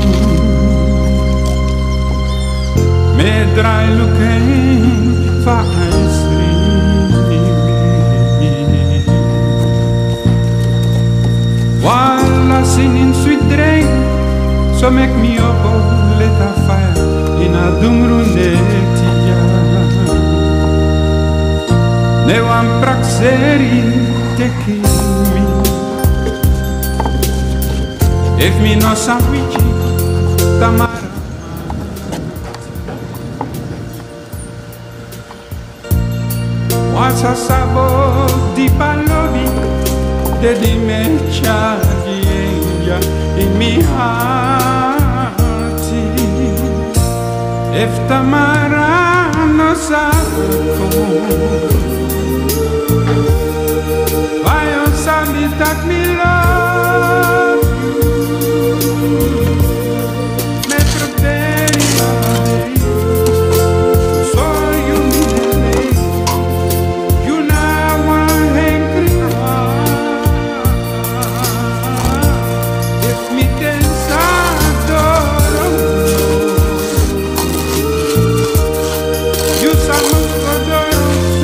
me dry looking for ice while I singing sweet dream, so make me up let a fire in a dumrunetia. Ne wan praxeri te kimi. If me no sandwich, tamara. What's a sabor di palomi, de di mecha in mi hearty. If tamara no sabor, why on Sunday that me love you? Me preferia so you me you now want angry. If me dance adoro you samus adoro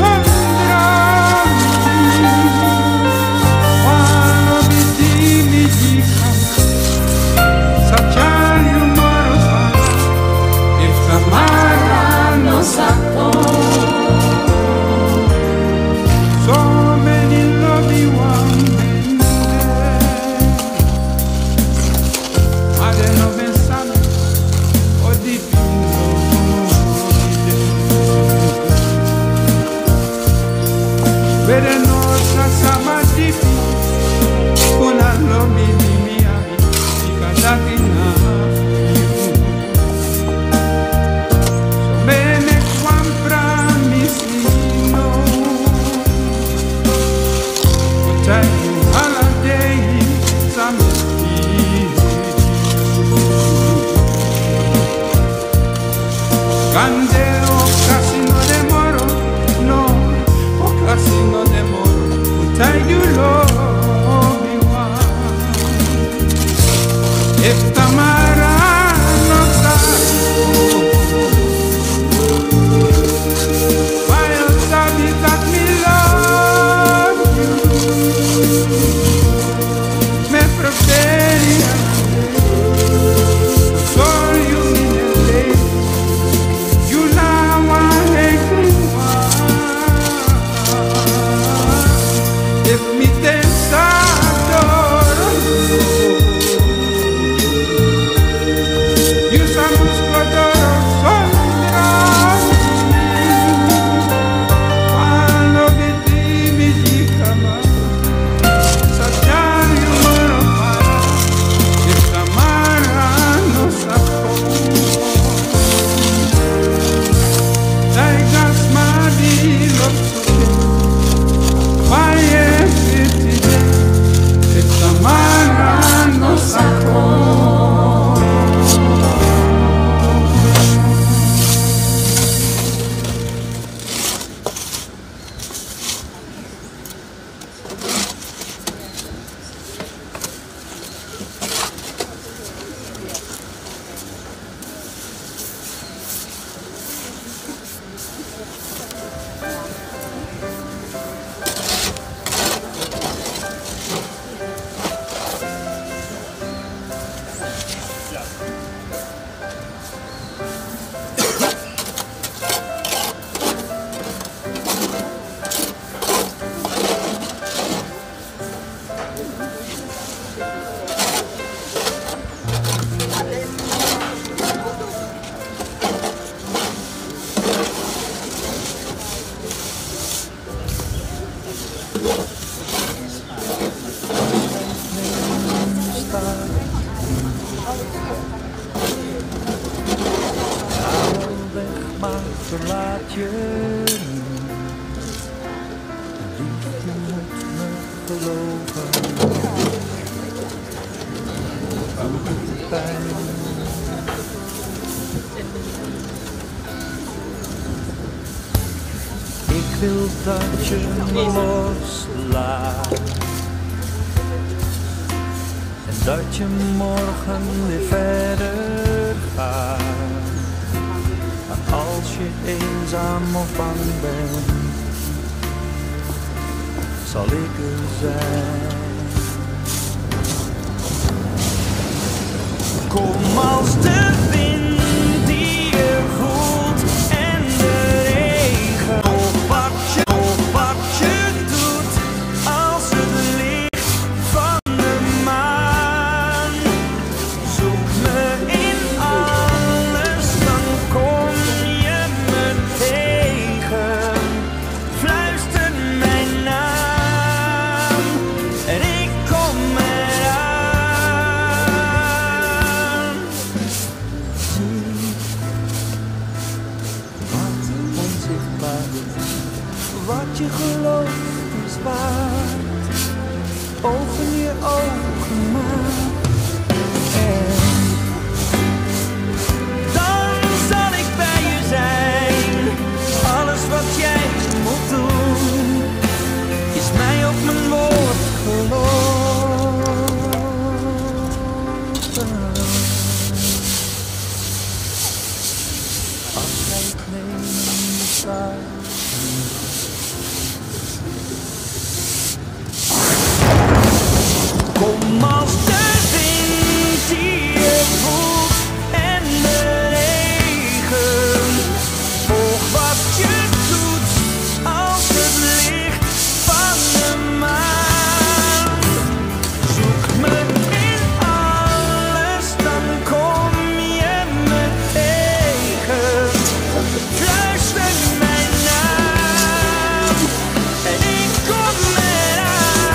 verlaat je niet. Liefde moet me geloven. Doet het pijn. Ik wil dat je me loslaat. En dat je morgen weer verder gaat. Maar als je eenzaam of bang bent, zal ik er zijn. Kom als de wind die je voelt en de regen. Of wat je doet als het licht van de maan. Zoek me in alles, dan kom je me tegen. Fluister mijn naam en ik kom eraan. Wat je gelooft is waard. Open je ogen maar. En dan zal ik bij je zijn. Alles wat jij moet doen, is mij op mijn woord geloven. Afscheid nemen is waar. Kom als de wind die je voelt en de regen. Volg wat je doet als het licht van de maan. Zoek me in alles, dan kom je me tegen. Fluister mijn naam en ik kom eraan.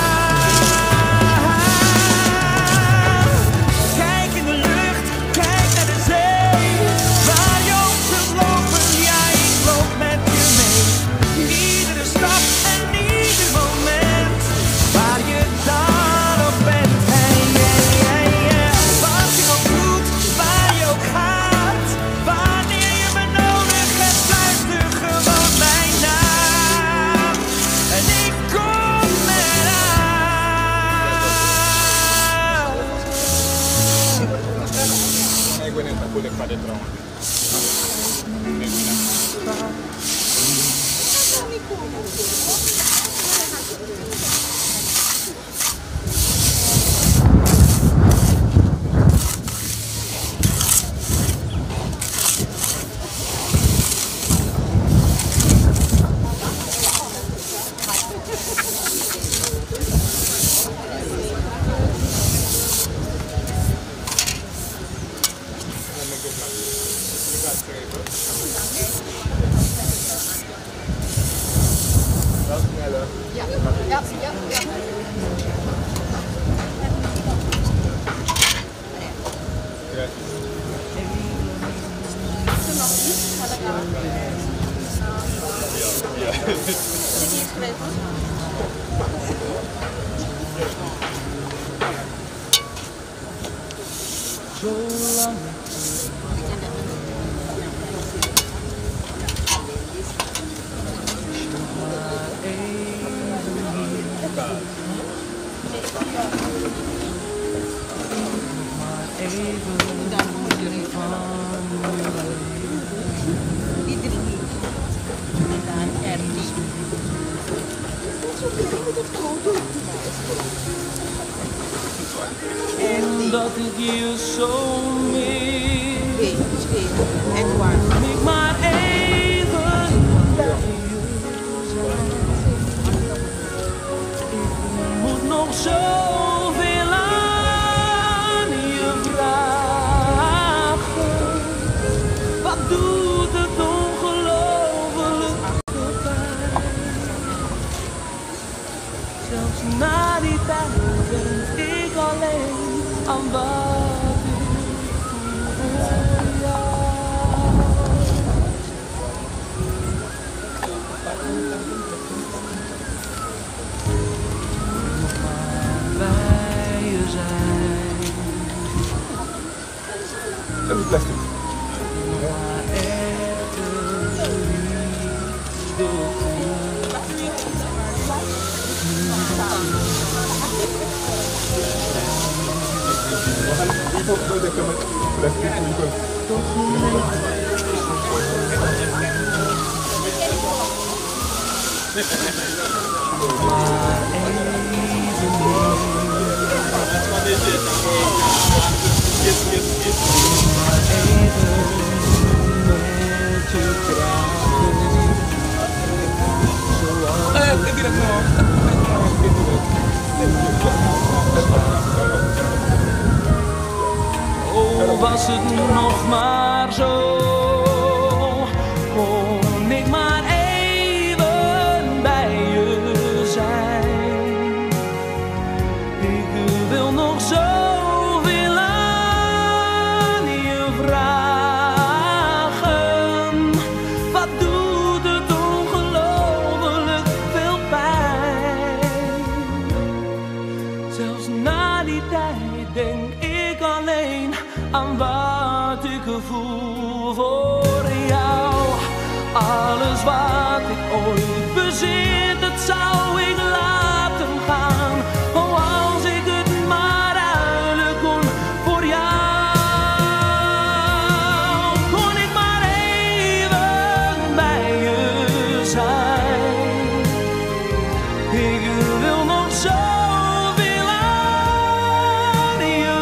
Omdat ik je zo mis. Kom ik maar even bij je zijn. Ik moet nog zoveel aan je vragen. Wat doet het ongelooflijk pijn. Zelfs na die tijd ben ik alleen aan wat ik voel voor jou. Nog maar bij je zijn. Dat is plastic. Nog maar echte liefde. Oh, was het nog maar zo, kon ik maar even bij je zijn. Ik wil nog zoveel aan je vragen. Wat doet het ongelooflijk veel pijn. Zelfs na die tijd denk ik alleen aan wat ik voel voor jou. Alles wat ik ooit bezit, dat zou ik laten gaan. Oh, als ik het maar ruilen kon voor jou. Kon ik maar even bij je zijn. Ik wil nog zoveel aan je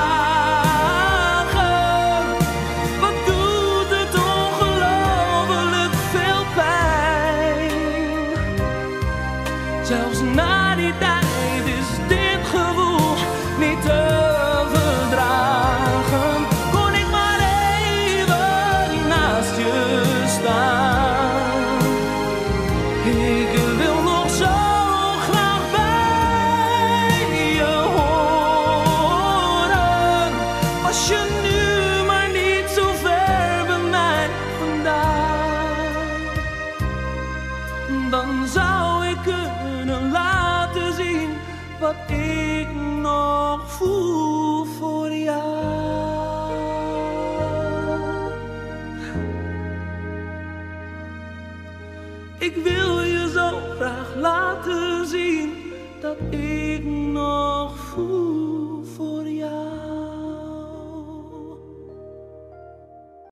vragen. Wat doet het ongelooflijk veel pijn. Zelfs na die tijd is dit gevoel niet te verdragen. Kon ik maar even naast je staan. Ik wil nog zo graag bij je horen. Was je nu maar niet zo ver bij mij vandaan. Dan zou ik kunnen laten zien wat ik nog voel voor jou. Ik wil je zo graag laten zien dat ik nog voel.